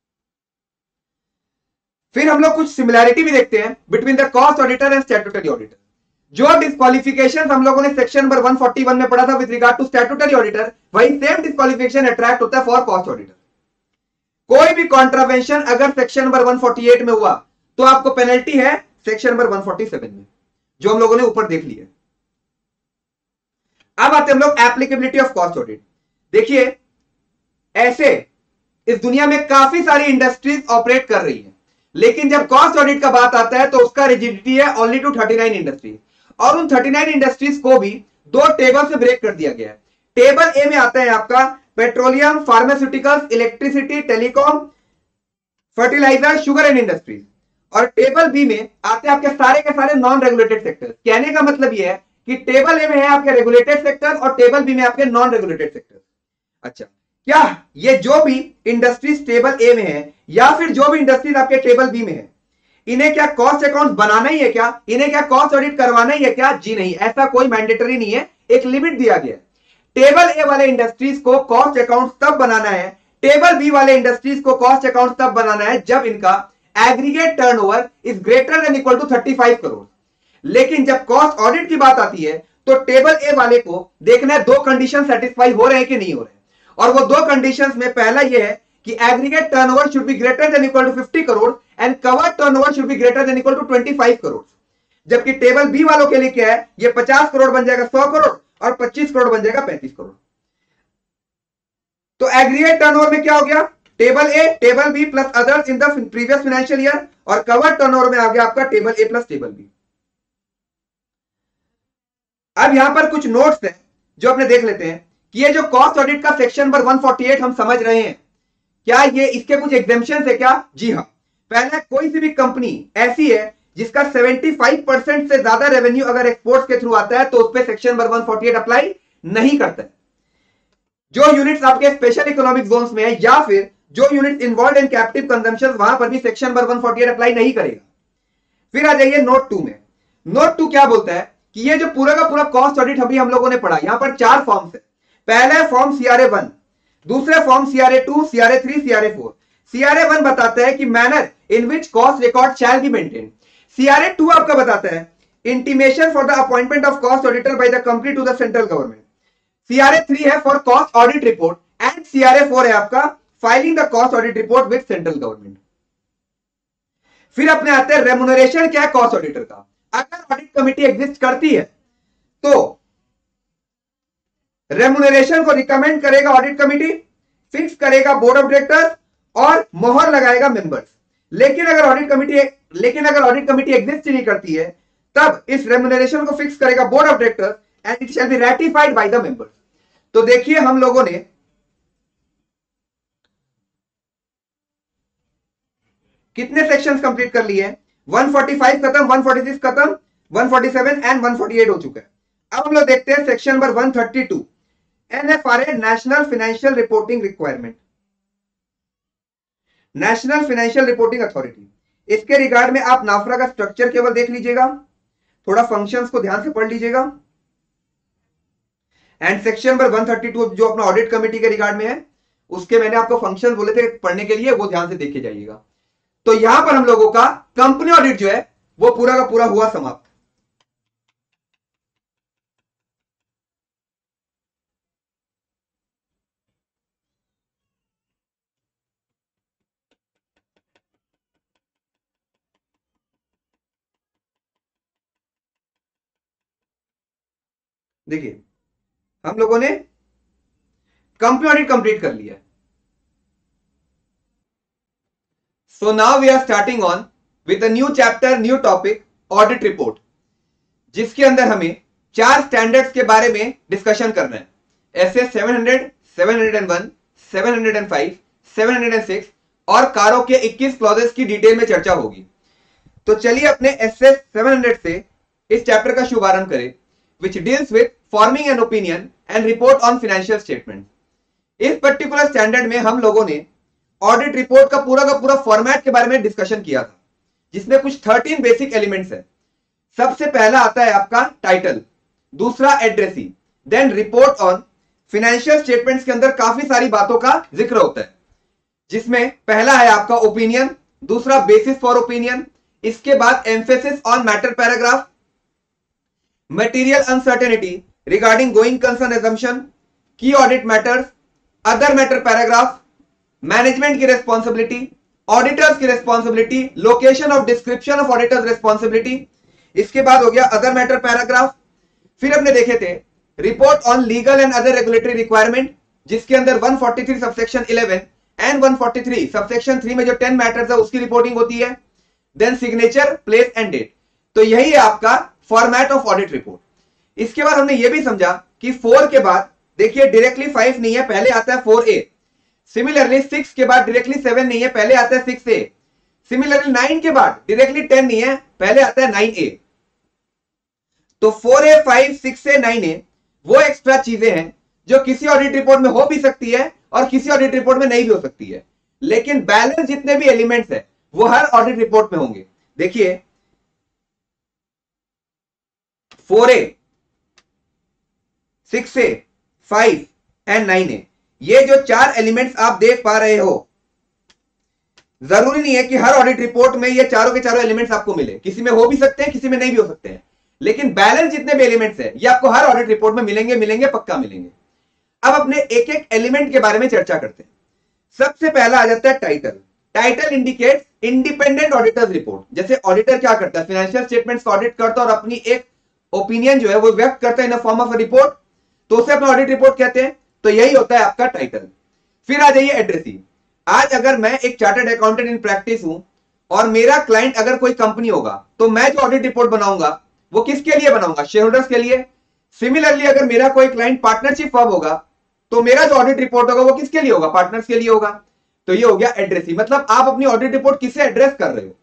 फिर हम लोग कुछ सिमिलैरिटी भी देखते हैं between the cost auditor and statutory auditor. जो डिस्क्वालिफिकेशन हम लोगों ने सेक्शन नंबर एक सौ इकतालीस में पढ़ा था with regard to statutory auditor, वही सेम डिस्क्वालिफिकेशन अट्रैक्ट होता है फॉर कॉस्ट ऑडिटर। कोई भी कॉन्ट्रावेंशन अगर सेक्शन नंबर एक सौ अड़तालीस में हुआ तो आपको पेनल्टी है सेक्शन नंबर एक सौ सैंतालीस में, जो हम लोगों ने ऊपर देख लिया। अब आते हम लोग एप्लीकेबिलिटी ऑफ कॉस्ट ऑडिट। देखिए, ऐसे इस दुनिया में काफी सारी इंडस्ट्रीज ऑपरेट कर रही है, लेकिन जब कॉस्ट ऑडिट का बात आता है तो उसका रिजिडिटी है only to thirty nine industries, और उन थर्टी नाइन इंडस्ट्रीज को भी दो टेबल से ब्रेक कर दिया गया है। टेबल ए में आता है आपका petroleum, pharmaceuticals, electricity, telecom, fertiliser, sugar and industries, और टेबल बी में आते हैं आपके सारे के सारे नॉन रेगुलेटेड सेक्टर्स। कहने का मतलब यह है कि टेबल ए में है आपके रेगुलेटेड सेक्टर्स और टेबल बी में आपके नॉन रेगुलेटेड सेक्टर्स। अच्छा, क्या ये जो भी इंडस्ट्रीज टेबल ए में है या फिर जो भी इंडस्ट्रीज आपके टेबल बी में है, इन्हें क्या कॉस्ट अकाउंट बनाना ही है क्या? इन्हें क्या कॉस्ट ऑडिट करवाना ही है क्या? जी नहीं, ऐसा कोई मैंडेटरी नहीं है, एक लिमिट दिया गया है। टेबल ए वाले इंडस्ट्रीज को कॉस्ट अकाउंट तब बनाना है, टेबल बी वाले इंडस्ट्रीज को कॉस्ट अकाउंट तब बनाना है जब इनका aggregate turnover is greater than equal to thirty five crore. लेकिन जब कॉस्ट ऑडिट की बात आती है तो टेबल ए वाले को देखना है दो कंडीशन सेटिस्फाई हो रहे हैं कि नहीं हो रहे हैं, और वो दो कंडीशंस में पहला ये है कि aggregate turnover should be greater than equal to fifty crore and covered turnover should be greater than equal to twenty five crore. जबकि टेबल बी वालों के लिए क्या है, ये पचास करोड़ बन जाएगा सौ करोड़ और पच्चीस करोड़ बन जाएगा पैंतीस करोड़। तो एग्रीगेट टर्नओवर में क्या हो गया, table A, table B plus others in the previous financial year, और कवर्ड टर्नओवर में आ गया आपका table A plus table B. अब यहां पर कुछ नोट्स हैं जो अपने देख लेते हैं कि ये जो कॉस्ट ऑडिट का section number one forty eight हम समझ रहे हैं, क्या ये इसके कुछ एग्जेम्पशंस है क्या? जी हां। पहला, कोई सी भी कंपनी ऐसी है जिसका पचहत्तर परसेंट से ज्यादा रेवेन्यू अगर एक्सपोर्ट्स के थ्रू आता है तो उस पर section number one forty eight apply नहीं करता है। जो यूनिट्स आपके स्पेशल इकोनॉमिक जोन्स में है या फिर जो units involve in captive consumption, वहां पर भी section number one forty eight apply नहीं करेगा। फिर आ जाइए नोट टू में। नोट टू क्या बोलता है कि ये जो पूरा का पूरा कॉस्ट ऑडिट अभी हम लोगों ने पढ़ा, यहां पर चार फॉर्म्स है। पहला है फॉर्म सीआरए वन, दूसरे form CRA two, CRA three, CRA four. CRA one बताता है कि manner in which cost record shall be maintain. CRA two आपका बताता है intimation for the appointment of cost auditor by the company to the central government. CRA three है for cost audit report and CRA four है आपका filing the cost audit report with central government. फिर अपने आते हैं remuneration क्या है cost auditor का। अगर ऑडिट कमिटी एग्जिस्ट करती है तो रेम्युनरेशन को रिकमेंड करेगा ऑडिट कमिटी, फिक्स करेगा बोर्ड ऑफ डायरेक्टर्स और मोहर लगाएगा मेंबर्स। लेकिन अगर ऑडिट कमिटी लेकिन अगर ऑडिट कमिटी एग्जिस्ट नहीं करती है तब इस रेम्युनरेशन को फिक्स करेगा board of directors and it shall be ratified by the members. तो देखिए, हम लोगों ने कितने सेक्शंस कंप्लीट कर लिए हैं? वन फोर्टी फाइव खत्म, वन फोर्टी सिक्स खत्म, one forty seven and one forty eight हो चुका है। अब हम लोग देखते हैं section number one thirty two, NFRA, national financial reporting requirement. National financial reporting authority, इसके रिगार्ड में आप नाफरा का स्ट्रक्चर केवल देख लीजिएगा, थोड़ा फंक्शंस को ध्यान से पढ़ लीजिएगा। And section number one thirty two जो अपना ऑडिट कमेटी के रिगार्ड में है, उसके मैंने आपको फंक्शंस बोले थे पढ़ने के लिए, वो ध्यान से देखे जाइएगा। तो यहां पर हम लोगों का कंपनी ऑडिट जो है वो पूरा का पूरा हुआ समाप्त। देखिए, हम लोगों ने कंपनी ऑडिट कंप्लीट कर लिया। So now we are starting on with a new chapter, new topic, audit report, जिसके अंदर हमें चार स्टैंडर्ड्स के बारे में डिस्कशन करना है। S S seven hundred, seven hundred one, seven hundred five, seven hundred six और कारो के इक्कीस क्लॉजेस की डिटेल में चर्चा होगी। तो चलिए अपने एस एस सेवन हंड्रेड से इस चैप्टर का शुभारंभ करें, which deals with forming an opinion and report on financial statement। इस पर्टिकुलर स्टैंडर्ड में हम लोगों ने ऑडिट रिपोर्ट का पूरा का पूरा फॉर्मेट के बारे में डिस्कशन किया था, जिसमें कुछ थर्टीन बेसिक एलिमेंट्स है। सबसे पहला आता है आपका टाइटल, दूसरा addressee, then report on financial statements के अंदर काफी सारी बातों का जिक्र होता है, जिसमें पहला है आपका ओपिनियन, दूसरा बेसिस फॉर ओपिनियन, इसके बाद emphasis on matter paragraph, material uncertainty regarding going concern assumption, key audit matters, other matter paragraph, management की responsibility, auditors की responsibility, location of description of auditors responsibility, इसके बाद हो गया other matter paragraph। फिर हमने देखे थे report on legal and other regulatory requirement, जिसके अंदर one forty three subsection eleven and one forty three subsection three में जो टेन मैटर्स है उसकी रिपोर्टिंग होती है। Then signature, place and date. तो यही है आपका फॉर्मेट ऑफ ऑडिट रिपोर्ट। इसके बाद हमने ये भी समझा कि फोर के बाद देखिए डायरेक्टली फाइव नहीं है, पहले आता है फोर ए। सिमिलरली सिक्स के बाद डायरेक्टली सेवन नहीं है, पहले आता है सिक्स ए। सिमिलरली नाइन के बाद डायरेक्टली टेन नहीं है, पहले आता है नाइन ए। तो four A, five, six A, nine A वो एक्स्ट्रा चीजें हैं जो किसी ऑडिट रिपोर्ट में हो भी सकती है और किसी ऑडिट रिपोर्ट में नहीं भी हो सकती है, लेकिन बैलेंस जितने भी एलिमेंट्स है वो हर ऑडिट रिपोर्ट में होंगे। देखिए four A, six A, five and nine A, ये जो चार एलिमेंट्स आप देख पा रहे हो, जरूरी नहीं है कि हर ऑडिट रिपोर्ट में ये चारों के चारों एलिमेंट्स आपको मिले, किसी में हो भी सकते हैं, किसी में नहीं भी हो सकते हैं, लेकिन बैलेंस जितने भी एलिमेंट्स है ये आपको हर ऑडिट रिपोर्ट में मिलेंगे मिलेंगे पक्का मिलेंगे। अब अपने एक एक एलिमेंट के बारे में चर्चा करते हैं। सबसे पहला आ जाता है title. Title indicates independent auditors report. जैसे ऑडिटर क्या करता है, फाइनेंशियल स्टेटमेंट्स को ऑडिट करता है और अपनी एक ओपिनियन जो है वो व्यक्त करता है इन फॉर्म ऑफ रिपोर्ट, तो उसे अपना ऑडिट रिपोर्ट कहते हैं। तो यही होता है आपका टाइटल। फिर आ जाइए एड्रेसी। आज अगर मैं एक चार्टर्ड अकाउंटेंट इन प्रैक्टिस हूं और मेरा क्लाइंट अगर कोई कंपनी होगा, तो मैं जो ऑडिट रिपोर्ट बनाऊंगा वो किसके लिए बनाऊंगा, शेयर होल्डर्स के लिए। सिमिलरली अगर मेरा कोई क्लाइंट पार्टनरशिप फर्म होगा, तो मेरा जो ऑडिट रिपोर्ट होगा वो किसके लिए होगा, पार्टनर्स के लिए होगा। तो ये हो गया एड्रेसी, मतलब आप अपनी ऑडिट रिपोर्ट किससे एड्रेस कर रहे हो।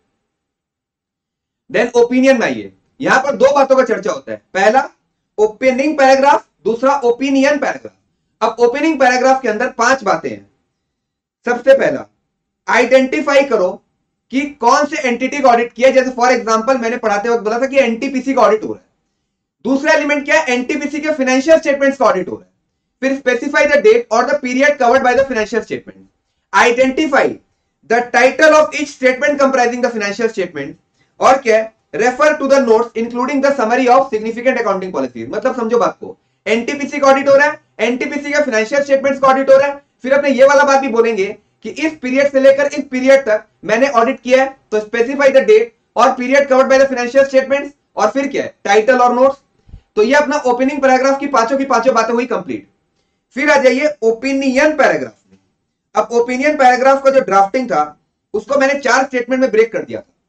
देन ओपिनियन में आइए, यहां पर दो बातों का चर्चा होता है। पहला ओपनिंग पैराग्राफ, दूसरा ओपिनियन पैराग्राफ। अब ओपनिंग पैराग्राफ के अंदर पांच बातें हैं। सबसे पहला आइडेंटिफाई करो कि कौन से एंटिटी का ऑडिट किया। जैसे फॉर एग्जांपल मैंने पढ़ाते वक्त बोला था कि एनटीपीसी का ऑडिट हो रहा है। दूसरा एलिमेंट क्या है, एनटीपीसी के फाइनेंशियल स्टेटमेंट्स का ऑडिट हो रहा है। फिर स्पेसिफाई द डेट और the period covered by the financial statement. Identify the title of each statement comprising the financial statement. और क्या, refer to the notes including the summary of significant accounting policies. मतलब समझो बात को, NTPC का audit हो रहा है, एनटीपीसी के फाइनेंशियल स्टेटमेंट्स का ऑडिट हो रहा है। फिर अपने ये वाला बात भी बोलेंगे कि इस पीरियड से लेकर इस पीरियड तक मैंने ऑडिट किया है, तो स्पेसिफाई द डेट और period covered by the financial statements. और फिर क्या है, टाइटल और नोट्स। तो ये अपना ओपनिंग पैराग्राफ की पांचों की पांचों बातें हुई कंप्लीट। फिर आ जाइए ओपिनियन पैराग्राफ में। अब ओपिनियन पैराग्राफ का जो ड्राफ्टिंग था उसको मैंने चार स्टेटमेंट में ब्रेक कर दिया था।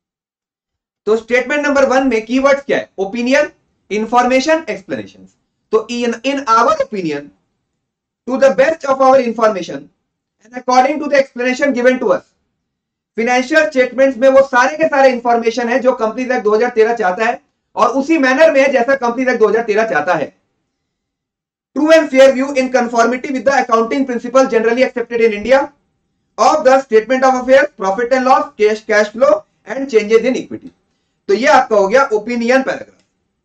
तो स्टेटमेंट नंबर वन में कीवर्ड्स क्या है, ओपिनियन, इंफॉर्मेशन, एक्सप्लेनेशन। तो in in our opinion, to the best of our information and according to the explanation given to us, financial statements में वो सारे के सारे इंफॉर्मेशन है जो कंपनीज एक्ट दो हज़ार तेरह चाहता है, और उसी मैनर में है जैसा कंपनीज एक्ट दो हज़ार तेरह चाहता है। True and fair view in conformity with the accounting principle generally accepted in India of the statement of affairs, profit and loss, cash cash flow and changes in equity. तो ये आपका हो गया ओपिनियन पैराग्राफ।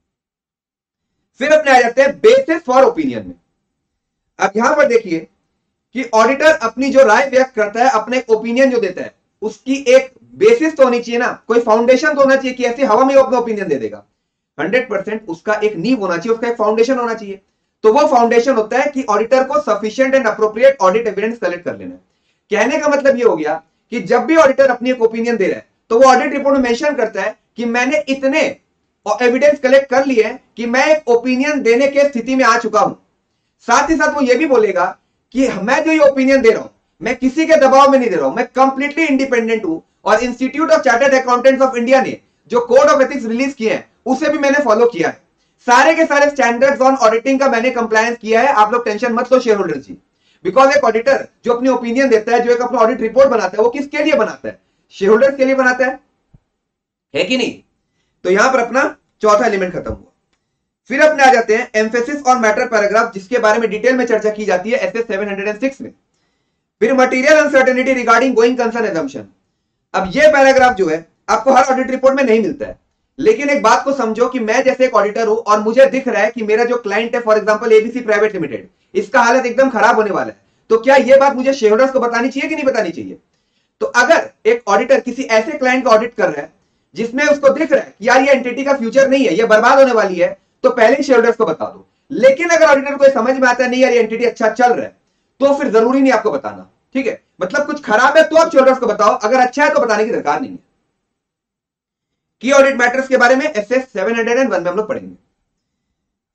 फिर अपने आ जाते हैं basis for opinion में। अब यहां पर देखिए कि ऑडिटर अपनी जो राय व्यक्त करता है, अपने ओपिनियन जो देता है, उसकी एक बेसिस तो होनी चाहिए ना, कोई फाउंडेशन तो होना चाहिए कि ऐसे हवा में वो अपना ओपिनियन दे देगा। हंड्रेड परसेंट उसका एक नींव होना चाहिए, उसका एक फाउंडेशन होना चाहिए। तो वो फाउंडेशन होता है कि ऑडिटर को sufficient and appropriate audit evidence collect कर लेना है। कहने का मतलब ये हो गया कि जब भी ऑडिटर अपनी एक ओपिनियन दे रहा है, तो वो ऑडिट रिपोर्ट में मेंशन करता है कि मैंने इतने एविडेंस कलेक्ट कर लिए हैं कि मैं एक ओपिनियन देने के स्थिति में आ चुका हूं। साथ ही साथ वो ये भी बोलेगा कि मैं जो ये ओपिनियन दे रहा हूं, मैं किसी के दबाव में नहीं दे रहा हूं, मैं कंप्लीटली इंडिपेंडेंट हूं, और institute of chartered accountants of India ने जो कोड ऑफ एथिक्स रिलीज किए हैं उसे भी मैंने फॉलो किया है। सारे के सारे स्टैंडर्ड्स ऑन ऑडिटिंग का मैंने कंप्लायंस किया है। आप लोग टेंशन मत लो शेयर होल्डर जी, बिकॉज एक ऑडिटर जो अपनी ओपिनियन देता है, जो एक अपना ऑडिट रिपोर्ट बनाता है, वो किसके लिए बनाता है, शेयर होल्डर्स के लिए बनाता है, है कि नहीं। तो यहां पर अपना चौथा एलिमेंट खत्म हुआ। फिर अपने आ जाते हैं एम्फेसिस ऑन मैटर पैराग्राफ, जिसके बारे में डिटेल में चर्चा की जाती है एसएस सेवन हंड्रेड सिक्स में। फिर material uncertainty regarding going concern assumption. अब ये पैराग्राफ जो है आपको हर ऑडिट रिपोर्ट में नहीं मिलता है, लेकिन एक बात को समझो कि मैं जैसे एक ऑडिटर हूं और मुझे दिख रहा है कि मेरा जो क्लाइंट है, for example ABC private limited, इसका हालत एकदम खराब होने वाला है, तो क्या यह बात मुझे शेयर होल्डर्स को बतानी चाहिए कि नहीं बतानी चाहिए। तो अगर एक ऑडिटर किसी ऐसे क्लाइंट का ऑडिट कर रहा है जिसमें उसको दिख रहा है कि यार ये एंटिटी का फ्यूचर नहीं है, ये बर्बाद होने वाली है, तो पहले ही शेयर होल्डर्स को बता दो। लेकिन अगर ऑडिटर को समझ में आता है नहीं यार ये एंटिटी अच्छा चल रहा है, तो फिर जरूरी नहीं आपको बताना, ठीक है। मतलब कुछ खराब है तो आप शेयर होल्डर्स को बताओ, अगर अच्छा है तो बताने की दरकार नहीं है। की ऑडिट मैटर्स के बारे में एसएस सेवन हंड्रेड वन में हम लोग पढ़ेंगे।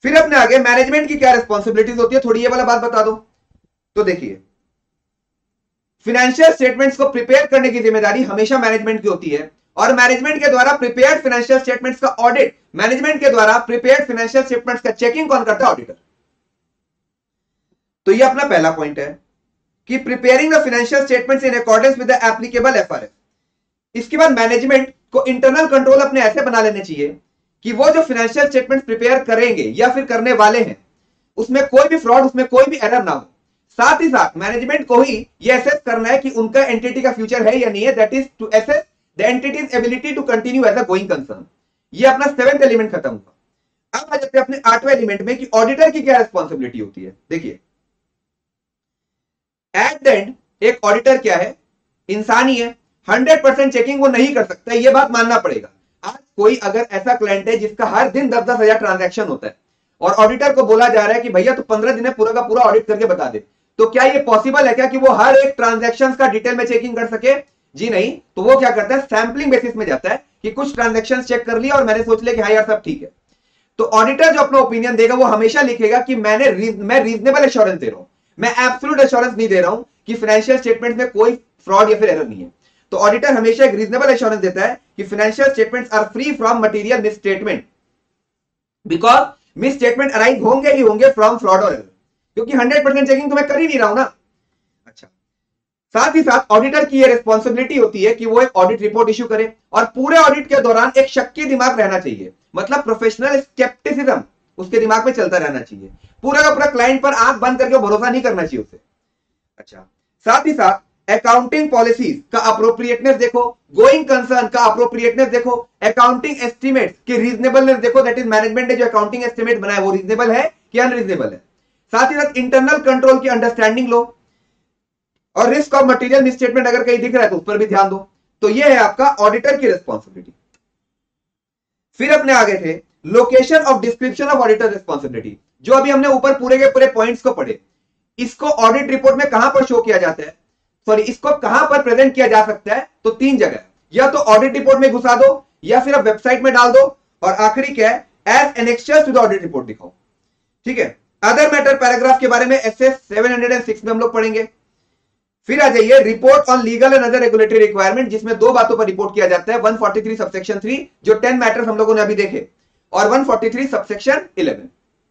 फिर अपने आगे मैनेजमेंट की क्या रिस्पॉन्सिबिलिटीज होती है, थोड़ी ये वाला बात बता दो। तो देखिए, फाइनेंशियल स्टेटमेंट्स को प्रिपेयर करने की जिम्मेदारी हमेशा मैनेजमेंट की होती है, और मैनेजमेंट के द्वारा प्रिपेयर्ड फाइनेंशियल स्टेटमेंट्स का ऑडिट, मैनेजमेंट के द्वारा प्रिपेयर्ड फाइनेंशियल स्टेटमेंट्स का चेकिंग कौन करता है, ऑडिटर। तो ये अपना पहला पॉइंट है कि preparing the financial statements in accordance with the applicable FRS. इसके बाद मैनेजमेंट को इंटरनल कंट्रोल अपने ऐसे बना लेने चाहिए कि वो जो फाइनेंशियल स्टेटमेंट्स प्रिपेयर करेंगे या फिर करने वाले हैं, उसमें कोई भी फ्रॉड, उसमें कोई भी एरर ना हो। साथ ही साथ मैनेजमेंट को ही ये असेस करना है कि उनका एंटिटी का फ्यूचर है या नहीं है, that is to assess the entity's ability to continue as a going concern. ये अपना सेवेंथ एलिमेंट खत्म हुआ। अब आ जाते हैं अपने आठवें एलिमेंट में कि ऑडिटर की क्या रिस्पॉन्सिबिलिटी होती है। देखिए, एट द एंड एक ऑडिटर क्या है, इंसान ही है। हंड्रेड परसेंट चेकिंग वो नहीं कर सकता, ये बात मानना पड़ेगा। आज कोई अगर ऐसा क्लाइंट है जिसका हर दिन दस दस हजार ट्रांजेक्शन होता है और ऑडिटर को बोला जा रहा है कि भैया तो पंद्रह दिन में पूरा का पूरा ऑडिट करके बता दे, तो क्या ये पॉसिबल है क्या कि वो हर एक ट्रांजेक्शन का डिटेल में चेकिंग कर सके? जी नहीं। तो वो क्या करता है, सैंपलिंग बेसिस में जाता है कि कुछ ट्रांजेक्शन चेक कर लिया और मैंने सोच लिया कि हाँ यार सब ठीक है। तो ऑडिटर जो अपना ओपिनियन देगा वो हमेशा लिखेगा कि मैंने रीज, मैं रीजनेबल एश्योरेंस दे रहा हूं, मैं एब्सोल्यूट एश्योरेंस नहीं दे रहा हूं कि फाइनेंशियल स्टेटमेंट में कोई फ्रॉड या फिर एरर नहीं है। तो ऑडिटर हमेशा एक रीजनेबल एश्योरेंस देता है कि financial statements are free from material misstatement, because misstatement arise होंगे ही होंगे फ्रॉम फ्रॉड और एरर, क्योंकि हंड्रेड परसेंट चेकिंग तो मैं कर ही नहीं रहा हूं ना। अच्छा, साथ ही साथ ऑडिटर की यह रिस्पॉन्सिबिलिटी होती है कि वो एक ऑडिट रिपोर्ट इश्यू करे, और पूरे ऑडिट के दौरान एक शक्की दिमाग रहना चाहिए, मतलब प्रोफेशनल स्केप्टिसिज्म उसके दिमाग में चलता रहना चाहिए। पूरा का पूरा क्लाइंट पर आंख बंद करके भरोसा नहीं करना चाहिए उसे। अच्छा, साथ ही साथ अकाउंटिंग पॉलिसीज का अप्रोप्रिएटनेस देखो, गोइंग कंसर्न का अप्रोप्रिएटनेस देखो, अकाउंटिंग एस्टिमेट्स की रीजनेबलनेस देखो, दैट इज मैनेजमेंट ने जो अकाउंटिंग एस्टिमेट बनाया वो रीजनेबल है कि अनरीजनेबल है। साथ ही साथ इंटरनल कंट्रोल की अंडरस्टैंडिंग लो, और रिस्क ऑफ मटेरियल मिसस्टेटमेंट अगर कहीं दिख रहा है तो उस पर भी ध्यान दो। तो ये है आपका ऑडिटर की रिस्पॉन्सिबिलिटी। फिर अपने आगे थे location of description of auditor responsibility, जो अभी हमने ऊपर पूरे के पूरे पॉइंट्स को पढ़े। इसको ऑडिट रिपोर्ट में कहां पर शो किया जाता है, सॉरी इसको कहां पर प्रेजेंट किया जा सकता है, तो तीन जगह, या तो ऑडिट रिपोर्ट में घुसा दो, या फिर आप वेबसाइट में डाल दो, और आखिरी क्या है, as annexures to the audit report दिखाओ। ठीक है, अदर मैटर पैराग्राफ के बारे में एसएस सेवन हंड्रेड सिक्स में हम लोग पढ़ेंगे। फिर आ जाइए report on legal and other regulatory requirement, जिसमें दो बातों पर रिपोर्ट किया जाता है, one forty three subsection three जो टेन मैटर्स हम लोगों ने अभी देखे, और one forty three subsection eleven.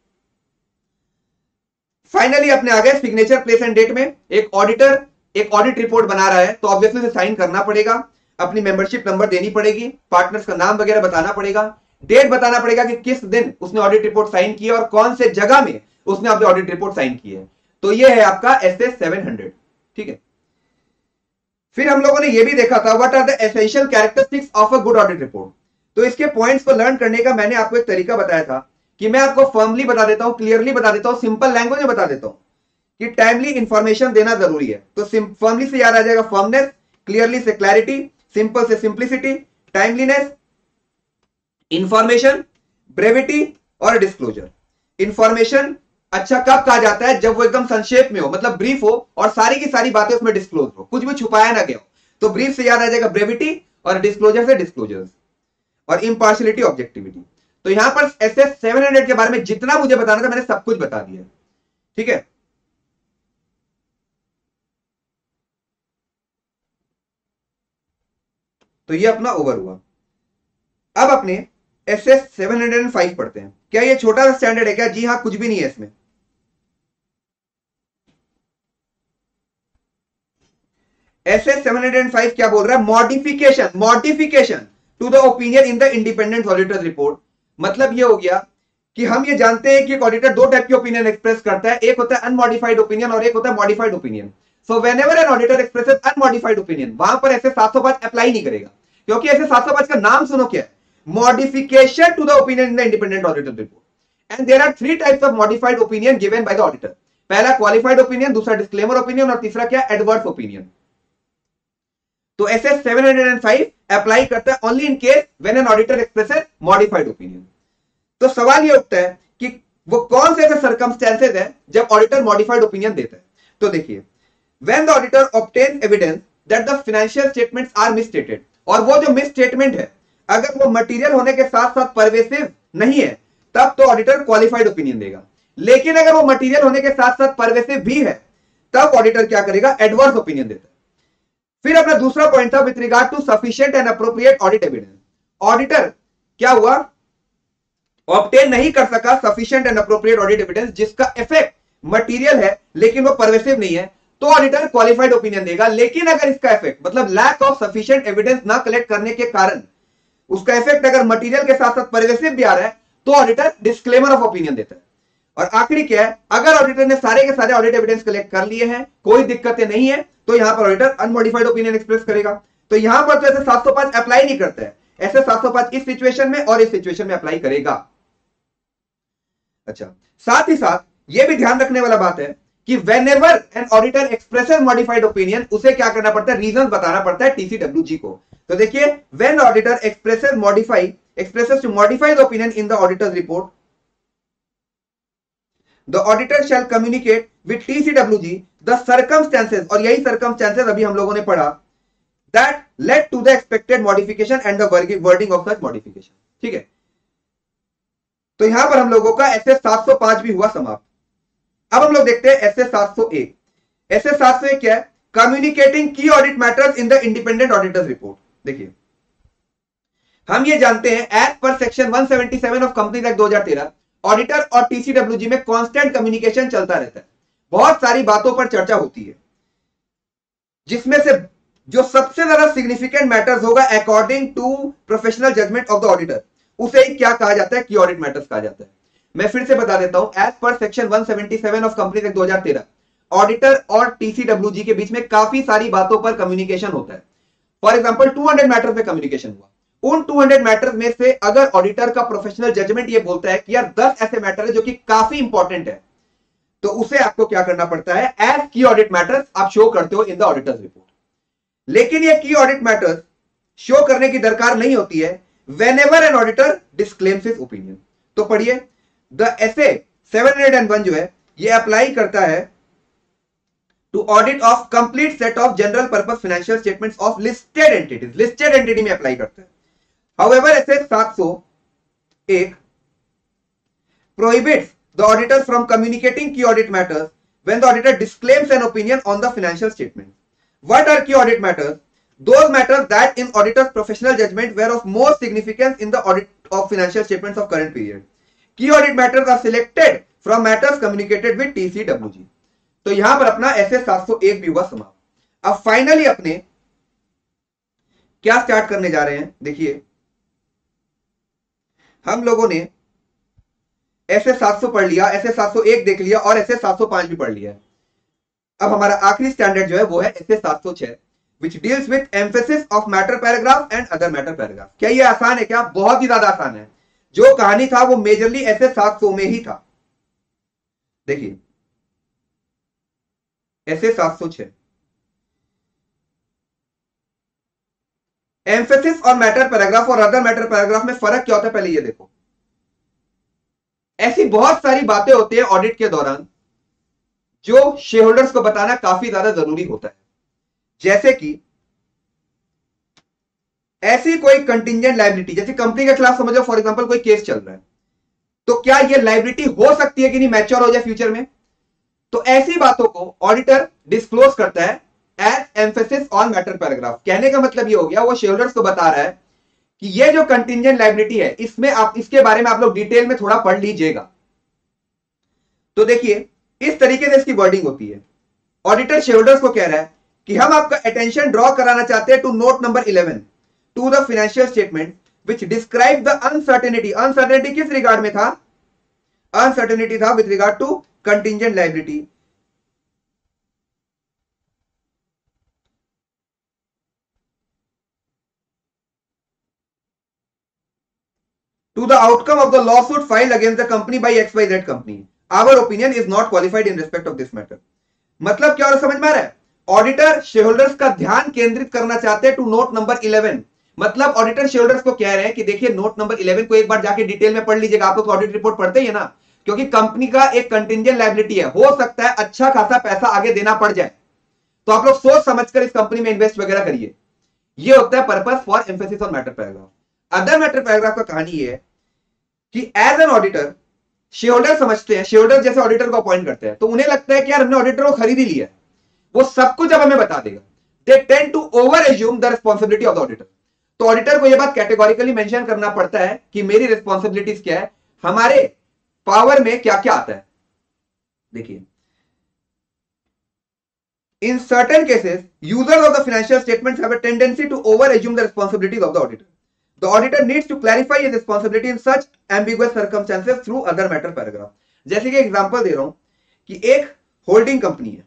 Finally अपने आ गए सिग्नेचर प्लेस एंड डेट में। एक ऑडिटर एक ऑडिट रिपोर्ट बना रहा है तो ऑब्वियसली उसे साइन करना पड़ेगा, अपनी मेंबरशिप नंबर देनी पड़ेगी, पार्टनर्स का नाम वगैरह बताना पड़ेगा, डेट बताना पड़ेगा कि किस दिन उसने ऑडिट रिपोर्ट साइन की है और कौन से जगह में उसने अपनी ऑडिट रिपोर्ट साइन की है। तो ये है आपका एस एस सेवन हंड्रेड। ठीक है, फिर हम लोगों ने ये भी देखा था what are the essential characteristics of a good audit report. तो इसके पॉइंट्स को लर्न करने का मैंने आपको एक तरीका बताया था कि मैं आपको फर्मली बता देता हूं, क्लियरली बता देता हूं, सिंपल लैंग्वेज में बता देता हूं कि टाइमली इंफॉर्मेशन देना जरूरी है। तो फर्मली से याद आ जाएगा फर्मनेस, क्लियरली से क्लैरिटी, सिंपल से सिंप्लिसिटी, टाइमलीनेस, इंफॉर्मेशन, ब्रेविटी और डिस्क्लोजर। इंफॉर्मेशन अच्छा कब कहा जाता है, जब वो एकदम संक्षेप में हो, मतलब ब्रीफ हो और सारी की सारी बातें उसमें डिस्क्लोज हो, कुछ भी छुपाया ना गया हो। तो ब्रीफ से याद आ जाएगा ब्रेविटी, और डिस्क्लोजर से डिस्क्लोजर, और इम्पार्शियलिटी, ऑब्जेक्टिविटी। तो यहां पर एस एस सेवन हंड्रेड के बारे में जितना मुझे बताना था मैंने सब कुछ बता दिया। ठीक है, तो ये अपना ओवर हुआ। अब अपने S S seven hundred five पढ़ते हैं। क्या ये छोटा सा स्टैंडर्ड है क्या? जी हां, कुछ भी नहीं है इसमें। S S seven hundred five क्या बोल रहा है? Modification modification to the opinion in the independent auditor report. मतलब ये हो गया कि हम ये जानते हैं कि एक ऑडिटर दो टाइप की ओपिनियन एक्सप्रेस करता है, एक होता है अनमॉडिफाइड ओपिनियन और एक होता है modified opinion. So whenever an auditor expresses unmodified opinion, वहां पर ऐसे सात सौ पांच अप्लाई नहीं करेगा, क्योंकि ऐसे सात सौ पांच का नाम सुनो क्या है, modification to the opinion in the independent auditor report. And there are three types of modified opinion given by the auditor. पहला क्वालिफाइड ओपिनियन, दूसरा डिस्क्लेमर ओपिनियन, और तीसरा क्या, एडवर्स ओपिनियन। तो S S seven hundred five apply करता है only in case when an auditor expresses modified opinion. तो सवाल ये उठता है कि वो कौन से ऐसे सर्कमस्टेंसेस है जब ऑडिटर मॉडिफाइड ओपिनियन देता है। तो देखिए, when the auditor obtains evidence that the financial statements are misstated, और वो जो मिसस्टेटमेंट है अगर वो मटेरियल होने के साथ साथ परवेसिव नहीं है, तब तो ऑडिटर क्वालिफाइड ओपिनियन देगा। लेकिन अगर वो मटेरियल होने के साथ साथ परवेसिव भी है तब ऑडिटर क्या करेगा, एडवर्स ओपिनियन देता है। फिर अपना दूसरा पॉइंट था with regard to sufficient and appropriate audit evidence. Auditor क्या हुआ, ऑब्टेन नहीं कर सका sufficient and appropriate audit evidence जिसका इफेक्ट मटेरियल है लेकिन वो परवेसिव नहीं है, तो ऑडिटर क्वालिफाइड ओपिनियन देगा। लेकिन अगर इसका इफेक्ट मतलब लैक ऑफ सफिशिएंट एविडेंस ना कलेक्ट करने के कारण उसका इफेक्ट अगर मटेरियल के साथ साथ परवेसिव भी आ रहा है तो ऑडिटर डिस्क्लेमर ऑफ ओपिनियन देता है। और आखिरी क्या है, अगर ऑडिटर ने सारे के सारे ऑडिट एविडेंस कलेक्ट कर लिए हैं, कोई दिक्कतें नहीं है, तो यहां पर ऑडिटर अनमॉडिफाइड ओपिनियन एक्सप्रेस करेगा। तो यहां पर तो ऐसे सात सौ पांच अप्लाई नहीं करता है, ऐसे सात सौ पांच इस सिचुएशन में और इस सिचुएशन में अप्लाई करेगा। अच्छा, साथ ही साथ यह भी ध्यान रखने वाला बात है कि whenever an auditor expresses modified opinion उसे क्या करना पड़ता है, रीजंस बताना पड़ता है टीसीडब्ल्यूजी को। तो देखिए, when auditor expresses modify expresses to modify the opinion in the auditor's report, the auditor shall communicate with T C W G the circumstances, और यही circumstances अभी हम लोगों ने पढ़ा, that led to the expected modification and the wording of such modification। ठीक है, तो यहां पर हम लोगों का एस एस सात सौ पांच भी हुआ समाप्त। अब हम लोग देखते हैं एस एस सात सौ एक। एस एस सात सौ एक क्या है, communicating key audit matters in the independent auditors report. देखिए, हम ये जानते हैं एज पर सेक्शन एक सौ सतहत्तर ऑफ कंपनीज एक्ट दो हज़ार तेरह ऑडिटर और टीसीडब्ल्यूजी में कांस्टेंट कम्युनिकेशन चलता रहता है, बहुत सारी बातों पर चर्चा होती है, जिसमें से जो सबसे ज्यादा सिग्निफिकेंट मैटर्स होगा according to professional judgement of the auditor, उसे क्या कहा जाता है, की ऑडिट मैटर्स कहा जाता है। मैं फिर से बता देता हूं, एज पर सेक्शन एक सौ सतहत्तर ऑफ कंपनीज एक्ट दो हज़ार तेरह ऑडिटर और टीसीडब्ल्यूजी के बीच में काफी सारी बातों पर कम्युनिकेशन होता है। फॉर एग्जांपल दो सौ मैटर्स में कम्युनिकेशन हुआ, उन दो सौ मैटर्स में से अगर ऑडिटर का प्रोफेशनल जजमेंट ये बोलता है कि यार दस ऐसे मैटर है जो कि काफी इंपॉर्टेंट है, तो उसे आपको क्या करना पड़ता है, एज की ऑडिट मैटर्स आप शो करते हो इन द ऑडिटर्स रिपोर्ट। लेकिन ये की ऑडिट मैटर्स शो करने की दरकार नहीं होती है whenever an auditor disclaims his opinion। तो पढ़िए, द एसए सात सौ एक जो है ये अप्लाई करता है to audit of complete set of general purpose financial statements of listed entities, listed entity में अप्लाई करता है। हाउएवर एसए सात सौ एक prohibits the auditor from communicating key audit matters when the auditor disclaims an opinion on the financial statement। What are key audit matters? Those matters that in auditor's professional judgment were of more significance in the audit of financial statements of current period। Key audit matters are selected from matters communicated with T C W G। तो यहां पर अपना S S सात सौ एक भी हुआ समाप्त। अब फाइनली अपने क्या स्टार्ट करने जा रहे हैं, देखिए हम लोगों ने एस एस सात सौ पढ़ लिया, एस एस सात सौ एक देख लिया और एस एस सात सौ पांच भी पढ़ लिया। अब हमारा आखिरी स्टैंडर्ड जो है वो है एस एस सात सौ छह which deals with emphasis of matter paragraph and other matter paragraph। क्या ये आसान है? क्या बहुत ही ज्यादा आसान है। जो कहानी था वो मेजरली एस एस सात सौ में ही था। देखिए एस एस सात सौ छह एम्फेसिस और मैटर पैराग्राफ और अदर मैटर पैराग्राफ में फर्क क्या होता है, पहले ये देखो। ऐसी बहुत सारी बातें होती है ऑडिट के दौरान जो शेयर होल्डर्स को बताना काफी ज्यादा जरूरी होता है, जैसे कि ऐसी कोई कंटिंजेंट लायबिलिटी, जैसे कंपनी के खिलाफ समझो फॉर एग्जांपल कोई केस चल रहा है, तो क्या ये लायबिलिटी हो सकती है कि नहीं मैच्योर हो जाए फ्यूचर में, तो ऐसी बातों को ऑडिटर डिस्क्लोज करता है as emphasis on matter paragraph. कहने का मतलब ये हो गया वो शेयर होल्डर्स को बता रहा है कि ये जो कंटिंजेंट लायबिलिटी है इसमें आप इसके बारे में आप लोग डिटेल में थोड़ा पढ़ लीजिएगा। तो देखिए इस तरीके से इसकी वर्डिंग होती है। ऑडिटर शेयर होल्डर्स को कह रहा है कि हम आपका अटेंशन ड्रॉ कराना चाहते हैं to note number eleven to the financial statement which describe the uncertainty. Uncertainty किस रिगार्ड में था? अनसर्टेनिटी था with regard to contingent liability. To the outcome of the lawsuit filed against the company by X Y Z company, our opinion is not qualified in respect of this matter। मतलब क्या और समझ में आ रहा है? Auditor share holders का ध्यान केंद्रित करना चाहते हैं टू नोट नंबर इलेवन। मतलब ऑडिटर शेयर होल्डर्स को कह रहे हैं कि देखिए नोट नंबर इलेवन को एक बार जाके डिटेल में पढ़ लीजिएगा। आप लोग ऑडिट रिपोर्ट पढ़ते ही है ना, क्योंकि कंपनी का एक कंटिंजेंट लायबिलिटी है, हो सकता है अच्छा खासा पैसा आगे देना पड़ जाए, तो आप लोग सोच समझकर इस कंपनी में इन्वेस्ट वगैरह करिए। ये होता है purpose for emphasis on matter paragraph. Other matter paragraph का कहानी ये है कि as an auditor share holder समझते हैं, शेयर होल्डर जैसे ऑडिटर को अपॉइंट करते हैं तो उन्हें लगता है कि यार हमने ऑडिटर को खरीद ही लिया है, वो सब कुछ अब हमें बता देगा। They tend to over assume the responsibility of the auditor. तो ऑडिटर को यह बात कैटेगोरिकली मेंशन करना पड़ता है कि मेरी रिस्पॉन्सिबिलिटीज क्या है, हमारे पावर में क्या क्या आता है। देखिए, in certain cases users of the financial statements have a tendency to over assume the responsibilities of the auditor. The auditor needs to clarify his responsibility in such ambiguous circumstances through other matter paragraph. जैसे कि example दे रहा हूं कि एक holding company है,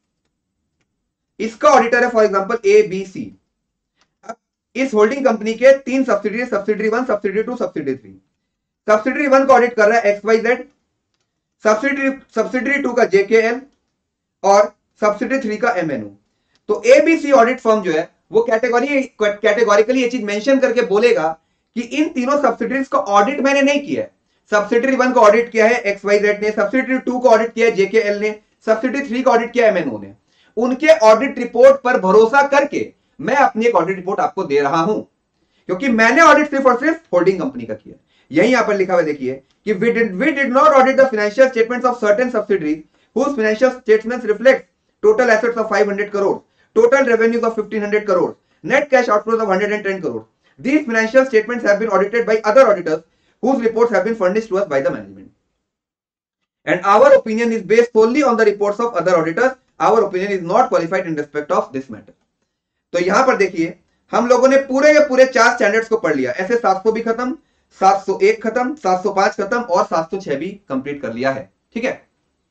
इसका auditor है for example A B C. इस होल्डिंग कंपनी के तीन subsidiary, subsidiary one, subsidiary two, subsidiary three. Subsidiary one का ऑडिट कर रहा है X Y Z, subsidiary subsidiary two का जेकेएल और सब्सिडरी थ्री का एमएनओ। तो एबीसी ऑडिट फर्म जो है वो कैटेगरी कैटेगोरिकली ये चीज मेंशन करके बोलेगा कि इन तीनों सब्सिडरीज का ऑडिट मैंने नहीं किया है। सब्सिडरी वन का ऑडिट किया है एक्स वाई जेड ने, सब्सिडरी टू का ऑडिट किया है जेकेएल ने, सब्सिडरी थ्री का ऑडिट किया है एमएनओ ने। उनके ऑडिट रिपोर्ट पर भरोसा करके मैं अपनी एक ऑडिट रिपोर्ट आपको दे रहा हूं, क्योंकि मैंने ऑडिट सिर्फ और सिर्फ होल्डिंग कंपनी का किया। यही यहां पर लिखा हुआ देखिए कि we did we did not audit the financial statements of certain subsidiaries whose financial statements reflect total assets of five hundred crores, total revenues of fifteen hundred crores, net cash outflows of one hundred ten crores. These financial statements have been audited by other auditors whose reports have been furnished to us by the management. And our opinion is based solely on the reports of other auditors. Our opinion is not qualified in respect of this matter. तो यहां पर देखिए हम लोगों ने पूरे के पूरे चार स्टैंडर्ड्स को पढ़ लिया। ऐसे सात सौ भी खत्म, सात सौ एक खत्म, सात सौ पाँच खत्म और सात सौ छह भी कंप्लीट कर लिया है। ठीक है।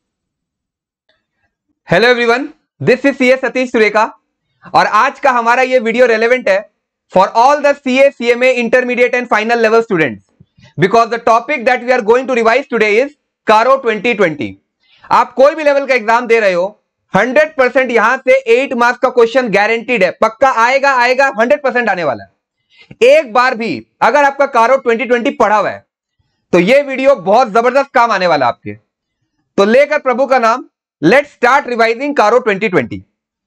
Hello everyone, this is CA Satish Surekha और आज का हमारा ये वीडियो रेलेवेंट है for all the CA, CMA, intermediate and final level students, because the topic that we are going to revise today is CARO twenty twenty. आप कोई भी level का एग्जाम दे रहे हो, हंड्रेड परसेंट यहां से एट मार्क्स का क्वेश्चन गारंटीड है, पक्का आएगा आएगा हंड्रेड परसेंट आने वाला है। एक बार भी अगर आपका कारो ट्वेंटी ट्वेंटी पढ़ा हुआ है तो ये वीडियो बहुत जबरदस्त काम आने वाला आपके। तो लेकर प्रभु का नाम, let's start revising CARO twenty twenty.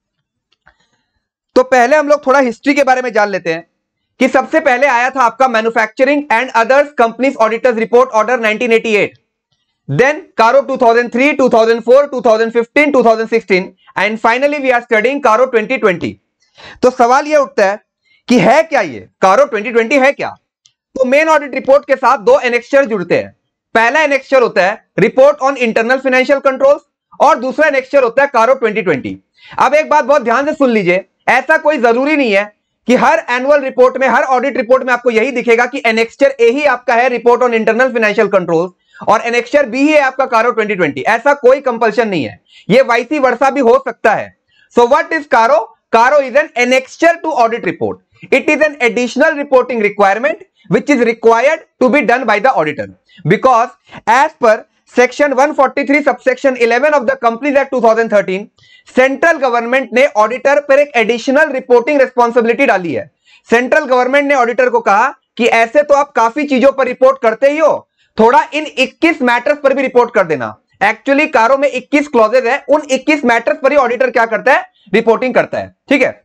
तो पहले हम लोग थोड़ा हिस्ट्री के बारे में जान लेते हैं कि सबसे पहले आया था आपका manufacturing and others companies auditors report order nineteen eighty eight, then CARO two thousand three, two thousand four, two thousand fifteen, two thousand sixteen and finally we are studying CARO twenty twenty. तो सवाल यह उठता है कि है क्या ये कारो ट्वेंटी ट्वेंटी है क्या? तो मेन ऑडिट रिपोर्ट के साथ दो एनेक्सचर जुड़ते हैं। पहला एनेक्सचर होता है report on internal financial controls और दूसरा एनेक्सचर होता है कारो ट्वेंटी ट्वेंटी। अब एक बात बहुत ध्यान से सुन लीजिए, ऐसा कोई जरूरी नहीं है कि हर एनुअल रिपोर्ट में, हर ऑडिट रिपोर्ट में आपको यही दिखेगा कि एनेक्सचर ए ही आपका है report on internal financial controls और एनेक्सचर बी ही है आपका कारो ट्वेंटी ट्वेंटी। ऐसा कोई कंपल्शन नहीं है, ये वाइसी वर्सा भी हो सकता है। So what is CARO? CARO is an annexure to audit report. It is an additional reporting requirement which is required to be done by the auditor because as per section one forty-three subsection eleven of the Companies Act two thousand thirteen, central government ने auditor पर एक additional reporting responsibility डाली है। Central government ने auditor को कहा कि ऐसे तो आप काफी चीजों पर रिपोर्ट करते ही हो, थोड़ा इन इक्कीस मैटर्स पर भी रिपोर्ट कर देना। एक्चुअली कारो में इक्कीस क्लॉजेज है, उन इक्कीस मैटर्स पर ही ऑडिटर क्या करता है? रिपोर्टिंग करता है। ठीक है।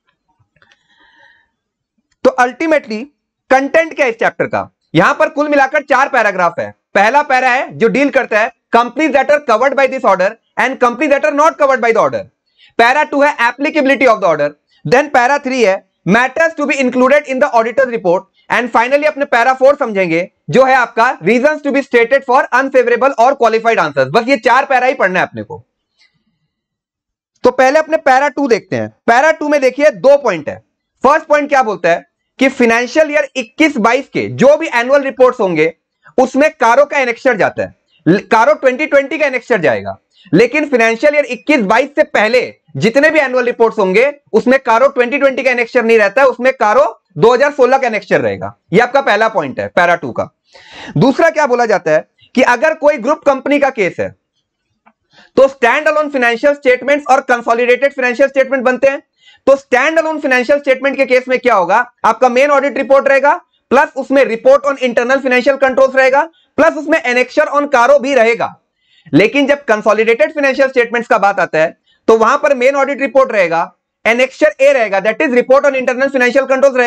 तो अल्टीमेटली कंटेंट क्या है इस चैप्टर का? यहां पर कुल मिलाकर चार पैराग्राफ है। पहला पैरा है जो डील करता है companies that are covered by this order and companies that are not covered by the order. Para two है applicability of the order, then para three है matters to be included in the auditors report and finally अपने para four समझेंगे जो है आपका reasons to be stated for unfavourable और qualified answers. बस ये चार पैरा ही पढ़ना है अपने को। तो पहले अपने पैरा टू देखते हैं। पैरा टू में देखिए दो पॉइंट है। फर्स्ट पॉइंट क्या बोलता है कि फाइनेंशियल ईयर इक्कीस बाईस के जो भी एनुअल रिपोर्ट्स होंगे उसमें कारो का एनेक्सचर जाता है, कारो ट्वेंटी ट्वेंटी का एनेक्सचर जाएगा। लेकिन फाइनेंशियल ईयर इक्कीस बाईस से पहले जितने भी एनुअल रिपोर्ट्स होंगे उसमें कारो ट्वेंटी ट्वेंटी का एनेक्सचर नहीं रहता है, उसमें कारो दो हज़ार सोलह का एनेक्सचर रहेगा। यह आपका पहला पॉइंट है पैरा टू का। दूसरा क्या बोला जाता है कि अगर कोई ग्रुप कंपनी का केस है तो स्टैंड अलोन फाइनेंशियल स्टेटमेंट्स और कंसोलिडेटेड फाइनेंशियल स्टेटमेंट बनते हैं। तो स्टैंड अलोन फाइनेंशियल स्टेटमेंट के केस में क्या होगा? आपका मेन ऑडिट रिपोर्ट रहेगा, प्लस उसमें report on internal financial controls रहेगा, प्लस उसमें एनेक्सचर ऑन कारो भी रहेगा। लेकिन जब कंसोलिडेटेड फाइनेंशियल स्टेटमेंट्स का बात आता है तो वहां पर मेन ऑडिट रिपोर्ट रहेगा, एनेक्सचर ए रहेगा, that is report on internal financial controls रहेगा,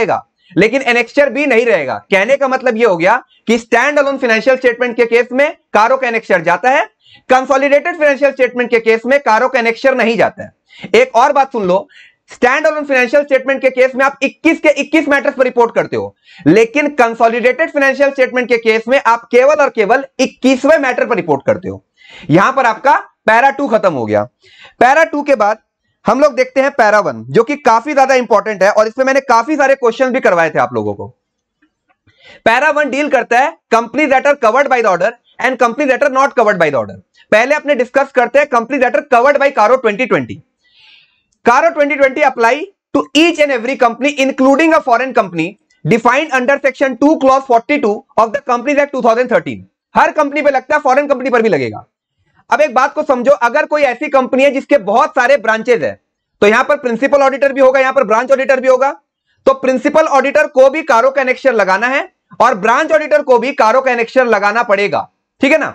लेकिन एनेक्स्चर बी नहीं रहेगा। कहने का मतलब यह हो गया कि स्टैंड अलोन फाइनेंशियल स्टेटमेंट के केस में कारो का एनेक्स्चर जाता है, कंसोलिडेटेड फाइनेंशियल स्टेटमेंट के केस में कारो का एनेक्स्चर नहीं जाता है। एक और बात सुन लो, स्टैंड अलोन फाइनेंशियल स्टेटमेंट के केस में आप इक्कीस के इक्कीस मैटर्स पर रिपोर्ट करते हो, लेकिन कंसोलिडेटेड फाइनेंशियल स्टेटमेंट के केस में आप केवल और केवल इक्कीसवें मैटर पर रिपोर्ट करते हो। यहां पर आपका पैरा टू खत्म हो गया। पैरा टू के बाद हम लोग देखते हैं पैरा वन, जो कि काफी ज्यादा इंपॉर्टेंट है और इसमें मैंने काफी सारे क्वेश्चन भी करवाए थे आप लोगों को। पैरा वन डील करता है company that are covered by the order and company that are not covered by the order. पहले अपने डिस्कस करते हैं company that are covered by CARO twenty twenty. CARO twenty twenty apply to each and every company including a foreign company defined under section two clause forty two of the companies act two thousand thirteen. हर company पे लगता है, foreign company पर भी लगेगा। अब एक बात को समझो, अगर कोई ऐसी कंपनी है जिसके बहुत सारे ब्रांचेज है, तो यहां पर प्रिंसिपल ऑडिटर भी होगा, यहां पर ब्रांच ऑडिटर भी होगा, तो प्रिंसिपल ऑडिटर को भी कारो का एनेक्स्चर लगाना है और ब्रांच ऑडिटर को भी कारो का एनेक्स्चर लगाना पड़ेगा, ठीक है ना।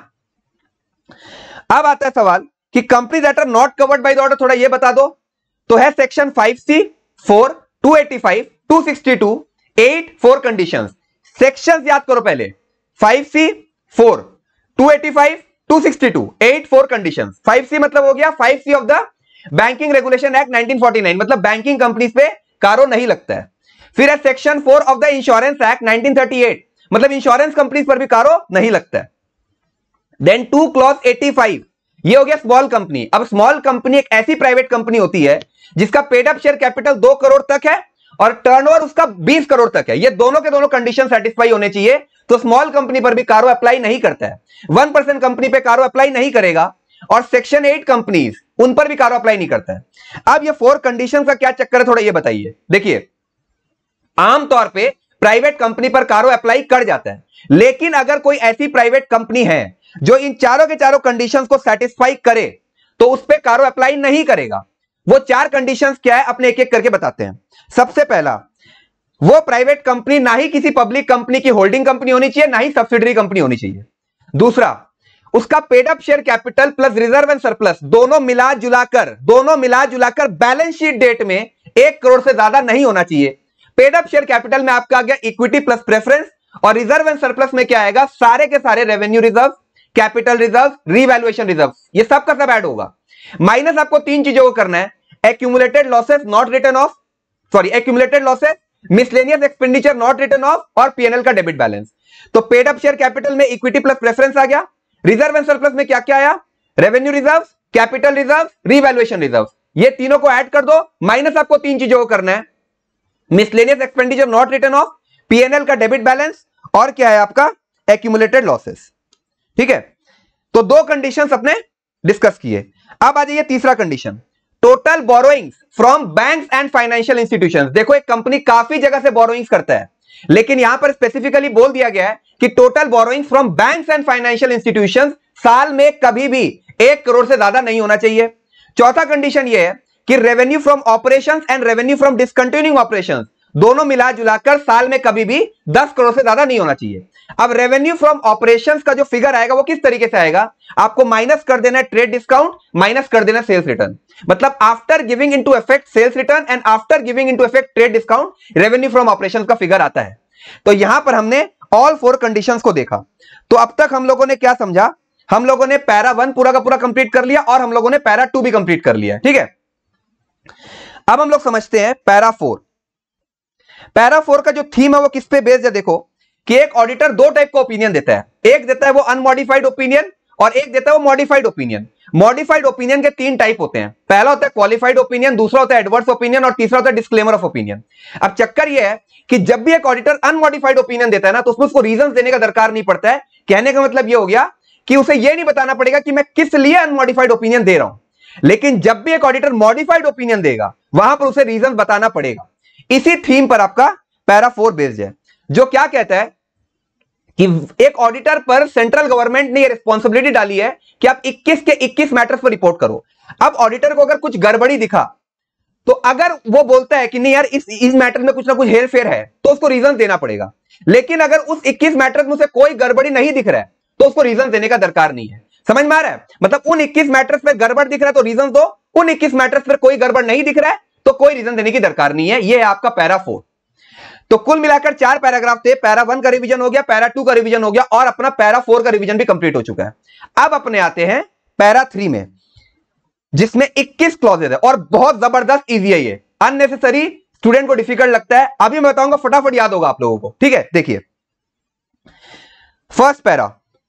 अब आता है सवाल कि company that are not covered by the order, थोड़ा ये बता दो। तो है section five C, four, two eighty five, two sixty two, eight, four conditions. Sections याद करो पहले, five C, four, two eighty five, two sixty two, eight, four conditions. Five C मतलब हो गया five C of the banking regulation act nineteen forty nine, मतलब banking companies पे CARO नहीं लगता है। फिर है section four of the insurance act nineteen thirty eight, मतलब इंश्योरेंस कंपनीज पर भी कारो नहीं लगता है। Then two clause eighty five, ये हो गया स्मॉल कंपनी। अब स्मॉल कंपनी एक ऐसी प्राइवेट कंपनी होती है जिसका पेड अप शेयर कैपिटल दो करोड़ तक है और टर्नओवर उसका बीस करोड़ तक है। ये दोनों के दोनों कंडीशन सेटिस्फाई होने चाहिए, तो स्मॉल कंपनी पर भी कारो अप्लाई नहीं करता है। वन परसेंट कंपनी पे कारो अप्लाई नहीं करेगा और सेक्शन एट कंपनीज उन पर भी कारो अप्लाई नहीं करता है। अब ये फोर कंडीशन का क्या चक्कर है, थोड़ा ये बताइए। देखिए, आमतौर पे प्राइवेट कंपनी पर कारो अप्लाई कर जाता है, लेकिन अगर कोई ऐसी प्राइवेट कंपनी है जो इन चारों के चारों कंडीशंस को सेटिस्फाई करे तो उस पर कारो अप्लाई नहीं करेगा। वो चार कंडीशंस क्या है, अपने एक एक करके बताते हैं। सबसे पहला, वो प्राइवेट कंपनी ना ही किसी पब्लिक कंपनी की होल्डिंग कंपनी होनी चाहिए, ना ही सब्सिडरी कंपनी होनी चाहिए। दूसरा, उसका paid up share capital plus reserve and surplus दोनों मिला जुलाकर दोनों मिला जुलाकर बैलेंस शीट डेट में एक करोड़ से ज्यादा नहीं होना चाहिए। पेड अप शेयर कैपिटल में आपका आ गया इक्विटी प्लस प्रेफरेंस, और रिजर्व एंड सरप्लस में क्या आएगा, सारे के सारे revenue reserve, capital reserve, revaluation reserve, ये सब का सब ऐड होगा। माइनस आपको तीन चीजों को करना है, accumulated losses not written off, sorry accumulated losses, miscellaneous expenditure not written off और पीएनएल का डेबिट बैलेंस। तो पेड अप शेयर कैपिटल में इक्विटी प्लस प्रेफरेंस आ गया, रिजर्व एंड सरप्लस में क्या क्या आया, revenue reserve, capital reserve, revaluation reserve, ये तीनों को ऐड कर दो। माइनस आपको तीन चीजों को करना है, miscellaneous expenditure not written off, PNL का डेबिट बैलेंस और क्या है आपका एक्यूमुलेटेड लॉसेस, ठीक है। तो दो कंडीशंस अपने डिस्कस किए। अब आ जाइए तीसरा condition, total borrowings from banks and financial institutions. देखो, एक कंपनी काफी जगह से बोरोइंग्स करता है, लेकिन यहां पर स्पेसिफिकली बोल दिया गया है कि total borrowings from banks and financial institutions साल में कभी भी एक करोड़ से ज्यादा नहीं होना चाहिए। चौथा कंडीशन यह है कि revenue from operations and revenue from discontinuing operations दोनों मिला जुलाकर साल में कभी भी दस करोड़ से ज्यादा नहीं होना चाहिए। अब रेवेन्यू फ्रॉम ऑपरेशंस का जो फिगर आएगा वो किस तरीके से आएगा, आपको माइनस कर देना है ट्रेड डिस्काउंट, माइनस कर देना सेल्स रिटर्न, मतलब after giving into effect sales return and after giving into effect trade discount revenue from operations का फिगर आता है। तो यहां पर हमने ऑल फोर कंडीशंस को देखा। तो अब तक हम लोगों ने क्या समझा, हम लोगों ने पैरा वन पूरा का पूरा कंप्लीट कर लिया और हम लोगों ने पैरा टू भी कंप्लीट कर लिया, ठीक है। अब हम लोग समझते हैं पैरा फोर। पैरा फोर का जो थीम है वो किस पे बेस्ड है, देखो कि एक ऑडिटर दो टाइप का ओपिनियन देता है, एक देता है वो अनमॉडिफाइड ओपिनियन और एक देता है वो मॉडिफाइड ओपिनियन। मॉडिफाइड ओपिनियन के तीन टाइप होते हैं, पहला होता है क्वालिफाइड ओपिनियन, दूसरा होता है एडवर्स ओपिनियन और तीसरा होता है डिस्क्लेमर ऑफ ओपिनियन। अब चक्कर यह है कि जब भी एक ऑडिटर अनमॉडिफाइड ओपिनियन देता है ना, तो उसमें उसको रीजंस देने का दरकार नहीं पड़ता है। कहने का मतलब यह हो गया कि उसे यह नहीं बताना पड़ेगा कि मैं किस लिए अनमॉडिफाइड ओपिनियन दे रहा हूं, लेकिन जब भी एक ऑडिटर मॉडिफाइड ओपिनियन देगा वहां पर उसे रीजन बताना पड़ेगा। इसी थीम पर आपका पैरा फोर बेस्ड है, जो क्या कहता है कि एक ऑडिटर पर सेंट्रल गवर्नमेंट ने यह रिस्पॉन्सिबिलिटी डाली है कि आप इक्कीस के इक्कीस मैटर्स पर रिपोर्ट करो। अब ऑडिटर को अगर कुछ गड़बड़ी दिखा, तो अगर वो बोलता है कि नहीं यार इस इस मैटर में कुछ ना कुछ हेर फेर है, तो उसको रीजन देना पड़ेगा। लेकिन अगर उस इक्कीस मैटर्स में से कोई गड़बड़ी नहीं दिख रहा है तो उसको रीजन देने का दरकार नहीं है। समझ में आ रहा है, मतलब उन इक्कीस मैटर्स पर गड़बड़ दिख रहा है तो रीजन दो, उन इक्कीस मैटर्स पर कोई गड़बड़ नहीं दिख रहा है तो कोई रीजन देने की दरकार नहीं है। यह है आपका पैरा फोर। तो कुल मिलाकर चार पैराग्राफ थे। पैरा वन का रिवीजन हो गया, पैरा टू का रिवीजन हो गया और अपना पैरा फोर का रिवीजन भी कंप्लीट हो चुका है। अब अपने आते हैं पैरा थ्री में, जिसमें इक्कीस क्लॉजेज है और बहुत जबरदस्त इजी है ये, अननेसेसरी स्टूडेंट को डिफिकल्ट लगता है। अभी मैं बताऊंगा, फटाफट याद होगा आप लोगों को, ठीक है। देखिए फर्स्ट पैरा,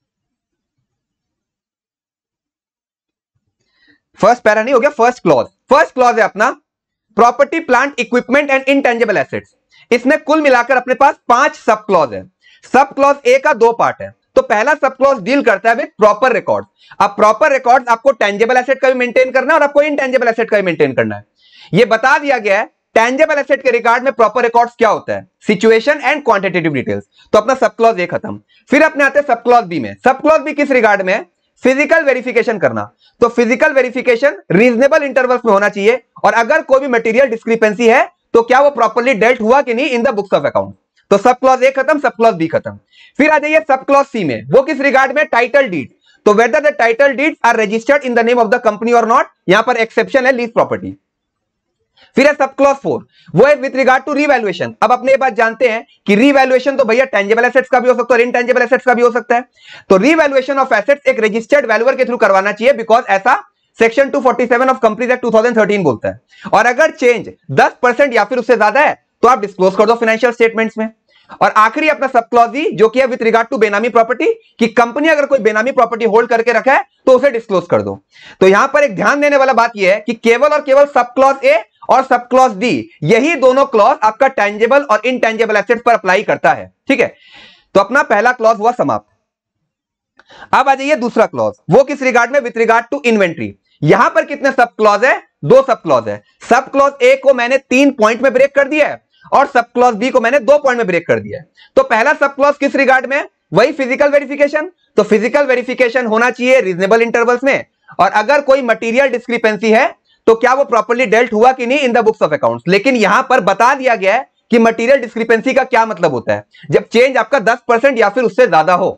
फर्स्ट पैरा नहीं हो गया, फर्स्ट क्लॉज। फर्स्ट क्लॉज है अपना property plant equipment and intangible assets. इसमें कुल मिलाकर अपने पास पांच सब क्लॉज है। सब क्लॉज ए का दो पार्ट है। तो पहला सब क्लॉज डील करता है विद प्रॉपर रिकॉर्ड। अब प्रॉपर रिकॉर्ड आपको टेंजिबल एसेट का भी मेंटेन करना है और आपको इनटेंजिबल एसेट का भी मेंटेन करना है। यह बता दिया गया है टेंजिबल एसेट के रिगार्ड में प्रॉपर रिकॉर्ड्स क्या होता है, सिचुएशन एंड क्वांटिटेटिव डिटेल्स। तो अपना सब क्लॉज ए खत्म। फिर अपने आते हैं सब क्लॉज बी में। सब क्लॉज बी किस रिगार्ड में है, फिजिकल वेरिफिकेशन करना। तो फिजिकल वेरिफिकेशन रीजनेबल इंटरवल्स में होना चाहिए और अगर कोई भी मटेरियल डिस्क्रिपेंसी है तो क्या वो प्रॉपर्ली डेल्ट हुआ कि नहीं in the books of account. तो सब क्लॉज ए खत्म, सब क्लॉज बी खत्म। फिर आ जाइए सब क्लॉज सी में। वो किस रिगार्ड में, टाइटल डीड। तो whether the title deeds are registered in the name of the company और नॉट। यहां पर एक्सेप्शन है लीज प्रॉपर्टी। फिर है सब क्लॉज फोर, वो है विद रिगार्ड टू रीवैल्यूएशन। अब अपने ये बात जानते हैं कि रीवैल्यूएशन तो भैया टेंजिबल एसेट्स का भी हो सकता है और इनटेंजिबल एसेट्स का भी हो सकता है। तो रीवैल्यूएशन ऑफ एसेट्स एक रजिस्टर्ड वैल्यूअर के थ्रू करवाना चाहिए, बिकॉज ऐसा section two forty seven of companies act two thousand thirteen बोलता है। और अगर चेंज दस परसेंट या फिर उससे ज्यादा है तो आप डिस्क्लोज कर दो फाइनेंशियल स्टेटमेंट्स में। और आखिरी अपना सब क्लॉज ई, जो कि है with regard to benami property, कि कंपनी अगर कोई बेनामी प्रॉपर्टी होल्ड करके रखा है तो उसे डिस्क्लोज कर दो। तो यहां पर एक ध्यान देने वाला बात यह है कि केवल और केवल सब क्लॉज ए और सब क्लॉज डी, यही दोनों क्लॉज आपका टेंजिबल और इनटेंजिबल एसेट्स पर अप्लाई करता है, ठीक है। तो अपना पहला क्लॉज हुआ समाप्त। अब आ जाइए दूसरा क्लॉज, वो किस रिगार्ड में, विद रिगार्ड टू इन्वेंट्री। यहां पर कितने सब क्लॉज है, दो सब क्लॉज है। सब क्लॉज ए को मैंने तीन पॉइंट में ब्रेक कर दिया है और सब क्लॉज बी को मैंने दो पॉइंट में ब्रेक कर दिया है। तो पहला सब क्लॉज किस रिगार्ड में, वही फिजिकल वेरिफिकेशन। तो फिजिकल वेरिफिकेशन होना चाहिए रीजनेबल इंटरवल्स में और अगर कोई मटेरियल डिस्क्रिपेंसी है तो क्या वो प्रॉपर्ली डेल्ट हुआ कि नहीं in the books of accounts. लेकिन यहां पर बता दिया गया है कि मटेरियल डिस्क्रिपेंसी का क्या मतलब होता है, जब चेंज आपका दस परसेंट या फिर उससे ज्यादा हो,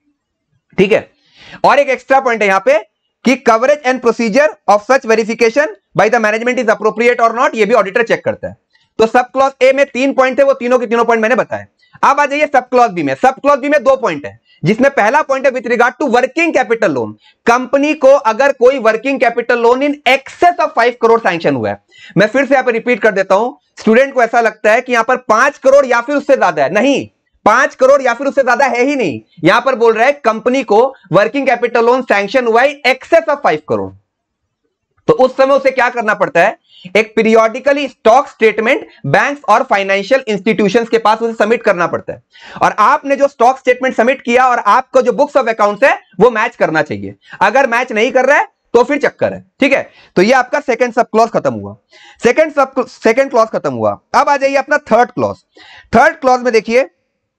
ठीक है। और एक एक्स्ट्रा पॉइंट है यहां पे कि coverage and procedure of such verification by the management is appropriate और नॉट, ये भी ऑडिटर चेक करता है। तो सब क्लॉज ए में तीन पॉइंट थे, वो तीनों के तीनों पॉइंट मैंने बताए। अब आ जाइए सब क्लॉज बी में। सब क्लॉज बी में दो पॉइंट है, जिसमें पहला पॉइंट है with regard to working capital loan. कंपनी को अगर कोई working capital loan in excess of five crore sanction हुआ है। मैं फिर से यहां पर रिपीट कर देता हूं, स्टूडेंट को ऐसा लगता है कि यहां पर पांच करोड़ या फिर उससे ज्यादा है, नहीं, पांच करोड़ या फिर उससे ज्यादा है ही नहीं। यहां पर बोल रहा है कंपनी को वर्किंग कैपिटल लोन सैंक्शन हुआ है एक्सेस ऑफ फाइव करोड़। तो उस समय उसे क्या करना पड़ता है, एक पीरियोडिकली स्टॉक स्टेटमेंट बैंक्स और फाइनेंशियल इंस्टीट्यूशंस के पास उसे सबमिट करना पड़ता है। और आपने जो स्टॉक स्टेटमेंट सबमिट किया और आपका जो बुक्स ऑफ अकाउंट्स है वो मैच करना चाहिए। अगर मैच नहीं कर रहा है तो फिर चक्कर है, ठीक है। तो ये आपका सेकंड सब क्लॉज खत्म हुआ, सेकंड सब सेकंड क्लॉज खत्म हुआ। अब आ जाइए अपना थर्ड क्लॉज। थर्ड क्लॉज में देखिए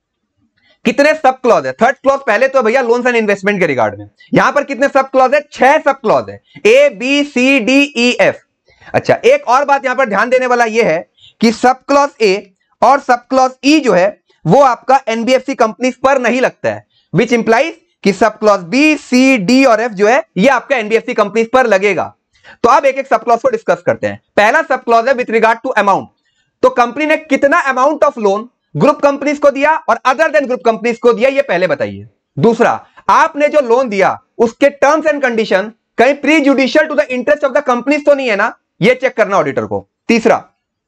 कितने सब क्लॉज है। थर्ड क्लॉज पहले तो भैया लोन्स एंड इन्वेस्टमेंट के रिगार्ड में, यहां पर कितने सब क्लॉज है, छह सब क्लॉज है, A B C D E F. अच्छा, एक और बात यहां पर ध्यान देने वाला यह है कि सब क्लॉज ए और सब क्लॉज ई जो है वो आपका एनबीएफसी कंपनीज पर नहीं लगता है, विच इंप्लाइज कि sub clause B C D और एफ जो है ये आपका एनबीएफसी कंपनीज पर लगेगा। तो अब एक एक सब क्लॉज को डिस्कस करते हैं। पहला सब क्लॉज है विथ रिगार्ड टू अमाउंट। तो कंपनी ने कितना amount of loan group companies को दिया और अदर देन ग्रुप कंपनीज को दिया, ये पहले बताइए। दूसरा, आपने जो लोन दिया उसके टर्म्स एंड कंडीशन कहीं prejudicial to the interest of the companies तो नहीं है ना, ये चेक करना ऑडिटर को। तीसरा,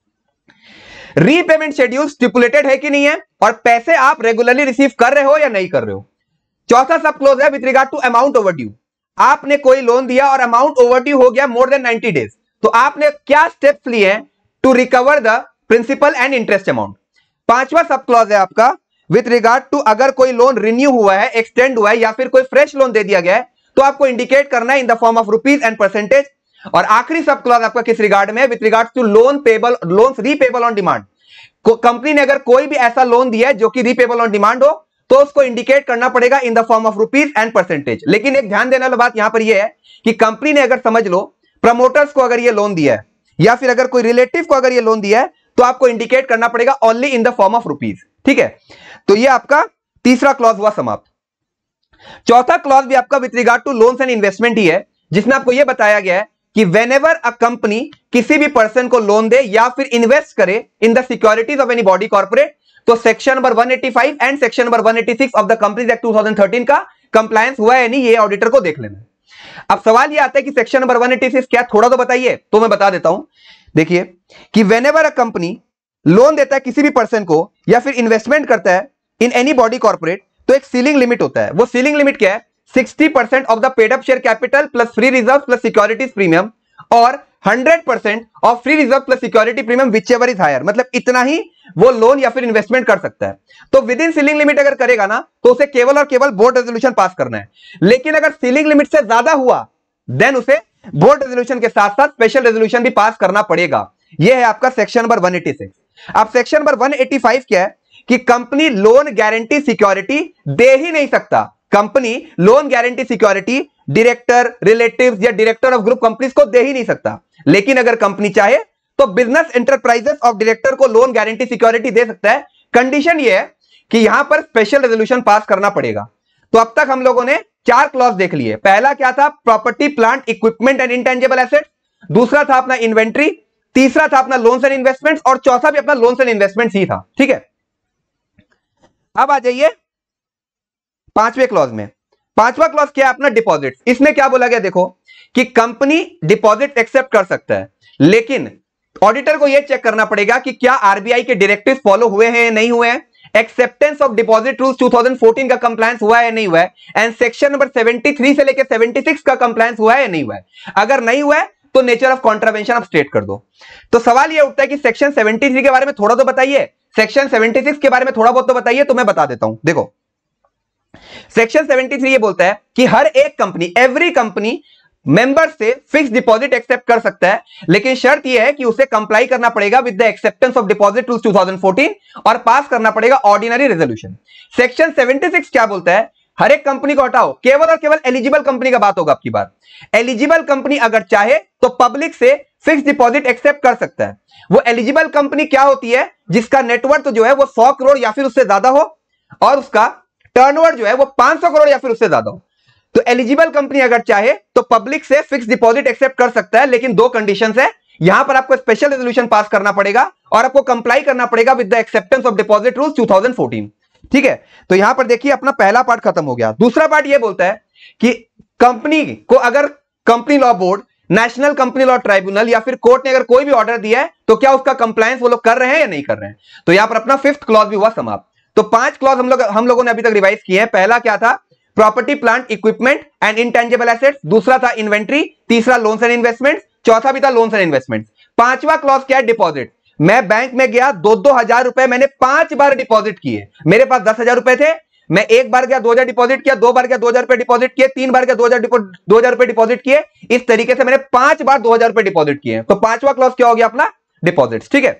रीपेमेंट शेड्यूल स्टिपुलेटेड है कि नहीं है और पैसे आप रेगुलरली रिसीव कर रहे हो या नहीं कर रहे हो। चौथा सब क्लोज है with regard to amount overdue. आपने कोई लोन दिया और अमाउंट ओवरड्यू हो गया मोर देन नाइंटी डेज, तो आपने क्या स्टेप्स लिए हैं to recover the principal and interest amount. पांचवा सब क्लॉज है आपका विथ रिगार्ड टू अगर कोई लोन रिन्यू हुआ है, एक्सटेंड हुआ है या फिर कोई फ्रेश लोन दे दिया गया है तो आपको इंडिकेट करना है in the form of rupees and percentage. और आखिरी सब क्लॉज आपका किस रिगार्ड में है, with regard to loan payable loans repayable on demand. कंपनी ने अगर कोई भी ऐसा लोन दिया है जो कि रीपेबल ऑन डिमांड हो तो उसको इंडिकेट करना पड़ेगा in the form of rupees and percentage. लेकिन एक ध्यान देने वाली बात यहां पर यह है कि कंपनी ने अगर समझ लो प्रमोटर्स को अगर यह लोन दिया है या फिर अगर कोई रिलेटिव को अगर यह लोन दिया है तो आपको इंडिकेट करना पड़ेगा only in the form of rupees, ठीक है। तो ये आपका तीसरा क्लॉज हुआ समाप्त। चौथा क्लॉज भी आपका with regard to loans and investment ही है, जिसमें आपको यह बताया गया है कि व्हेनेवर अ कंपनी किसी भी पर्सन को लोन दे या फिर इन्वेस्ट करे in the securities of any body corporate, तो section number one eighty five and section number one eighty six of the companies act two thousand thirteen का compliance हुआ है नहीं, ये ऑडिटर को देख लेना है। अब सवाल ये आता है कि section number one eighty six क्या, थोड़ा तो बताइए। तो मैं बता देता हूं, देखिए कि व्हेनेवर अ कंपनी लोन देता है किसी भी पर्सन को या फिर इन्वेस्टमेंट करता है इन एनी बॉडी कॉर्पोरेट, तो एक सीलिंग लिमिट होता है। वो सीलिंग लिमिट क्या है? Sixty percent of the paid up share capital plus free reserve plus securities premium और hundred percent of free reserve plus security premium whichever is higher, मतलब इतना ही वो लोन या फिर इन्वेस्टमेंट कर सकता है। तो विद इन सीलिंग लिमिट अगर करेगा ना तो उसे केवल और केवल बोर्ड रेजोल्यूशन पास करना है। लेकिन अगर सीलिंग लिमिट से ज्यादा हुआ देन उसे बोर्ड रेजोल्यूशन के साथ साथ स्पेशल रेजोल्यूशन भी पास करना पड़ेगा। यह है आपका section number one eighty six. अब section number one eighty five क्या है कि कंपनी लोन गारंटी सिक्योरिटी दे ही नहीं सकता। Company loan guarantee security director, relatives या डायरेक्टर ऑफ ग्रुप कंपनीज को दे ही नहीं सकता। लेकिन अगर कंपनी चाहे तो बिजनेस एंटरप्राइजेस ऑफ डायरेक्टर को लोन गारंटी सिक्योरिटी दे सकता है। कंडीशन यह है कि यहां पर स्पेशल रेजोल्यूशन पास करना पड़ेगा। तो अब तक हम लोगों ने चार क्लॉज देख लिए। पहला क्या था? Property, plant, equipment and intangible assets. दूसरा था अपना इन्वेंट्री। तीसरा था अपना लोन्स एंड इन्वेस्टमेंट्स और चौथा भी अपना लोन्स एंड इन्वेस्टमेंट्स ही था। ठीक है, अब आ जाइए पांचवें क्लॉज में। पांचवा क्लॉज क्या है? अपना डिपॉजिट। इसमें क्या बोला गया? देखो कि कंपनी डिपॉजिट एक्सेप्ट कर सकता है, लेकिन ऑडिटर को यह चेक करना पड़ेगा कि क्या आरबीआई के डायरेक्टिव फॉलो हुए हैं या नहीं हुए हैं, acceptance of deposit rules two thousand fourteen का कंप्लायंस हुआ है या नहीं हुआ है, and section number seventy three से लेकर सेवेंटी सिक्स का कंप्लायंस हुआ है या नहीं हुआ है। अगर नहीं हुआ है तो नेचर ऑफ कॉन्ट्रावेंशन आप स्टेट कर दो। तो सवाल यह उठता है कि सेक्शन सेवेंटी थ्री के बारे में थोड़ा तो बताइए, सेक्शन सेवेंटी सिक्स के बारे में थोड़ा बहुत तो बताइए। तो मैं बता देता हूं, देखो सेक्शन सेवेंटी थ्री ये बोलता है कि हर एक कंपनी, एवरी कंपनी मेंबर से फिक्स डिपॉजिट एक्सेप्ट कर सकता है, लेकिन शर्त यह है कि उसे कंप्लाई करना पड़ेगा with the acceptance of deposit rules two thousand fourteen और पास करना पड़ेगा ordinary resolution. Section seventy six क्या बोलता है? हर एक कंपनी को हटाओ, केवल और केवल एलिजिबल कंपनी का बात होगा आपकी बात। एलिजिबल कंपनी अगर चाहे तो पब्लिक से फिक्स डिपॉजिट एक्सेप्ट कर सकता है। वो एलिजिबल कंपनी क्या होती है? जिसका नेटवर्थ जो है वो सौ करोड़ या फिर उससे ज्यादा हो और उसका टर्नओवर जो है वो पांच सौ करोड़ या फिर उससे ज्यादा हो। तो एलिजिबल कंपनी अगर चाहे तो पब्लिक से फिक्स डिपॉजिट एक्सेप्ट कर सकता है, लेकिन दो कंडीशंस है। यहां पर आपको स्पेशल रेजोल्यूशन पास करना पड़ेगा और आपको कंप्लाई करना पड़ेगा with the acceptance of deposit rules two thousand fourteen. ठीक है, तो यहां पर देखिए अपना पहला पार्ट खत्म हो गया। दूसरा पार्ट यह बोलता है कि कंपनी को अगर company law board, national company law tribunal या फिर कोर्ट ने अगर कोई भी ऑर्डर दिया है तो क्या उसका कंप्लायंस वो लोग कर रहे हैं या नहीं कर रहे हैं। तो यहां पर अपना फिफ्थ क्लॉज भी हुआ समाप्त। तो पांच क्लॉज हम लोग हम लोगों ने अभी तक रिवाइज किए हैं। पहला क्या था? Property, plant, equipment and intangible assets. दूसरा था इन्वेंट्री। तीसरा लोन्स एंड इन्वेस्टमेंट्स। चौथा भी था लोन्स एंड इन्वेस्टमेंट्स। पांचवा क्लॉज क्या है? डिपॉजिट। मैं बैंक में गया, दो दो हजार रुपए मैंने पांच बार डिपॉजिट किए। मेरे पास दस हजार रुपए थे, मैं एक बार गया दो हजार डिपॉजिट किया, दो बार गया दो हजार रुपए डिपॉजिट किए, तीन बार गया दो हजार दो हजार रुपए डिपॉजिट किए। इस तरीके से मैंने पांच बार दो हजार रुपए डिपॉजिट किए। तो पांचवा क्लॉज क्या हो गया? अपना डिपॉजिट। ठीक है,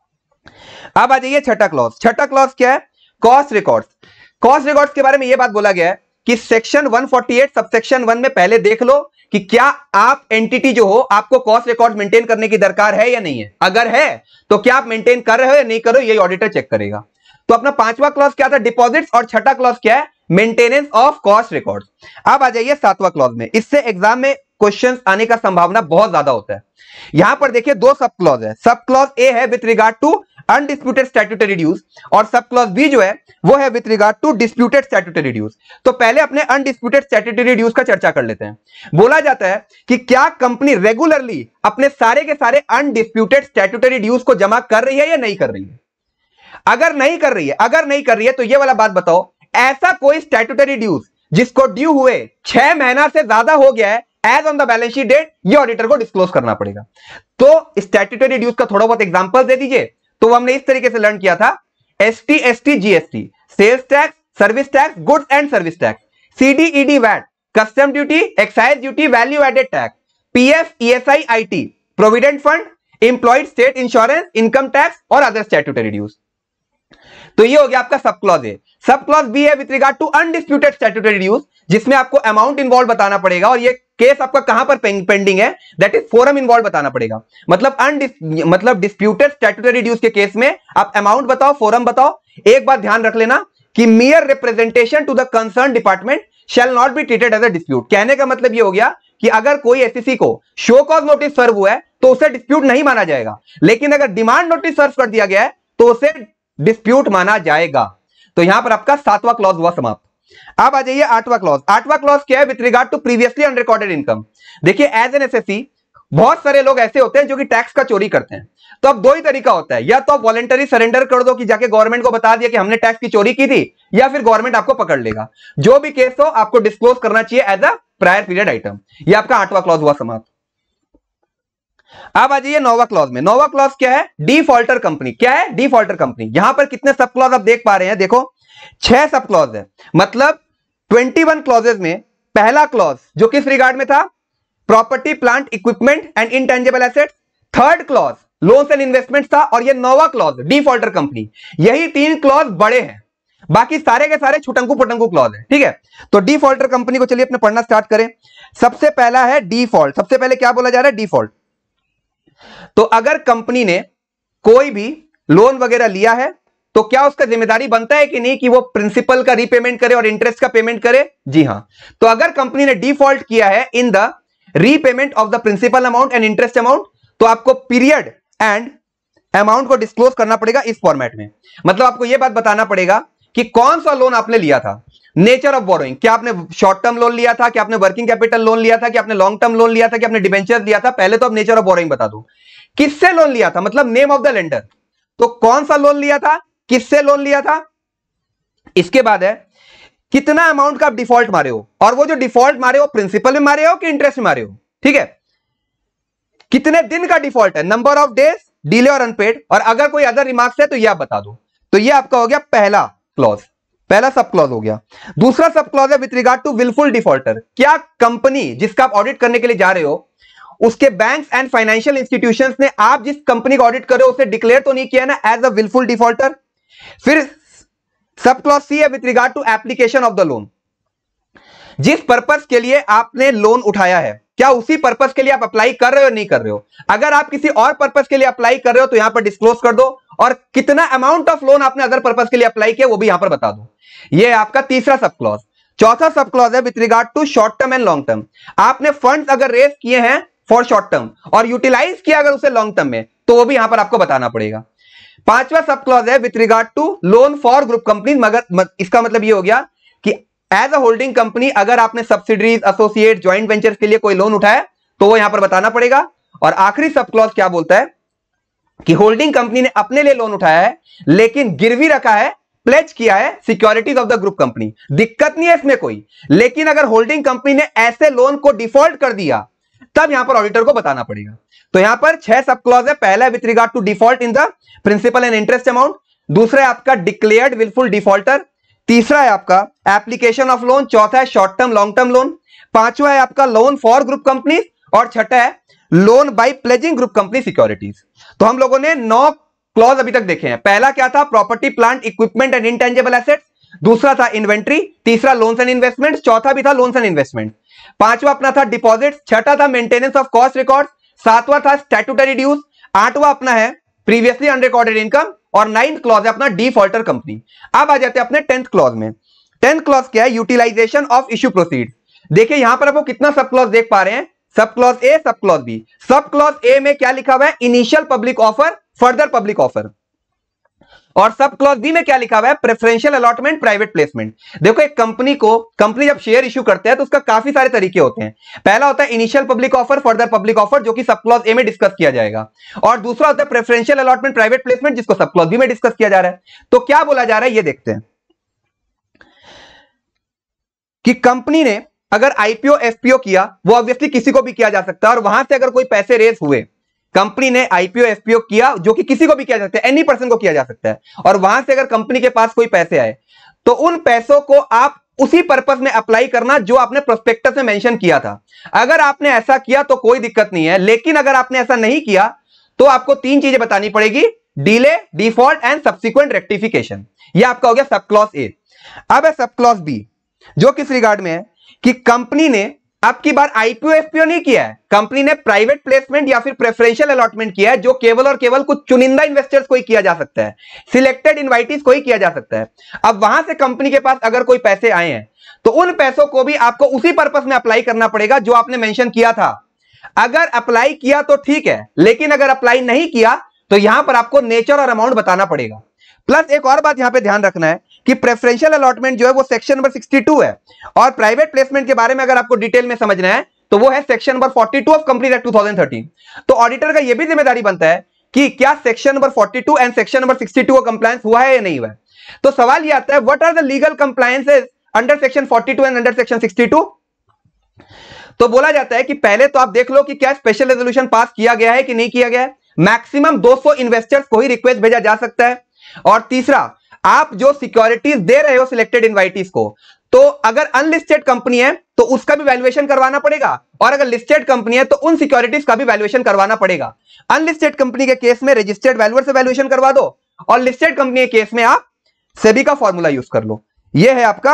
अब आ जाइए छठा क्लॉज। छठा क्लॉज क्या है? Cost records. कॉस्ट रिकॉर्ड्स के बारे में यह बात बोला गया है कि section one forty eight subsection one में पहले देख लो कि क्या आप एंटिटी जो हो आपको कॉस्ट रिकॉर्ड मेंटेन करने की दरकार है या नहीं है। अगर है तो क्या आप मेंटेन कर रहे हो या नहीं कर रहे हो, यही ऑडिटर चेक करेगा। तो अपना पांचवा क्लॉज क्या था? डिपॉजिट्स। और छठा क्लॉज क्या है? Maintenance of cost records. अब आ जाइए सातवां क्लॉज में। इससे एग्जाम में क्वेश्चंस आने का संभावना बहुत ज्यादा होता है। यहां पर देखिए दो सब क्लॉज है। सब क्लॉज ए है with regard to undisputed statutory dues और सब क्लॉज बी जो है वो है with regard to disputed statutory dues. तो पहले अपने अनडिस्प्यूटेड स्टैट्यूटरी ड्यूज का चर्चा कर लेते हैं। बोला जाता है कि क्या कंपनी रेगुलरली अपने सारे के सारे अनडिस्प्यूटेड स्टैट्यूटरी ड्यूज को जमा कर रही है या नहीं कर रही है। अगर नहीं कर रही है अगर नहीं कर रही है तो ये वाला बात बताओ, ऐसा कोई स्टैट्यूटरी ड्यूज जिसको ड्यू हुए छह महीना से ज्यादा हो गया है as on the balance sheet date, ये ऑडिटर को डिस्क्लोज करना पड़ेगा। तो स्टैट्यूटरी ड्यूज का थोड़ा बहुत एग्जांपल दे दीजिए। तो हमने इस तरीके से लर्न किया था, ST, ST, GST, sales tax, service tax, goods and service tax, CD, ED, VAT, custom duty, excise duty, value added tax, PF, ESI, IT, provident fund, employed state insurance, income tax और other statutory dues. तो ये हो गया आपका sub clause A. Sub clause B है with regard to undisputed statutory dues, जिसमें आपको amount involve बताना पड़ेगा और ये केस आपका कहां पर पेंडिंग है, दैट इज फोरम इन्वॉल्व बताना पड़ेगा। मतलब अनडिस मतलब डिस्प्यूटेड स्टैट्यूटरी ड्यूज के केस में आप अमाउंट बताओ, फोरम बताओ। एक बात ध्यान रख लेना कि mere representation to the concern department shall not be treated as a dispute. कहने का मतलब ये हो गया कि अगर कोई एससीसी को शो कॉज नोटिस सर्व हुआ है तो उसे डिस्प्यूट नहीं माना जाएगा, लेकिन अगर डिमांड नोटिस सर्व कर दिया गया है तो उसे डिस्प्यूट माना जाएगा। तो यहां पर आपका सातवां क्लॉज हुआ समाप्त। अब आ जाइए आठवां क्लॉज। आठवां क्लॉज क्या है? With regard to previously unrecorded income. देखिए एज एन एसएससी बहुत सारे लोग ऐसे होते हैं जो कि टैक्स का चोरी करते हैं। तो अब दो ही तरीका होता है, या तो आप वॉलेंटरी सरेंडर कर दो कि जाके गवर्नमेंट को बता दिया कि हमने टैक्स की चोरी की थी, या फिर गवर्नमेंट आपको पकड़ लेगा। जो भी केस हो आपको डिस्क्लोज करना चाहिए as a prior period item. यह आपका आठवां क्लॉज हुआ समाप्त। अब आ जाइए नौवां क्लॉज में। नौवां क्लॉज क्या है? Defaulter company. क्या है? Defaulter company. यहां पर कितने सब क्लॉज आप देख पा रहे हैं? देखो छह सब क्लॉज है, मतलब इक्कीस क्लॉजेस में पहला क्लॉज जो किस रिगार्ड में था? Property plant equipment and intangible assets. Third clause loans and investment था, और ये नौवां क्लॉज डिफॉल्टर कंपनी। यही तीन क्लॉज बड़े हैं, बाकी सारे के सारे छुटंकू पटंकू क्लॉज है। ठीक है, तो डिफॉल्टर कंपनी को चलिए अपने पढ़ना स्टार्ट करें। सबसे पहला है डिफॉल्ट। सबसे पहले क्या बोला जा रहा है? डिफॉल्ट। तो अगर कंपनी ने कोई भी लोन वगैरह लिया है तो क्या उसका जिम्मेदारी बनता है कि नहीं कि वो प्रिंसिपल का रीपेमेंट करे और इंटरेस्ट का पेमेंट करे? जी हां। तो अगर कंपनी ने डिफॉल्ट किया है in the repayment of the principal amount and interest amount, तो आपको पीरियड एंड अमाउंट को डिस्क्लोज करना पड़ेगा इस फॉर्मेट में। मतलब आपको यह बात बताना पड़ेगा कि कौन सा लोन आपने लिया था, नेचर ऑफ बोरोइंग, क्या आपने शॉर्ट टर्म लोन लिया था, क्या आपने वर्किंग कैपिटल लोन लिया था, क्या आपने लॉन्ग टर्म लोन लिया था, क्या आपने डिबेंचर लिया था। पहले तो आप नेचर ऑफ बोरोइंग बता दो, किससे लोन लिया था, मतलब नेम ऑफ द लेंडर। तो कौन सा लोन लिया था, किससे लोन लिया था। इसके बाद है कितना अमाउंट का आप डिफॉल्ट मारे हो, और वो जो डिफॉल्ट मारे हो प्रिंसिपल में मारे हो कि इंटरेस्ट में मारे हो। ठीक है, कितने दिन का डिफॉल्ट है, नंबर ऑफ डेज, डिले और अनपेड, और अगर कोई अदर रिमार्क्स है तो यह आप बता दो। तो यह आपका हो गया पहला क्लॉज, पहला सब क्लॉज हो गया। दूसरा सब क्लॉज है with regard to wilful defaulter. क्या कंपनी जिसका आप ऑडिट करने के लिए जा रहे हो उसके बैंक्स एंड फाइनेंशियल इंस्टीट्यूशंस ने आप जिस कंपनी का ऑडिट कर रहे हो उसे डिक्लेयर तो नहीं किया ना एज अ विलफुल डिफॉल्टर। फिर सब क्लॉज सी है with regard to application of the loan. जिस पर्पस के लिए आपने लोन उठाया है क्या उसी पर्पस के लिए आप अप्लाई कर रहे हो नहीं कर रहे हो। अगर आप किसी और पर्पस के लिए अप्लाई कर रहे हो तो यहां पर डिस्क्लोज कर दो, और कितना अमाउंट ऑफ लोन आपने अदर पर्पस के लिए अप्लाई किया वो भी यहां पर बता दो। यह आपका तीसरा सब क्लॉज। चौथा सब क्लॉज है with regard to short term and long term. आपने फंड्स अगर रेज किए हैं फॉर शॉर्ट टर्म और यूटिलाइज किया अगर उसे लॉन्ग टर्म में, तो वो भी यहां पर आपको बताना पड़ेगा। पांचवा सब क्लॉज है with regard to loan for group company. मगर इसका मतलब ये हो गया कि एज अ होल्डिंग कंपनी अगर आपने सब्सिडरीज, एसोसिएट, ज्वाइंट वेंचर्स के लिए कोई लोन उठाया तो वो यहां पर बताना पड़ेगा। और आखिरी सब क्लॉज क्या बोलता है कि होल्डिंग कंपनी ने अपने लिए लोन उठाया है लेकिन गिरवी रखा है, प्लेज किया है securities of the group company. दिक्कत नहीं है इसमें कोई, लेकिन अगर होल्डिंग कंपनी ने ऐसे लोन को डिफॉल्ट कर दिया तब यहां पर ऑडिटर को बताना पड़ेगा। तो यहां पर छह सब क्लॉज है। पहला है with regard to default in the principal and interest amount. दूसरा है आपका डिक्लेयर्ड विलफुल डिफॉल्टर। तीसरा है आपका एप्लीकेशन ऑफ लोन। चौथा है short term long term loan. पांचवा है आपका लोन फॉर ग्रुप कंपनी, और छठा है loan by pledging group company securities. तो हम लोगों ने नौ क्लॉज अभी तक देखे हैं। पहला क्या था? Property plant equipment and intangible assets. दूसरा था इन्वेंट्री। तीसरा लोन्स एंड इन्वेस्टमेंट। चौथा भी था लोन्स एंड इन्वेस्टमेंट। पांचवा अपना था डिपॉजिट। छठा था मेंटेनेंस ऑफ कॉस्ट रिकॉर्ड। सातवां था स्टैट्यूटरी ड्यूज। आठवां अपना है प्रीवियसली अनरिकॉर्डेड इनकम, और नाइन्थ क्लॉज है अपना डिफॉल्टर कंपनी। अब आ जाते हैं अपने टेंथ क्लॉज में। टेंथ क्लॉज क्या है? Utilisation of issue proceed. देखिए यहां पर आपको कितना सब क्लॉज देख पा रहे हैं? सब clause A, sub clause B. Sub clause A में क्या लिखा हुआ है? Initial public offer, further public offer. और सब क्लॉज बी में क्या लिखा हुआ है? Preferential allotment, private placement. देखो एक कंपनी को कंपनी जब शेयर इश्यू करते हैं तो उसका काफी सारे तरीके होते हैं। पहला होता है initial public offer, further public offer, जो कि सब क्लॉज ए में डिस्कस किया जाएगा। और दूसरा होता है प्रेफरेंशियल अलॉटमेंट, प्राइवेट प्लेसमेंट, जिसको सब क्लॉज बी में डिस्कस किया जा रहा है। तो क्या बोला जा रहा है ये देखते हैं कि कंपनी ने अगर आईपीओ एफपीओ किया, वो ऑब्वियसली किसी को भी किया जा सकता है, और वहां से अगर कोई पैसे रेज हुए, कंपनी ने आईपीओ एफपीओ किया जो कि किसी को भी किया जा सकता है, एनी पर्सन को किया जा सकता है, और वहां से अगर कंपनी के पास कोई पैसे आए तो उन पैसों को आप उसी पर्पस में अप्लाई करना जो आपने प्रोस्पेक्टस में मेंशन किया था। अगर आपने ऐसा किया तो कोई दिक्कत नहीं है, लेकिन अगर आपने ऐसा नहीं किया तो आपको तीन चीजें बतानी पड़ेगी: delay, default and subsequent rectification. यह आपका हो गया सब क्लॉज ए। अब है सब क्लॉज बी, जो किस रिगार्ड में है कि कंपनी ने अब की बार आईपीओ एफपीओ नहीं किया है, कंपनी ने प्राइवेट प्लेसमेंट या फिर प्रेफरेंशियल अलॉटमेंट किया है, जो केवल और केवल कुछ चुनिंदा इन्वेस्टर्स को ही किया जा सकता है, सिलेक्टेड इनवाइटीज को ही किया जा सकता है। अब वहां से कंपनी के पास अगर कोई पैसे आए हैं तो उन पैसों को भी आपको उसी पर्पस में अप्लाई करना पड़ेगा जो आपने मेंशन किया था। अगर अप्लाई किया तो ठीक है, लेकिन अगर अप्लाई नहीं किया तो यहां पर आपको नेचर और अमाउंट बताना पड़ेगा। प्लस एक और बात यहां पे ध्यान रखना है कि प्रेफरेंशियल अलॉटमेंट जो है वो सेक्शन नंबर सिक्सटी टू है, और प्राइवेट प्लेसमेंट के बारे में अगर आपको डिटेल में समझना है तो वो है section number forty two of companies act two thousand thirteen. तो ऑडिटर का ये भी जिम्मेदारी बनता है कि क्या section number forty two and section number sixty two का कंप्लायंस हुआ है या नहीं हुआ है। तो सवाल ये आता है, what are the legal compliances under section forty two and under section sixty two. तो बोला जाता है कि पहले तो आप देख लो कि क्या स्पेशल रेजोल्यूशन पास किया गया है कि नहीं किया गया है। मैक्सिमम दो सौ इन्वेस्टर्स को ही रिक्वेस्ट भेजा जा सकता है। और तीसरा, आप जो सिक्योरिटीज दे रहे हो सिलेक्टेड इनवाइटीज को, तो अगर अनलिस्टेड कंपनी है तो उसका भी वैल्यूएशन करवाना पड़ेगा, और अगर लिस्टेड कंपनी है तो उन सिक्योरिटीज का भी वैल्यूएशन करवाना पड़ेगा। अनलिस्टेड कंपनी के केस में रजिस्टर्ड वैल्यूअर से वैल्यूएशन करवा दो, और लिस्टेड कंपनी के केस में आप सेबी का फॉर्मूला यूज कर लो। यह है आपका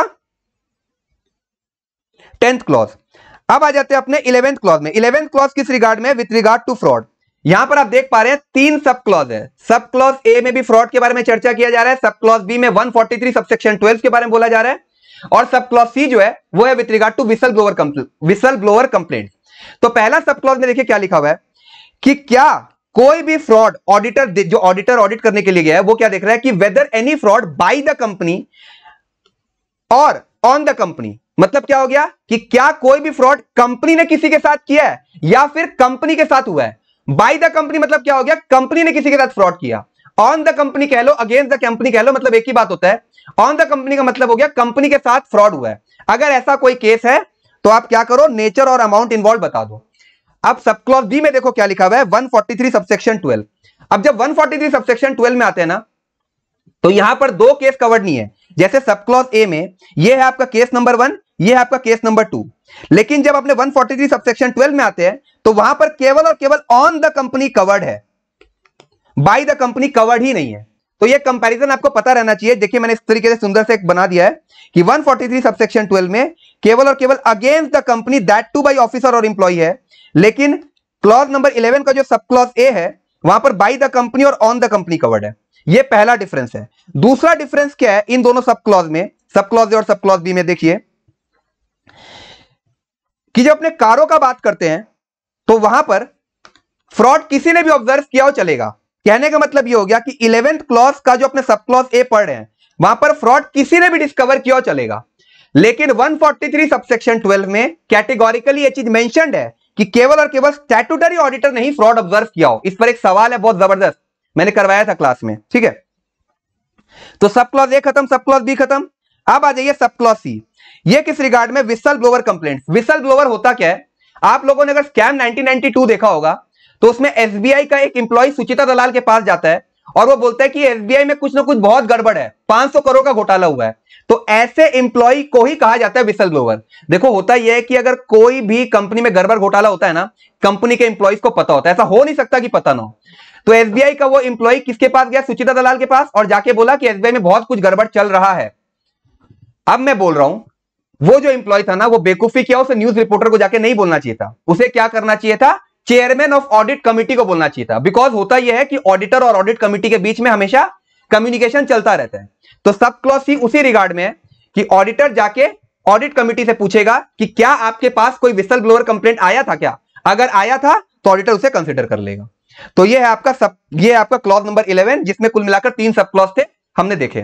टेंथ क्लॉज। अब आ जाते हैं अपने इलेवेंथ क्लॉज में। इलेवेंथ क्लॉज किस रिगार्ड में? With regard to fraud. यहां पर आप देख पा रहे हैं तीन सब क्लॉज है। सब क्लॉज ए में भी फ्रॉड के बारे में चर्चा किया जा रहा है, सब क्लॉज बी में one forty three subsection twelve के बारे में बोला जा रहा है, और सब क्लॉज सी जो है वो है with regard to whistle blower complaint whistle blower complaint. तो पहला सब क्लॉज में देखिए क्या लिखा हुआ है कि क्या कोई भी फ्रॉड ऑडिटर जो ऑडिटर ऑडिट करने के लिए गया है वो क्या देख रहा है कि whether any fraud by the company और ऑन द कंपनी। मतलब क्या हो गया कि क्या कोई भी फ्रॉड कंपनी ने किसी के साथ किया है या फिर कंपनी के साथ हुआ है। बाय द कंपनी मतलब क्या हो गया, कंपनी ने किसी के साथ फ्रॉड किया। ऑन द कंपनी कह लो, अगेंस्ट द कंपनी कह लो, मतलब एक ही बात होता है। ऑन द कंपनी का मतलब हो गया कंपनी के साथ फ्रॉड हुआ है। अगर ऐसा कोई केस है तो आप क्या करो, नेचर और अमाउंट इन्वॉल्व बता दो। अब सब क्लॉज डी में देखो क्या लिखा हुआ है, one forty three subsection twelve. अब जब one forty three subsection twelve में आते हैं ना, तो यहां पर दो केस कवर्ड नहीं है। जैसे सब क्लॉज ए में ये है आपका केस नंबर वन, ये है आपका केस नंबर टू। लेकिन जब अपने one forty three subsection twelve में आते हैं तो वहां पर केवल और केवल ऑन द कंपनी कवर्ड है, बाय द कंपनी कवर्ड ही नहीं है। तो ये कंपैरिजन आपको पता रहना चाहिए। देखिए मैंने इस तरीके से सुंदर से एक बना दिया है कि one forty three subsection twelve में केवल और केवल against the company that too by officer और एम्प्लॉय है, लेकिन क्लॉज नंबर इलेवन का जो सब क्लॉज ए है वहां पर बाय द कंपनी और ऑन द कंपनी कवर्ड है। ये पहला डिफरेंस है। दूसरा डिफरेंस क्या है इन दोनों सब क्लॉज में, सब क्लॉज ए और सब क्लॉज बी में? देखिए कि जब अपने कारों का बात करते हैं तो वहां पर फ्रॉड किसी ने भी ऑब्जर्व किया हो चलेगा। कहने का मतलब यह हो गया कि इलेवेंथ क्लॉज का जो अपने सब क्लॉज ए पढ़ रहे हैं वहां पर फ्रॉड किसी ने भी डिस्कवर किया हो चलेगा। लेकिन one forty three subsection twelve में कैटेगोरिकली यह चीज मेंशन्ड है कि केवल और केवल स्टैट्यूटरी ऑडिटर ने ही फ्रॉड ऑब्जर्व किया हो। इस पर एक सवाल है बहुत जबरदस्त, मैंने करवाया था क्लास में, ठीक है। तो सब क्लॉज ए खत्म, सब क्लॉज बी खत्म। अब आ जाइए सब क्लॉज सी। ये किस रिगार्ड में? Whistle blower complaint. Whistle blower होता क्या है? आप लोगों ने अगर स्कैम नाइनटीन नाइंटी टू देखा होगा तो उसमें एसबीआई का एक एम्प्लॉय सुचिता दलाल के पास जाता है और वो बोलता है कि एसबीआई में कुछ ना कुछ बहुत गड़बड़ है, पांच सौ करोड़ का घोटाला हुआ है। तो ऐसे एम्प्लॉय को ही कहा जाता है विसल ब्लोअर। देखो होता यह है कि अगर कोई भी कंपनी में गड़बड़ घोटाला होता है ना, कंपनी के एम्प्लॉयज को पता होता है, ऐसा हो नहीं सकता कि पता ना हो। तो एसबीआई का वो एम्प्लॉय किसके पास गया? सुचिता दलाल के पास, और जाके बोला कि एसबीआई में बहुत कुछ गड़बड़ चल रहा है। अब मैं बोल रहा हूं वो जो एम्प्लॉय था ना वो बेवकूफी किया, उसे न्यूज रिपोर्टर को जाके नहीं बोलना चाहिए था। उसे क्या करना चाहिए था? चेयरमैन ऑफ ऑडिट कमिटी को बोलना चाहिए था। बिकॉज होता यह है कि ऑडिटर और ऑडिट कमिटी के बीच में हमेशा कम्युनिकेशन चलता रहता है। तो सब क्लॉज सी उसी रिगार्ड में है कि ऑडिटर जाके ऑडिट कमिटी से पूछेगा कि क्या आपके पास कोई विसल ब्लोअर कंप्लेंट आया था क्या? अगर आया था तो ऑडिटर उसे कंसिडर कर लेगा। तो यह है आपका सब ये है आपका क्लॉज नंबर इलेवन, जिसमें कुल मिलाकर तीन सब क्लॉज थे, हमने देखे।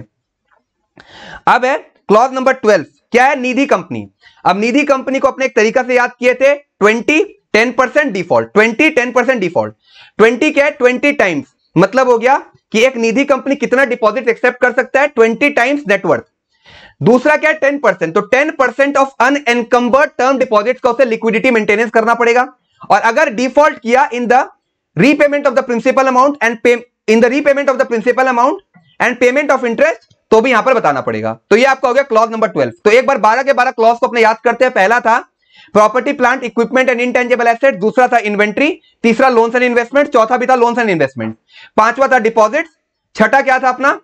अब है क्लॉज नंबर ट्वेल्व। क्या है? निधि कंपनी। अब निधि कंपनी को अपने एक तरीका से याद किए थे, twenty ten percent default. Twenty ten percent default. Twenty क्या है? Twenty times. मतलब हो गया कि एक निधि कंपनी कितना डिपॉजिट एक्सेप्ट कर सकता है? Twenty times net worth. दूसरा क्या है? Ten percent. तो ten percent of unencumbered term deposits का उसे लिक्विडिटी मेंटेनेंस करना पड़ेगा। और अगर डिफॉल्ट किया in the repayment of the principal amount and pay in the repayment of the principal amount and payment of interest, तो भी यहां पर बताना पड़ेगा। तो ये आपका हो गया क्लॉज नंबर ट्वेल्व। तो एक बार बारह के बारह क्लॉज को अपने याद करते हैं। पहला था property plant equipment and intangible asset, दूसरा था इन्वेंट्री, तीसरा लोन्स एंड इन्वेस्टमेंट, चौथा भी था लोन्स एंड इन्वेस्टमेंट, पांचवा था डिपॉजिट्स, छठा क्या था अपना?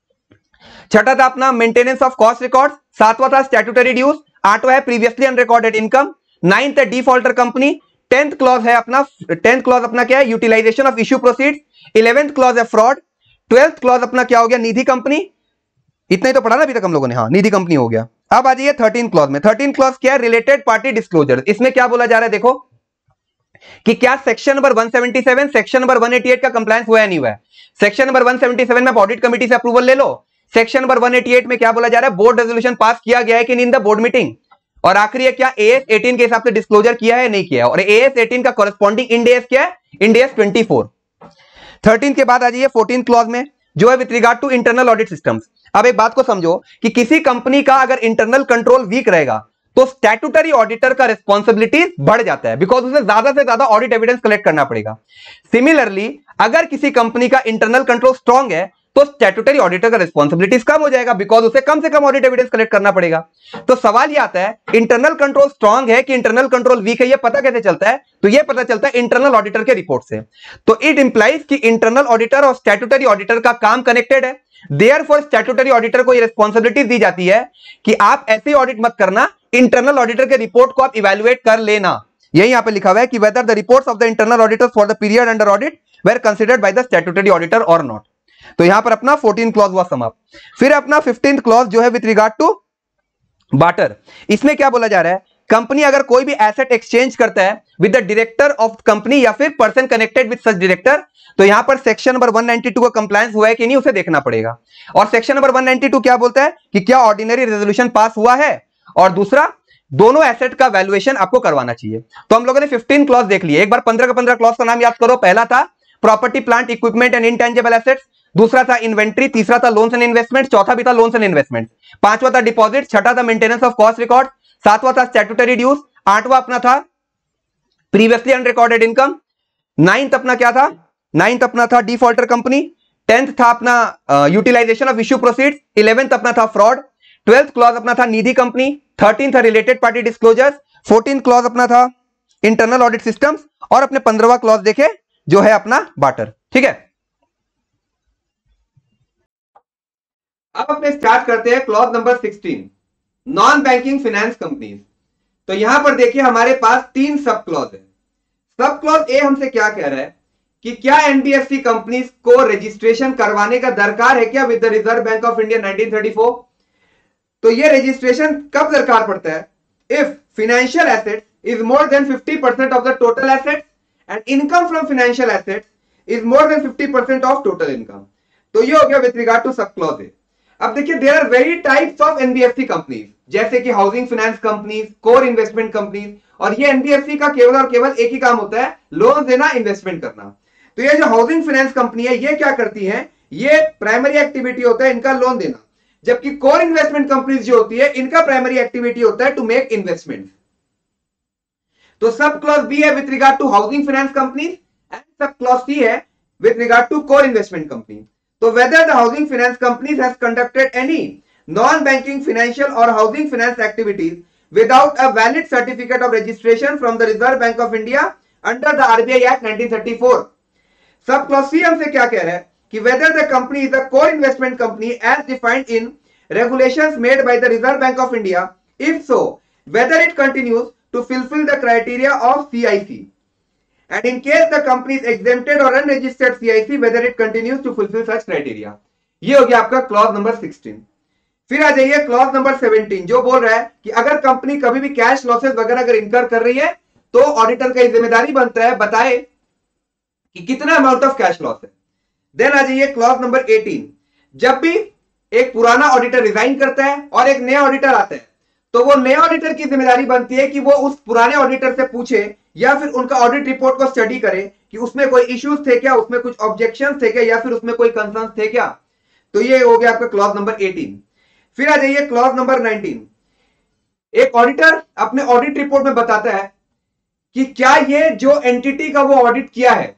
छठा था अपना मेंटेनेंस ऑफ कॉस्ट रिकॉर्ड्स, सातवां था स्टैट्यूटरी ड्यूज, आठवां है प्रीवियसली अनरिकॉर्डेड इनकम, नाइन्थ है डिफॉल्टर कंपनी, टेंथ क्लॉज है अपना टेंथ क्लॉज अपना क्या है? Utilisation of issue proceeds, eleventh clause है फ्रॉड, ट्वेल्थ क्लॉज अपना क्या हो गया? निधि कंपनी। इतना ही तो पढ़ा ना अभी तक हम लोगों ने, हाँ निधि कंपनी हो गया। अब आ जाइए थर्टीन क्लॉज में। थर्टीन क्लॉज क्या है? Related party disclosure. इसमें क्या बोला जा रहा है? देखो कि क्या section number one seventy seven section number one eighty eight का कंप्लायंस हुआ है नहीं हुआ है। Section number one seventy seven में ऑडिट कमेटी से अप्रूवल ले लो। Section number one eighty eight में क्या बोला जा रहा है, बोर्ड रेजोल्यूशन पास किया गया है कि नहीं इन द बोर्ड मीटिंग। और आखिरी है क्या एएस एटीन के हिसाब से डिस्क्लोजर किया है नहीं किया है। और एएस एटीन का कॉरेस्पॉन्डिंग इंड एस क्या है, Ind AS twenty four. Thirteen के बाद आ जाइए फोर्टीन क्लॉज में जो है with regard to internal audit systems. अब एक बात को समझो कि किसी कंपनी का अगर इंटरनल कंट्रोल वीक रहेगा तो स्टैट्यूटरी ऑडिटर का रिस्पॉन्सिबिलिटी बढ़ जाता है, बिकॉज उसे ज्यादा से ज्यादा ऑडिट एविडेंस कलेक्ट करना पड़ेगा। सिमिलरली अगर किसी कंपनी का इंटरनल कंट्रोल स्ट्रांग है तो स्टैट्यूटरी ऑडिटर का रिस्पॉन्सिबिलिटीज कम हो जाएगा, बिकॉज उसे कम से कम ऑडिट एविडेंस कलेक्ट करना पड़ेगा। तो सवाल यह आता है इंटरनल कंट्रोल स्ट्रांग है कि इंटरनल कंट्रोल वीक है, यह पता कैसे चलता है? तो यह पता चलता है इंटरनल ऑडिटर के रिपोर्ट से। तो इट इंप्लाइज कि इंटरनल ऑडिटर और स्टैट्यूटरी ऑडिटर का काम कनेक्टेड है। देयरफॉर स्टैट्यूटरी ऑडिटर को यह रिस्पॉन्सिबिलिटी दी जाती है कि आप ऐसे ऑडिट मत करना, इंटरनल ऑडिटर के रिपोर्ट को आप इवैल्यूएट कर लेना। यही यहां पे लिखा हुआ है कि whether the reports of the internal auditors for the period under audit were considered by the statutory auditor और नॉट। तो यहां पर अपना फोर्टीन क्लॉज हुआ समाप्त। फिर अपना फिफ्टीन क्लॉज जो है विथ रिगार्ड टू बार्टर। इसमें क्या बोला जा रहा है, कंपनी अगर कोई भी एसेट एक्सचेंज करता है with the director of company या फिर person connected with such director, तो यहां पर section number one ninety two का कंप्लायंस हुआ है कि नहीं उसे देखना पड़ेगा। और section number one ninety two क्या बोलता है कि क्या ऑर्डिनरी रेजोल्यूशन पास हुआ है, और दूसरा दोनों एसेट का वैल्यूएशन आपको करवाना चाहिए। तो हम लोगों ने फिफ्टीन क्लॉज देख लिए। एक बार पंद्रह का पंद्रह क्लॉज का नाम याद करो। पहला था property plant equipment and intangible assets, दूसरा था इन्वेंट्री, तीसरा था लोन्स एंड इन्वेस्टमेंट, चौथा भी था लोन्स एंड इन्वेस्टमेंट, पांचवा था डिपॉजिट, छठा था मेंटेनेंस ऑफ कॉस्ट रिकॉर्ड, सातवां था स्टैट्यूटरी ड्यूज, आठवां अपना था प्रीवियसली अनरिकॉर्डेड इनकम, नाइन्थ अपना क्या था, नाइन्थ अपना था डिफॉल्टर कंपनी, टेंथ था अपना utilisation of issue proceeds, eleventh अपना था फ्रॉड, ट्वेल्थ क्लॉज अपना था निधि कंपनी, थर्टीन था related party disclosures, fourteen clause अपना था इंटरनल ऑडिट सिस्टम्स, और अपने पंद्रहवां क्लॉज देखे जो है अपना बार्टर। ठीक है, अब अपने स्टार्ट करते हैं clause number sixteen, non banking finance companies. तो यहां पर देखिए हमारे पास तीन सब क्लॉज है। सब क्लॉज ए हमसे क्या कह रहा है कि क्या एनबीएफसी कंपनीज को रजिस्ट्रेशन करवाने का दरकार है क्या with the Reserve bank of India nineteen thirty four. तो ये रजिस्ट्रेशन कब दरकार पड़ता है, if financial assets is more than fifty percent of the total assets and income from financial assets is more than fifty percent of total income. तो ये हो गया with regard to sub clause A. अब देखिए there are very types of NBFC companies, जैसे कि housing finance companies, core investment companies, और ये एनबीएफसी का केवल और केवल एक ही काम होता है, लोन देना, इन्वेस्टमेंट करना। तो ये जो हाउसिंग फाइनेंस कंपनी है ये क्या करती है, ये प्राइमरी एक्टिविटी होता है इनका लोन देना, जबकि कोर इन्वेस्टमेंट कंपनीज जो होती है इनका प्राइमरी एक्टिविटी होता है टू मेक इन्वेस्टमेंट। तो सब क्लॉज बी है with regard to housing finance companies and sub clause C है with regard to core investment company. तो whether the housing finance companies has conducted any non-banking financial or housing finance activities without a valid certificate of registration from the Reserve Bank of India under the R B I Act nineteen thirty four. Sub clause C हमसे क्या कह रहा है कि whether the company is a core investment company as defined in regulations made by the Reserve Bank of India, if so whether it continues to fulfill the criteria of C I C, and in case the company is exempted or unregistered C I C whether it continues to fulfill such criteria। ये हो गया आपका clause number sixteen. फिर आ जाइए clause number seventeen जो बोल रहा है कि अगर कंपनी कभी भी कैश लॉसेस वगैरह अगर इनकर कर रही है तो ऑडिटर का जिम्मेदारी बनता है बताए कि कितना अमाउंट ऑफ कैश लॉस है। देन आ जाइए क्लॉज नंबर एटीन, जब भी एक पुराना ऑडिटर रिजाइन करता है और एक नया ऑडिटर आता है तो वो नया ऑडिटर की जिम्मेदारी बनती है कि वो उस पुराने ऑडिटर से पूछे या फिर उनका ऑडिट रिपोर्ट को स्टडी करे कि उसमें कोई इश्यूज थे क्या, उसमें कुछ ऑब्जेक्शंस थे क्या, या फिर उसमें कोई कंसर्न्स थे क्या। तो ये हो गया आपका क्लॉज नंबर एटीन। फिर आ जाइए क्लॉज नंबर नाइनटीन, एक ऑडिटर अपने ऑडिट रिपोर्ट में बताता है कि क्या ये जो एंटिटी का वो ऑडिट किया है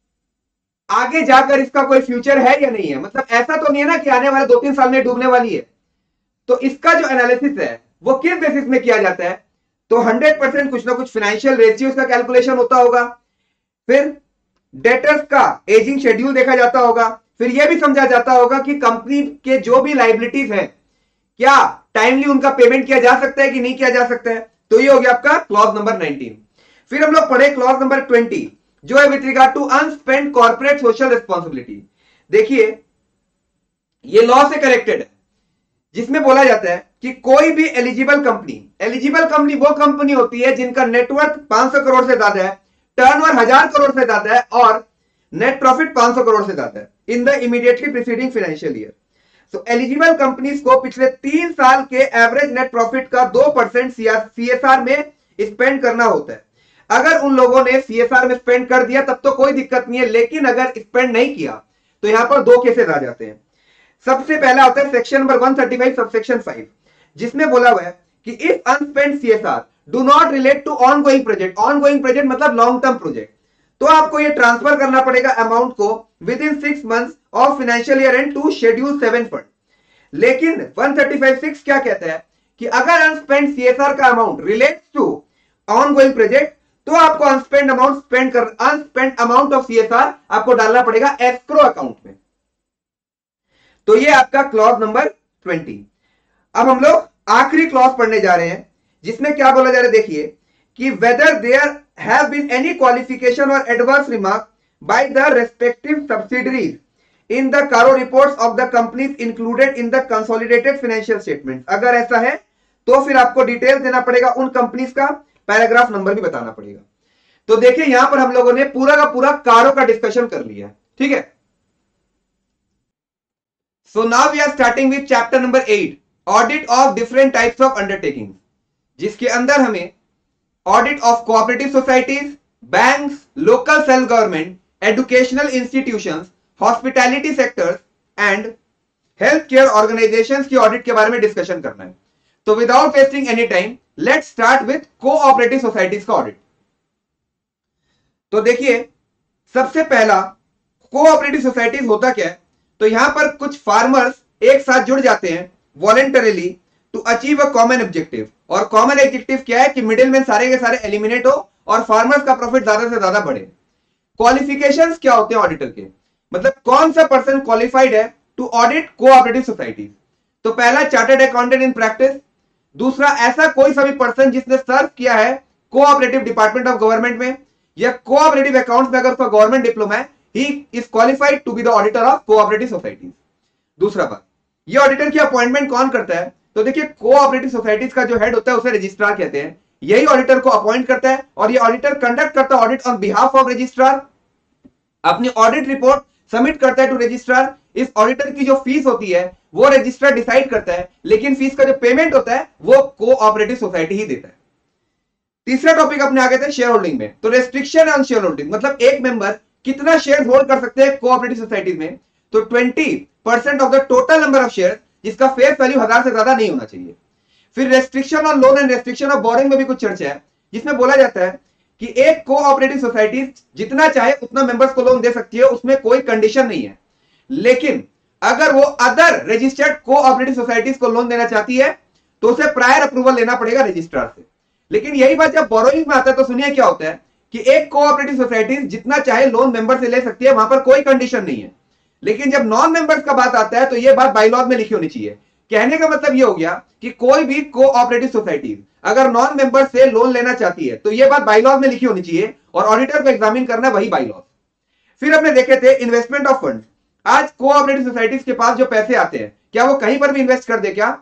आगे जाकर इसका कोई फ्यूचर है या नहीं है। मतलब ऐसा तो नहीं है ना कि आने वाले दो तीन साल में डूबने वाली है। तो इसका जो एनालिसिस है वो किस बेसिस में किया जाता है, तो हंड्रेड परसेंट कुछ ना कुछ फाइनेंशियल रेशियोज का कैलकुलेशन होता होगा, फिर डेटर्स का एजिंग शेड्यूल देखा जाता होगा, फिर यह भी समझा जाता होगा कि कंपनी के जो भी लाइबिलिटीज है क्या टाइमली उनका पेमेंट किया जा सकता है कि नहीं किया जा सकता है। तो ये हो गया आपका क्लॉज नंबर नाइनटीन। फिर हम लोग पढ़े क्लॉज नंबर ट्वेंटी जो है with regard to unspent corporate social responsibility. देखिए ये लॉ से कनेक्टेड है जिसमें बोला जाता है कि कोई भी एलिजिबल कंपनी, एलिजिबल कंपनी वो कंपनी होती है जिनका नेटवर्थ पांच सौ करोड़ से ज्यादा है, टर्नओवर हजार करोड़ से ज्यादा है और नेट प्रॉफिट पांच सौ करोड़ से ज्यादा है in the immediately preceding financial year. So eligible companies को पिछले तीन साल के एवरेज नेट प्रॉफिट का दो परसेंट सीएसआर में स्पेंड करना होता है। अगर उन लोगों ने सीएसआर में स्पेंड कर दिया तब तो कोई दिक्कत नहीं है, लेकिन अगर स्पेंड नहीं किया तो यहां पर दो केसेस आ जाते हैं। सबसे पहला होता है सेक्शन नंबर एक सौ पैंतीस सबसेक्शन फाइव, जिसमें बोला हुआ है कि if unspent CSR do not relate to ongoing project, ongoing project मतलब लॉन्ग टर्म प्रोजेक्ट, तो आपको ये ट्रांसफर करना पड़ेगा अमाउंट को within six months of financial year end to schedule seven fund. लेकिन एक सौ पैंतीस सिक्स क्या कहता है कि अगर अनस्पेंड सीएसआर का amount relates to ongoing project तो आपको अनस्पेंड अमाउंट स्पेंड कर अनस्पेंड अमाउंट ऑफ सीएसआर आपको डालना पड़ेगा एस्क्रो अकाउंट में। तो ये आपका क्लॉज नंबर ट्वेंटी। अब हम लोग आखिरी क्लॉज पढ़ने जा रहे हैं जिसमें क्या बोला जा रहा है, देखिए कि whether there have been any qualification और adverse remark by the respective subsidiaries in the CARO reports of the companies included in the consolidated financial statement. अगर ऐसा है तो फिर आपको डिटेल देना पड़ेगा उन कंपनीज का, पैराग्राफ नंबर भी बताना पड़ेगा। तो देखिए यहां पर हम लोगों ने पूरा का पूरा कारो का डिस्कशन कर लिया है, ठीक है। So now we are starting with chapter number eight, audit of different types of undertaking, जिसके अंदर हमें audit of cooperative societies, banks, local self government, educational institutions, hospitality sectors and health care organisations की audit के बारे में discussion करना है। तो without wasting any time let's start with cooperative societies का ऑडिट। तो देखिए सबसे पहला कोऑपरेटिव सोसाइटीज होता क्या है, तो यहां पर कुछ फार्मर्स एक साथ जुड़ जाते हैं voluntarily to achieve a common objective, और कॉमन ऑब्जेक्टिव क्या है कि मिडिलमैन सारे के सारे एलिमिनेट हो और फार्मर्स का प्रॉफिट ज्यादा से ज्यादा बढ़े। क्वालिफिकेशंस क्या होते हैं ऑडिटर के, मतलब कौन सा पर्सन क्वालिफाइड है टू ऑडिट कोऑपरेटिव सोसाइटीज। तो पहला चार्टर्ड अकाउंटेंट इन प्रैक्टिस, दूसरा ऐसा कोई सा भी पर्सन जिसने सर्व किया है कोऑपरेटिव डिपार्टमेंट ऑफ गवर्नमेंट में या कोऑपरेटिव अकाउंट्स में अगर उसका गवर्नमेंट डिप्लोमा है, he is qualified to be the auditor of cooperative societies. दूसरा बात, ये ऑडिटर की अपॉइंटमेंट कौन करता है, तो देखिए कोऑपरेटिव सोसाइटीज का जो हेड होता है उसे रजिस्ट्रार कहते हैं, यही ऑडिटर को अपॉइंट करता है और ये ऑडिटर कंडक्ट करता है audit on behalf of registrar, अपनी ऑडिट रिपोर्ट सबमिट करता है टू रजिस्ट्रार। इस ऑडिटर की जो फीस होती है वो रजिस्ट्रार डिसाइड करता है, लेकिन फीस का जो पेमेंट होता है वो कोऑपरेटिव सोसाइटी ही देता है। तीसरा टॉपिक अपने आगे थे शेयर होल्डिंग में, तो रेस्ट्रिक्शन ऑन शेयर होल्डिंग मतलब एक मेंबर कितना शेयर होल्ड कर सकते हैं कोऑपरेटिव सोसाइटीज में, तो twenty percent of the total number of share जिसका फेस वैल्यू हजार से ज्यादा नहीं होना चाहिए। फिर restriction on loan and restriction of borrowing में भी कुछ चर्चा है, जिसमें बोला जाता है कि एक कोऑपरेटिव सोसाइटी जितना चाहे उतना मेंबर्स को लोन दे सकती है, उसमें कोई कंडीशन नहीं है, लेकिन अगर वो अदर रजिस्टर्ड कोऑपरेटिव सोसाइटीज को लोन देना चाहती है तो उसे प्रायर अप्रूवल लेना पड़ेगा रजिस्ट्रार से। लेकिन यही बात जब बोरोइंग में आता है तो सुनिए क्या होता है कि एक कोऑपरेटिव सोसाइटीज जितना चाहे लोन मेंबर से ले सकती है, वहां पर कोई कंडीशन नहीं है। लेकिन जब नॉन मेंबर्स का बात आता है तो यह बात बाइलॉज में लिखी होनी चाहिए। कहने का मतलब यह हो गया कि कोई भी कोऑपरेटिव सोसाइटी अगर नॉन मेंबर से लोन लेना चाहती है तो यह बात बाइलॉज में लिखी होनी चाहिए और ऑडिटर को एग्जामिन करना वही बाइलॉज। फिर हमने देखे थे इन्वेस्टमेंट ऑफ फंड। आज कोऑपरेटिव सोसाइटीज के पास जो पैसे आते हैं क्या वो कहीं पर भी इन्वेस्ट कर दे क्या?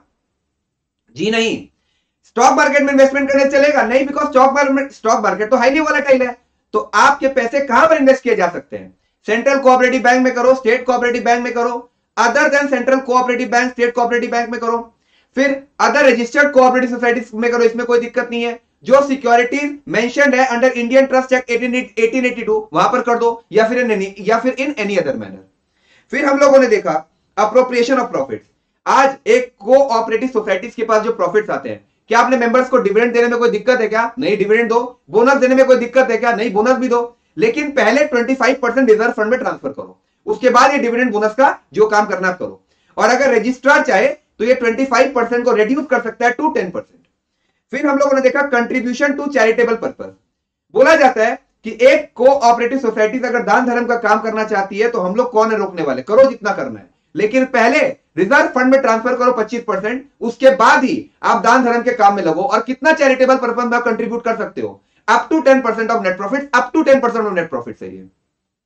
जी नहीं। स्टॉक मार्केट में इन्वेस्टमेंट करने चलेगा नहीं, because stock market stock market तो हाईली वोलेटाइल है। तो आपके पैसे कहां पर इन्वेस्ट किए जा सकते हैं? सेंट्रल कोऑपरेटिव बैंक में करो, स्टेट कोऑपरेटिव बैंक में करो, other than central cooperative bank state cooperative bank में करो, फिर अदर रजिस्टर्ड कोऑपरेटिव सोसाइटीज में करो, इसमें कोई दिक्कत नहीं है। जो सिक्योरिटीज मेंशन्ड है under Indian trust act eighteen eighty two वहां पर कर दो, या फिर इन या फिर इन एनी अदर मैनर। फिर हम लोगों ने देखा अप्रोप्रिएशन ऑफ प्रॉफिट्स। आज एक कोऑपरेटिव सोसाइटीज के पास जो प्रॉफिट्स आते हैं, क्या आपने मेंबर्स को डिविडेंड देने में कोई दिक्कत है क्या? नहीं, डिविडेंड दो। बोनस देने में कोई दिक्कत है क्या? नहीं, बोनस भी दो, लेकिन पहले पच्चीस परसेंट रिजर्व फंड में ट्रांसफर करो, उसके बाद ये डिविडेंड बोनस का जो काम करना करो। और अगर रजिस्ट्रार चाहे तो ये पच्चीस परसेंट को रिड्यूस कर सकता है टू टेन परसेंट। फिर हम लोगों ने देखा कंट्रीब्यूशन टू चैरिटेबल पर्पस। बोला जाता है कि एक कोऑपरेटिव सोसाइटी अगर दान धर्म का काम करना चाहती है तो हम लोग कौन है रोकने वाले, करो जितना करना है, लेकिन पहले रिजर्व फंड में ट्रांसफर करो पच्चीस परसेंट, उसके बाद ही आप दान धर्म के काम में लगो। और कितना चैरिटेबल पर्पस में आप कंट्रीब्यूट कर सकते हो? Up to ten percent of net profit, up to ten percent of net profit सही है।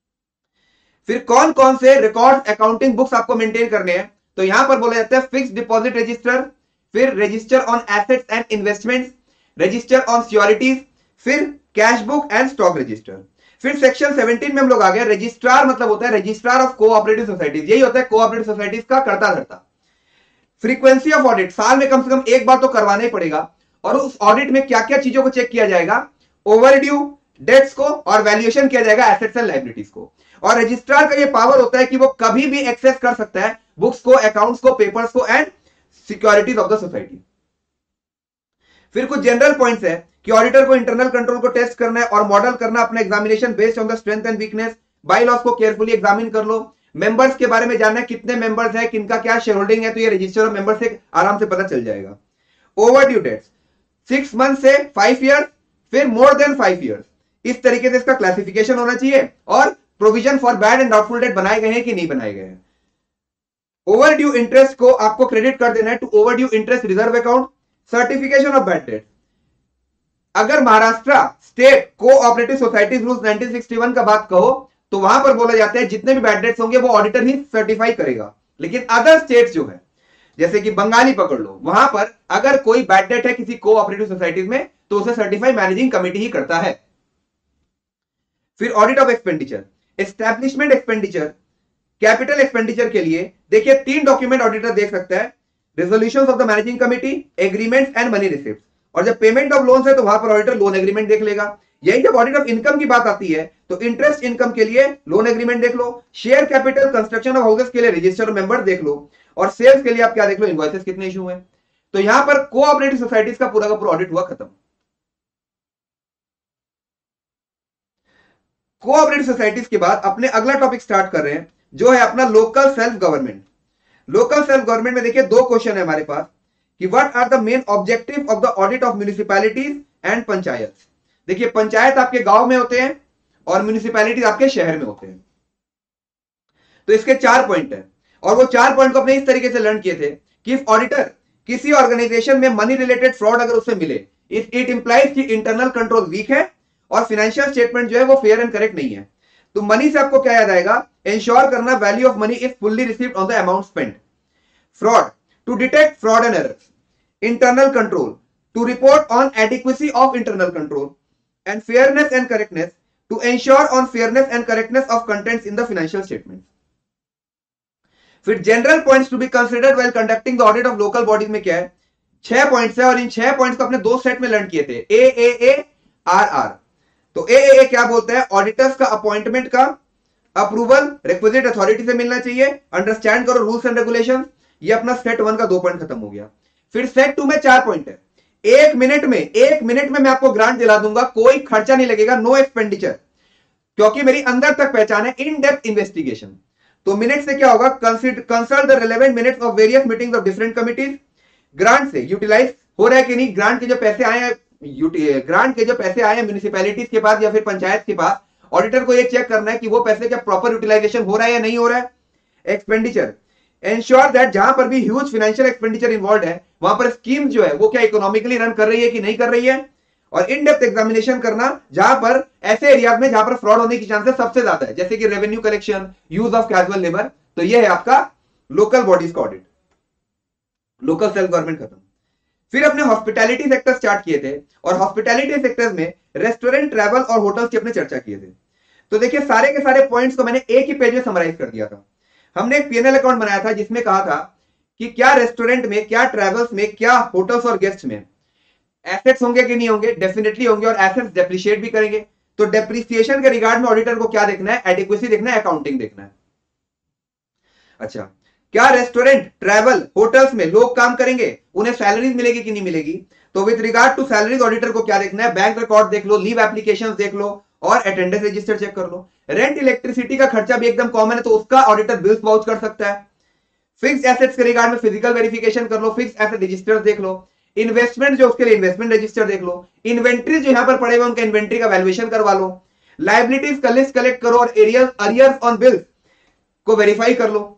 फिर कौन कौन से रिकॉर्ड अकाउंटिंग बुक्स आपको मेंटेन करने हैं, तो यहां पर बोला जाता है फिक्स्ड डिपॉजिट रजिस्टर, फिर register on assets and investments, register on securities, फिर cash book and stock register. फिर सेक्शन सेवनटीन में हम लोग आ गए, रजिस्ट्रार मतलब होता है रजिस्ट्रार ऑफ कोऑपरेटिव सोसाइटीज, यही होता है कोऑपरेटिव सोसाइटीज का करता धरता। फ्रीक्वेंसी ऑफ ऑडिट, साल में कम से कम एक बार तो करवाना ही पड़ेगा, और उस ऑडिट में क्या क्या चीजों को चेक किया जाएगा, ओवरड्यू डेट्स को, और वैल्यूएशन किया जाएगा एसेट्स एंड लायबिलिटीज को। और रजिस्ट्रार का ये पावर होता है कि वो कभी भी एक्सेस कर सकता है बुक्स को, अकाउंट्स को, पेपर्स को and securities of the society. फिर कुछ जनरल पॉइंट्स है कि ऑडिटर को इंटरनल कंट्रोल को टेस्ट करना है और मॉडल करना अपना examination based on the strength and weakness. Bylaws को केयरफुली एग्जामिन कर लो। मेंबर्स के बारे में जानना है, कितने मेंबर्स है, किनका क्या शेयर होल्डिंग है, तो ये रजिस्टर ऑफ मेंबर्स से आराम से पता चल जाएगा। ओवरड्यू डेट्स सिक्स मंथ से फाइव ईयर्स, फिर मोर देन फाइव ईयर्स, इस तरीके से इसका क्लासिफिकेशन होना चाहिए। और provision for bad and doubtful debt बनाए गए हैं कि नहीं बनाए गए हैं। ओवरड्यू इंटरेस्ट को आपको क्रेडिट कर देना है to overdue interest reserve account. Certification of bad debt, अगर Maharashtra state cooperative societies rules nineteen sixty one का बात कहो तो वहां पर बोला जाता है जितने भी बैड डेट्स होंगे वो ऑडिटर ही सर्टिफाई करेगा। लेकिन अदर स्टेट्स जो है जैसे कि बंगाली पकड़ लो, वहां पर अगर कोई बैड डेट है किसी कोऑपरेटिव सोसाइटीज में तो उसे सर्टिफाई मैनेजिंग कमेटी ही करता है। फिर audit of expenditure, establishment expenditure, capital expenditure के लिए देखिए तीन डॉक्यूमेंट ऑडिटर देख सकता है, resolutions of the managing committee, agreements and money receipts. और जब पेमेंट ऑफ लोन्स है तो वहां पर ऑडिटर लोन एग्रीमेंट देख लेगा। यही जब ऑडिट ऑफ इनकम की बात आती है तो इंटरेस्ट इनकम के लिए लोन एग्रीमेंट देख लो, share capital construction of houses के लिए रजिस्टर मेंबर देख लो, और सेल्स के लिए आप क्या देख लो, इनवॉइसेस कितने इशू हुए। तो यहां पर कोऑपरेटिव सोसाइटीज का पूरा का पूरा ऑडिट हुआ खत्म। कोऑपरेटिव सोसाइटीज के बाद अपने अगला टॉपिक स्टार्ट कर रहे हैं जो है अपना local self government. Local self government में देखिए दो क्वेश्चन है हमारे पास कि what are the main objective of the audit of municipalities and panchayat. देखिए पंचायत आपके गांव में होते हैं और म्युनिसिपैलिटीज आपके शहर में होते हैं। तो इसके चार पॉइंट है और वो चार पॉइंट को अपने इस तरीके से लर्न किए थे कि इफ ऑडिटर किसी ऑर्गेनाइजेशन में मनी रिलेटेड फ्रॉड अगर उससे मिले, इफ इट इंप्लाइज कि इंटरनल कंट्रोल वीक है और फाइनेंशियल स्टेटमेंट जो है वो फेयर एंड करेक्ट नहीं है, तो मनी से आपको क्या याद आएगा, इंश्योर करना value of money is fully received on the amount spent. Fraud, to detect fraud and errors. Internal control, to report on adequacy of internal control. And fairness and correctness, to ensure on fairness and correctness of contents in the financial statement. फिर general points to be considered while conducting the audit of local bodies में क्या है, छह points है और इन छह points को अपने दो सेट में लर्न किए थे, ए ए ए आर आर। तो ए ए ए क्या बोलता है, ऑडिटर्स का अपॉइंटमेंट का अप्रूवल रिक्विजिट अथॉरिटी से मिलना चाहिए, अंडरस्टैंड करो रूल्स एंड रेगुलेशंस। ये अपना सेट वन का दो पॉइंट खत्म हो गया। फिर सेट टू में चार पॉइंट है। एक मिनट में एक मिनट में मैं आपको ग्रांट दिला दूंगा, कोई खर्चा नहीं लगेगा, नो एक्सपेंडिचर, क्योंकि मेरी अंदर तक पहचान है, इन डेप्थ इन्वेस्टिगेशन। तो मिनट से क्या होगा, consult the relevant minutes of various meetings of different committees. Grant से यूटिलाइज हो रहा है कि नहीं, ग्रांट के जो पैसे आए हैं ग्रांट के जो पैसे आए हैं म्युनिसिपैलिटीज के पास या फिर पंचायत के पास, ऑडिटर को ये चेक करना है कि वो पैसे का प्रॉपर यूटिलाइजेशन हो रहा है या नहीं हो रहा है। एक्सपेंडिचर, एंश्योर दैट जहां पर भी ह्यूज फाइनेंशियल एक्सपेंडिचर इन्वॉल्व है वहां पर स्कीम जो है वो क्या इकोनॉमिकली रन कर रही है कि नहीं कर रही है। और इन डेप्थ एग्जामिनेशन करना जहां पर ऐसे एरियाज में जहां पर फ्रॉड होने की चांसेस सबसे ज्यादा है, जैसे कि revenue collection, use of casual labour. तो ये है आपका लोकल बॉडीज का ऑडिट, लोकल सेल्फ गवर्नमेंट खत्म। फिर अपने हॉस्पिटैलिटी सेक्टर स्टार्ट किए थे और हॉस्पिटैलिटी सेक्टर में रेस्टोरेंट, ट्रैवल और होटल्स की अपने चर्चा किए थे। तो देखिए सारे के सारे पॉइंट्स को मैंने एक ही पेज में समराइज कर दिया था। हमने एक पीएनएल अकाउंट बनाया था जिसमें कहा था कि क्या रेस्टोरेंट में, क्या ट्रैवल्स में, क्या होटल्स और गेस्ट में एसेट्स होंगे कि नहीं होंगे, डेफिनेटली होंगे, और एसेट्स डेप्रिशिएट भी करेंगे। तो डेप्रिसिएशन के रिगार्ड में ऑडिटर को क्या देखना है, एडिक्वेसी देखना है, अकाउंटिंग देखना है। अच्छा, क्या रेस्टोरेंट, ट्रैवल, होटल्स में लोग काम करेंगे, उन्हें सैलरीज मिलेगी कि नहीं मिलेगी। तो with regard to salaries auditor को क्या देखना है, बैंक रिकॉर्ड देख लो, लीव एप्लीकेशंस देख लो और अटेंडेंस रजिस्टर चेक कर लो। रेंट, इलेक्ट्रिसिटी का खर्चा भी एकदम कॉमन है तो उसका ऑडिटर बिल्स वाउच कर सकता है। फिक्स एसेट्स के रिगार्ड में फिजिकल वेरिफिकेशन कर लो, फिक्स एसेट रजिस्टर देख लो। इन्वेस्टमेंट जो उसके लिए इन्वेस्टमेंट रजिस्टर देख लो। इन्वेंट्री जो यहां पर पड़े हुए उनका इन्वेंट्री का वैल्यूएशन करवा लो। लायबिलिटीज का लिस्ट कलेक्ट करो और अरियर्स ऑन बिल्स को वेरीफाई कर लो।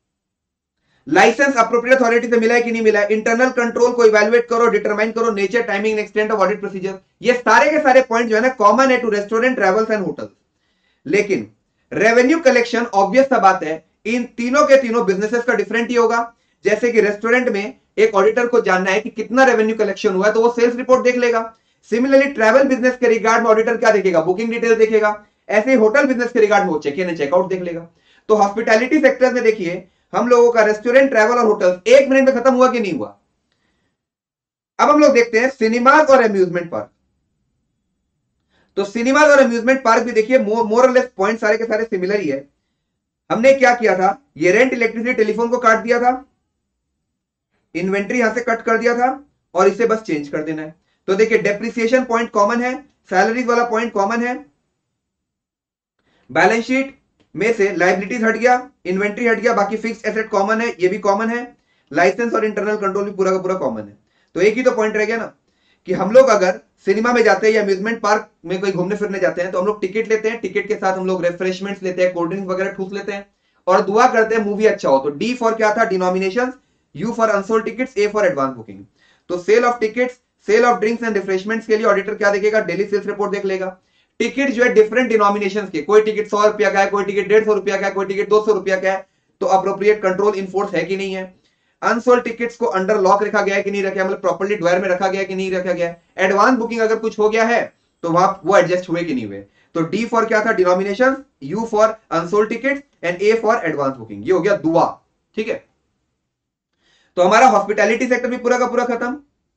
लाइसेंस अप्रोप्रिएट अथॉरिटी से मिला है कि नहीं मिला है। इंटरनल कंट्रोल को इवैल्यूएट करो, डिटरमाइन करो nature, timing, extent of audit procedure. ये सारे के सारे पॉइंट जो है ना कॉमन है to restaurant, travels and hotels. लेकिन रेवेन्यू कलेक्शन ऑब्वियस सा बात है, इन तीनों के तीनों बिजनेसेस का डिफरेंट ही होगा। जैसे कि रेस्टोरेंट में एक ऑडिटर को जानना है कि कितना रेवेन्यू कलेक्शन हुआ है तो वो सेल्स रिपोर्ट देख लेगा। सिमिलरली ट्रैवल बिजनेस के रिगार्ड में ऑडिटर क्या देखेगा, बुकिंग डिटेल देखेगा। ऐसे ही होटल बिजनेस के रिगार्ड में वो चेक इन एंड चेकआउट देख लेगा। तो हॉस्पिटैलिटी सेक्टर में देखिए हम लोगों का रेस्टोरेंट, ट्रैवल और होटल एक मिनट में खत्म हुआ कि नहीं हुआ। अब हम लोग देखते हैं सिनेमाज और अम्यूजमेंट पार्क। तो सिनेमाज और अम्यूजमेंट पार्क भी देखिए मोर और लेस पॉइंट सारे के सारे सिमिलर ही है। हमने क्या किया था, ये रेंट, इलेक्ट्रिसिटी, टेलीफोन को काट दिया था, इन्वेंट्री यहां से कट कर दिया था और इसे बस चेंज कर देना है। तो देखिए डेप्रिसिएशन पॉइंट कॉमन है, सैलरीज वाला पॉइंट कॉमन है, बैलेंस शीट में से लाइबिलिटीज हट गया, इन्वेंट्री हट गया, बाकी फिक्स्ड एसेट कॉमन है, ये भी कॉमन है, लाइसेंस और इंटरनल कंट्रोल भी पूरा का पूरा कॉमन है। तो एक ही तो पॉइंट रह गया ना कि हम लोग अगर सिनेमा में जाते हैं या अम्यूजमेंट पार्क में कोई घूमने फिरने जाते हैं तो हम लोग टिकट लेते हैं, टिकट के साथ हम लोग रिफ्रेशमेंट्स लेते हैं, कोल्ड ड्रिंक्स वगैरह ठूस लेते हैं और दुआ करते हैं मूवी अच्छा हो। तो डी फॉर क्या था, denominations, U for unsold tickets, A for advance booking. तो sale of tickets, sale of drinks and refreshments के लिए ऑडिटर क्या देखेगा, डेली सेल्स रिपोर्ट देख लेगा। टिकट जो है डिफरेंट डिनोमिनेशन के, कोई टिकट सौ रुपया का है, कोई टिकट डेढ़ सौ रुपया का है, कोई टिकट दो सौ रुपया का है, तो अप्रोप्रिएट कंट्रोल इनफोर्स है कि नहीं है। अनसोल्ड टिकट्स को अंडर लॉक रखा गया है कि नहीं रखा, मतलब प्रॉपर्ली ड्वायर में रखा गया है कि नहीं रखा गया। एडवांस बुकिंग अगर कुछ हो गया है तो वहां वो एडजस्ट हुए कि नहीं हुए। तो डी फॉर क्या था, denomination, U for unsold tickets and A for advance booking. ये हो गया दुआ, ठीक है। तो हमारा हॉस्पिटैलिटी सेक्टर भी पूरा का पूरा खत्म।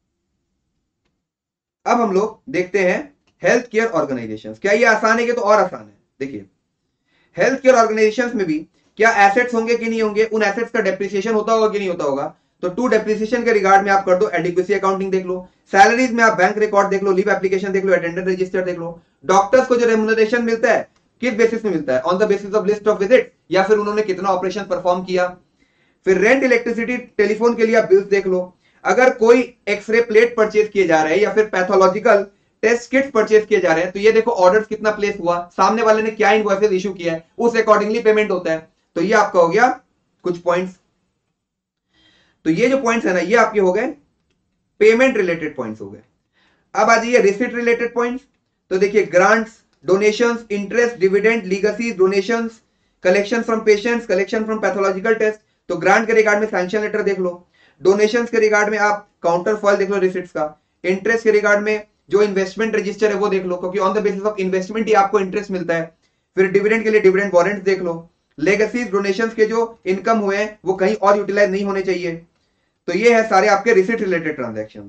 अब हम लोग देखते हैं हेल्थ केयर ऑर्गेनाइजेशंस। क्या ये आसान है कि तो और आसान है। देखिए हेल्थ केयर ऑर्गेनाइजेशंस में भी क्या एसेट्स होंगे कि नहीं होंगे, उन एसेट्स का डेप्रिसिएशन होता होगा कि नहीं होता होगा। तो टू डेप्रिसिएशन के रिगार्ड में आप कर दो एडिक्वेसी अकाउंटिंग देख लो, सैलरीज में आप बैंक रिकॉर्ड देख लो, लीव एप्लीकेशन देख लो, अटेंडेंस रजिस्टर देख लो। डॉक्टर्स को जो रेम्युनरेशन मिलता है किस बेसिस में मिलता है, on the basis of list of visit या फिर उन्होंने कितना ऑपरेशन परफॉर्म किया। फिर रेंट, इलेक्ट्रिसिटी, टेलीफोन के लिए आप बिल्स देख लो। अगर कोई एक्सरे प्लेट परचेज किए जा रहे हैं या फिर पैथोलॉजिकल टेस्ट किट्स परचेज किए जा रहे हैं तो ये देखो ऑर्डर्स कितना प्लेस हुआ, सामने वाले ने क्या इनवॉइसेस इशू किया है, उस अकॉर्डिंगली पेमेंट होता है। तो ये आपका हो गया कुछ पॉइंट्स। तो ये जो पॉइंट्स है ना ये आपके हो गए पेमेंट रिलेटेड पॉइंट्स हो गए। अब आ जाइए रिसीट रिलेटेड पॉइंट्स। तो देखिए grants, donations, interest, dividend, legacies, donations, collection from patients, collection from pathological test. तो ग्रांट के रिगार्ड में सैंक्शन लेटर देख लो, डोनेशंस के रिगार्ड में आप काउंटर फॉइल देख लो रिसिट्स का, इंटरेस्ट के रिगार्ड में जो इन्वेस्टमेंट रजिस्टर है वो देख लो क्योंकि on the basis of investment ही आपको इंटरेस्ट मिलता है। फिर डिविडेंड के लिए डिविडेंड वारंट देख लो, लेगेसीज, डोनेशंस के जो इनकम हुए हैं वो कहीं और यूटिलाइज नहीं होने चाहिए। तो ये है सारे आपके रिसिट रिलेटेड ट्रांजैक्शंस।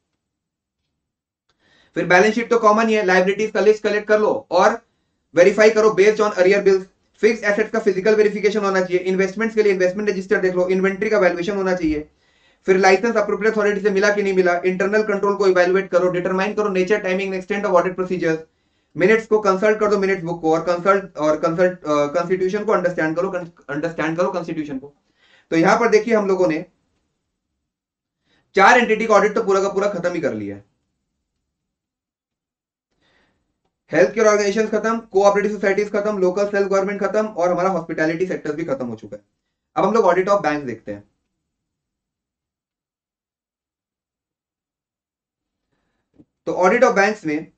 फिर बैलेंस शीट तो कॉमन ही है, लायबिलिटीज का लिस्ट कलेक्ट कर लो और वेरीफाई करो based on arrear bills. Fixed assets का फिजिकल वेरिफिकेशन होना चाहिए, इन्वेस्टमेंट्स के लिए इन्वेस्टमेंट रजिस्टर देख लो, इन्वेंट्री का वैल्यूएशन होना चाहिए। फिर लाइसेंस अप्रोप्रिएट अथॉरिटी से मिला कि नहीं मिला, इंटरनल कंट्रोल को इवैल्यूएट करो, डिटरमाइन करो nature, timing, extent of audit procedures. Minutes को कंसल्ट कर दो, मिनट्स बुक को, और कंसल्ट और कंसल्ट कॉन्स्टिट्यूशन को अंडरस्टैंड करो, अंडरस्टैंड करो कॉन्स्टिट्यूशन को। तो यहां पर देखिए हम लोगों ने चार एंटिटी का ऑडिट तो पूरा का पूरा खत्म ही कर लिया है। हेल्थ केयर ऑर्गेनाइजेशन खत्म, कोऑपरेटिव सोसाइटीज खत्म, लोकल सेल्फ गवर्नमेंट खत्म और हमारा हॉस्पिटैलिटी सेक्टर भी खत्म हो चुका है। अब हम लोग ऑडिट ऑफ बैंक देखते हैं। तो ऑडिट ऑफ बैंक्स में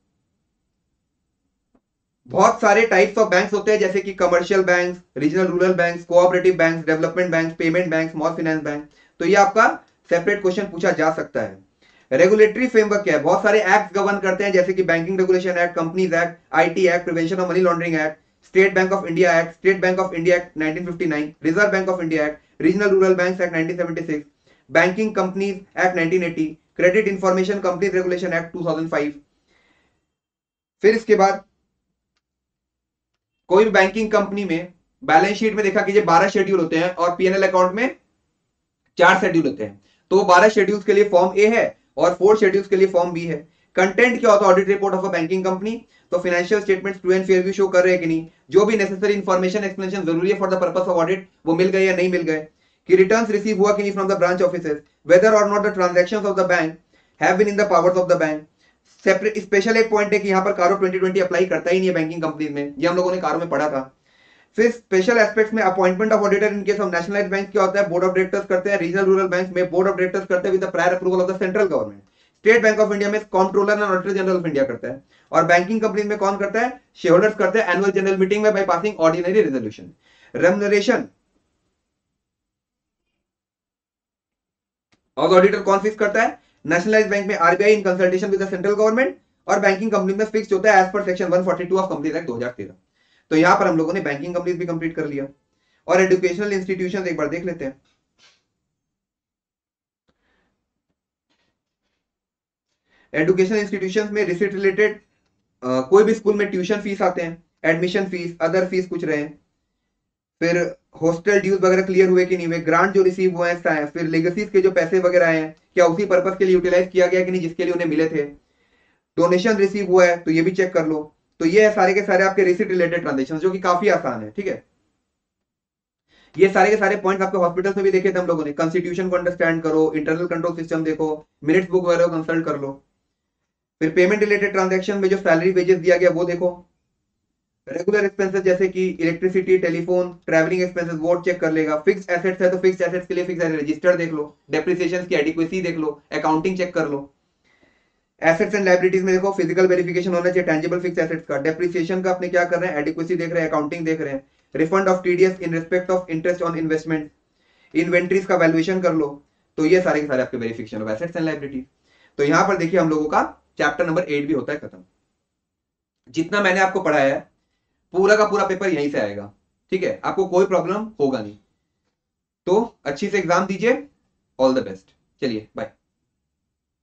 बहुत सारे टाइप्स ऑफ बैंक्स होते हैं जैसे कि commercial banks, regional rural banks, cooperative banks, development banks, payment bank, small finance bank. तो ये आपका सेपरेट क्वेश्चन पूछा जा सकता है। रेगुलेटरी फ्रेमवर्क क्या है, बहुत सारे एक्ट गवर्न करते हैं जैसे कि banking regulation act, companies act, IT act, prevention of money laundering act, state bank of India act, state bank of India act nineteen fifty nine, reserve bank of India act, regional rural bank act nineteen seventy six, banking companies act nineteen eighty, credit information companies regulation act two thousand five. फिर इसके बाद कोई भी banking company में balance sheet में देखा कीजिए बारह शेड्यूल होते हैं और पीएनएल अकाउंट में चार शेड्यूल होते हैं। तो बारह शेड्यूल्स के लिए फॉर्म ए है और फोर शेड्यूल्स के लिए फॉर्म बी है। कंटेंट क्या होता है audit report of a banking company, तो financial statements true and fair view show कर रहे हैं कि नहीं, जो भी नेसेसरी इंफॉर्मेशन एक्सप्लेनेशन जरूरी है for the purpose of audit वो मिल गए या नहीं मिल गए, कि रिटर्न्स रिसीव हुआ कि नहीं from the branch offices, whether और not the transactions of the bank have been in the powers of the bank. Separate special एक पॉइंट है कि यहाँ पर कारो ट्वेंटी ट्वेंटी अप्लाई करता ही नहीं है बैंकिंग कंपनीज में, ये हम लोगों ने कारो में पढ़ा था। फिर स्पेशल एस्पेक्ट्स में appointment of auditor in case of nationalised bank क्या होता है, बोर्ड ऑफ डायरेक्टर्स करते हैं, रीजनल रूरल बैंक में बोर्ड ऑफ डायरेक्टर्स करते हैं with the prior approval of the central government, state bank of India में controller and auditor general of India करता है, और बैंकिंग कंपनी में कौन करता है, शेयर होल्डर्स करते हैं एनुअल जनरल मीटिंग में by passing ordinary resolution. Remuneration of auditor कौन फिक्स करता है, नेशनलाइज्ड बैंक में RBI in consultation with the central government, और बैंकिंग कंपनी में फिक्स होता है as per section one forty two of companies act दो हज़ार तेरह। तो यहां पर हम लोगों ने बैंकिंग कंपनीज भी कंप्लीट कर लिया। और एजुकेशनल इंस्टीट्यूशन एक बार देख लेते हैं। एजुकेशनल इंस्टीट्यूशन में रिसिट रिलेटेड कोई भी स्कूल में ट्यूशन फीस आते हैं, एडमिशन फीस, अदर फीस कुछ रहे, फिर हॉस्टल ड्यूज वगैरह क्लियर हुए कि नहीं हुए, ग्रांट जो रिसीव हुए हैं, फिर लेगेसीज के जो पैसे वगैरह आए हैं क्या उसी पर्पस के लिए यूटिलाइज किया गया कि नहीं जिसके लिए उन्हें मिले थे, डोनेशन रिसीव हुआ है तो ये भी चेक कर लो। तो ये है सारे के सारे आपके रिसिट रिलेटेड ट्रांजेक्शन जो कि काफी आसान है। ठीक है, ये सारे के सारे पॉइंट्स आपके हॉस्पिटल्स में भी देखे थे हम लोगों ने। कॉन्स्टिट्यूशन को अंडरस्टैंड करो, इंटरनल कंट्रोल सिस्टम देखो, मिनट्स बुक वगैरह कंसल्ट कर लो। फिर पेमेंट रिलेटेड ट्रांजेक्शन में जो सैलरी वेजेस दिया गया वो देखो। रेगुलर एक्सपेंसेस जैसे कि इलेक्ट्रिसिटी, टेलीफोन, ट्रैवलिंग एक्सपेंसेस वो चेक कर लेगा। फिक्स एसेट्स है तो फिक्स एसेट्स के लिए फिक्स रजिस्टर देख लो, डेप्रिसिएशन की एडिक्वेसी देख लो, अकाउंटिंग चेक कर लो। एसेट्स एंड लायबिलिटीज में देखो फिजिकल वेरिफिकेशन होना चाहिए टेंजिबल फिक्स एसेट्स का, डेप्रिसिएशन का अपने क्या कर रहे हैं, एडिक्वेसी देख रहे हैं, अकाउंटिंग देख रहे हैं, refund of TDS in respect of interest on investment, inventories का वैल्यूएशन कर लो। तो ये सारे के सारे आपके verification of assets and liabilities. तो यहां पर देखिए हम लोगों का चैप्टर नंबर एट भी होता है खत्म। जितना मैंने आपको पढ़ाया है पूरा का पूरा पेपर यहीं से आएगा। ठीक है, आपको कोई प्रॉब्लम होगा नहीं। तो अच्छी से एग्जाम दीजिए, ऑल द बेस्ट। चलिए बाय।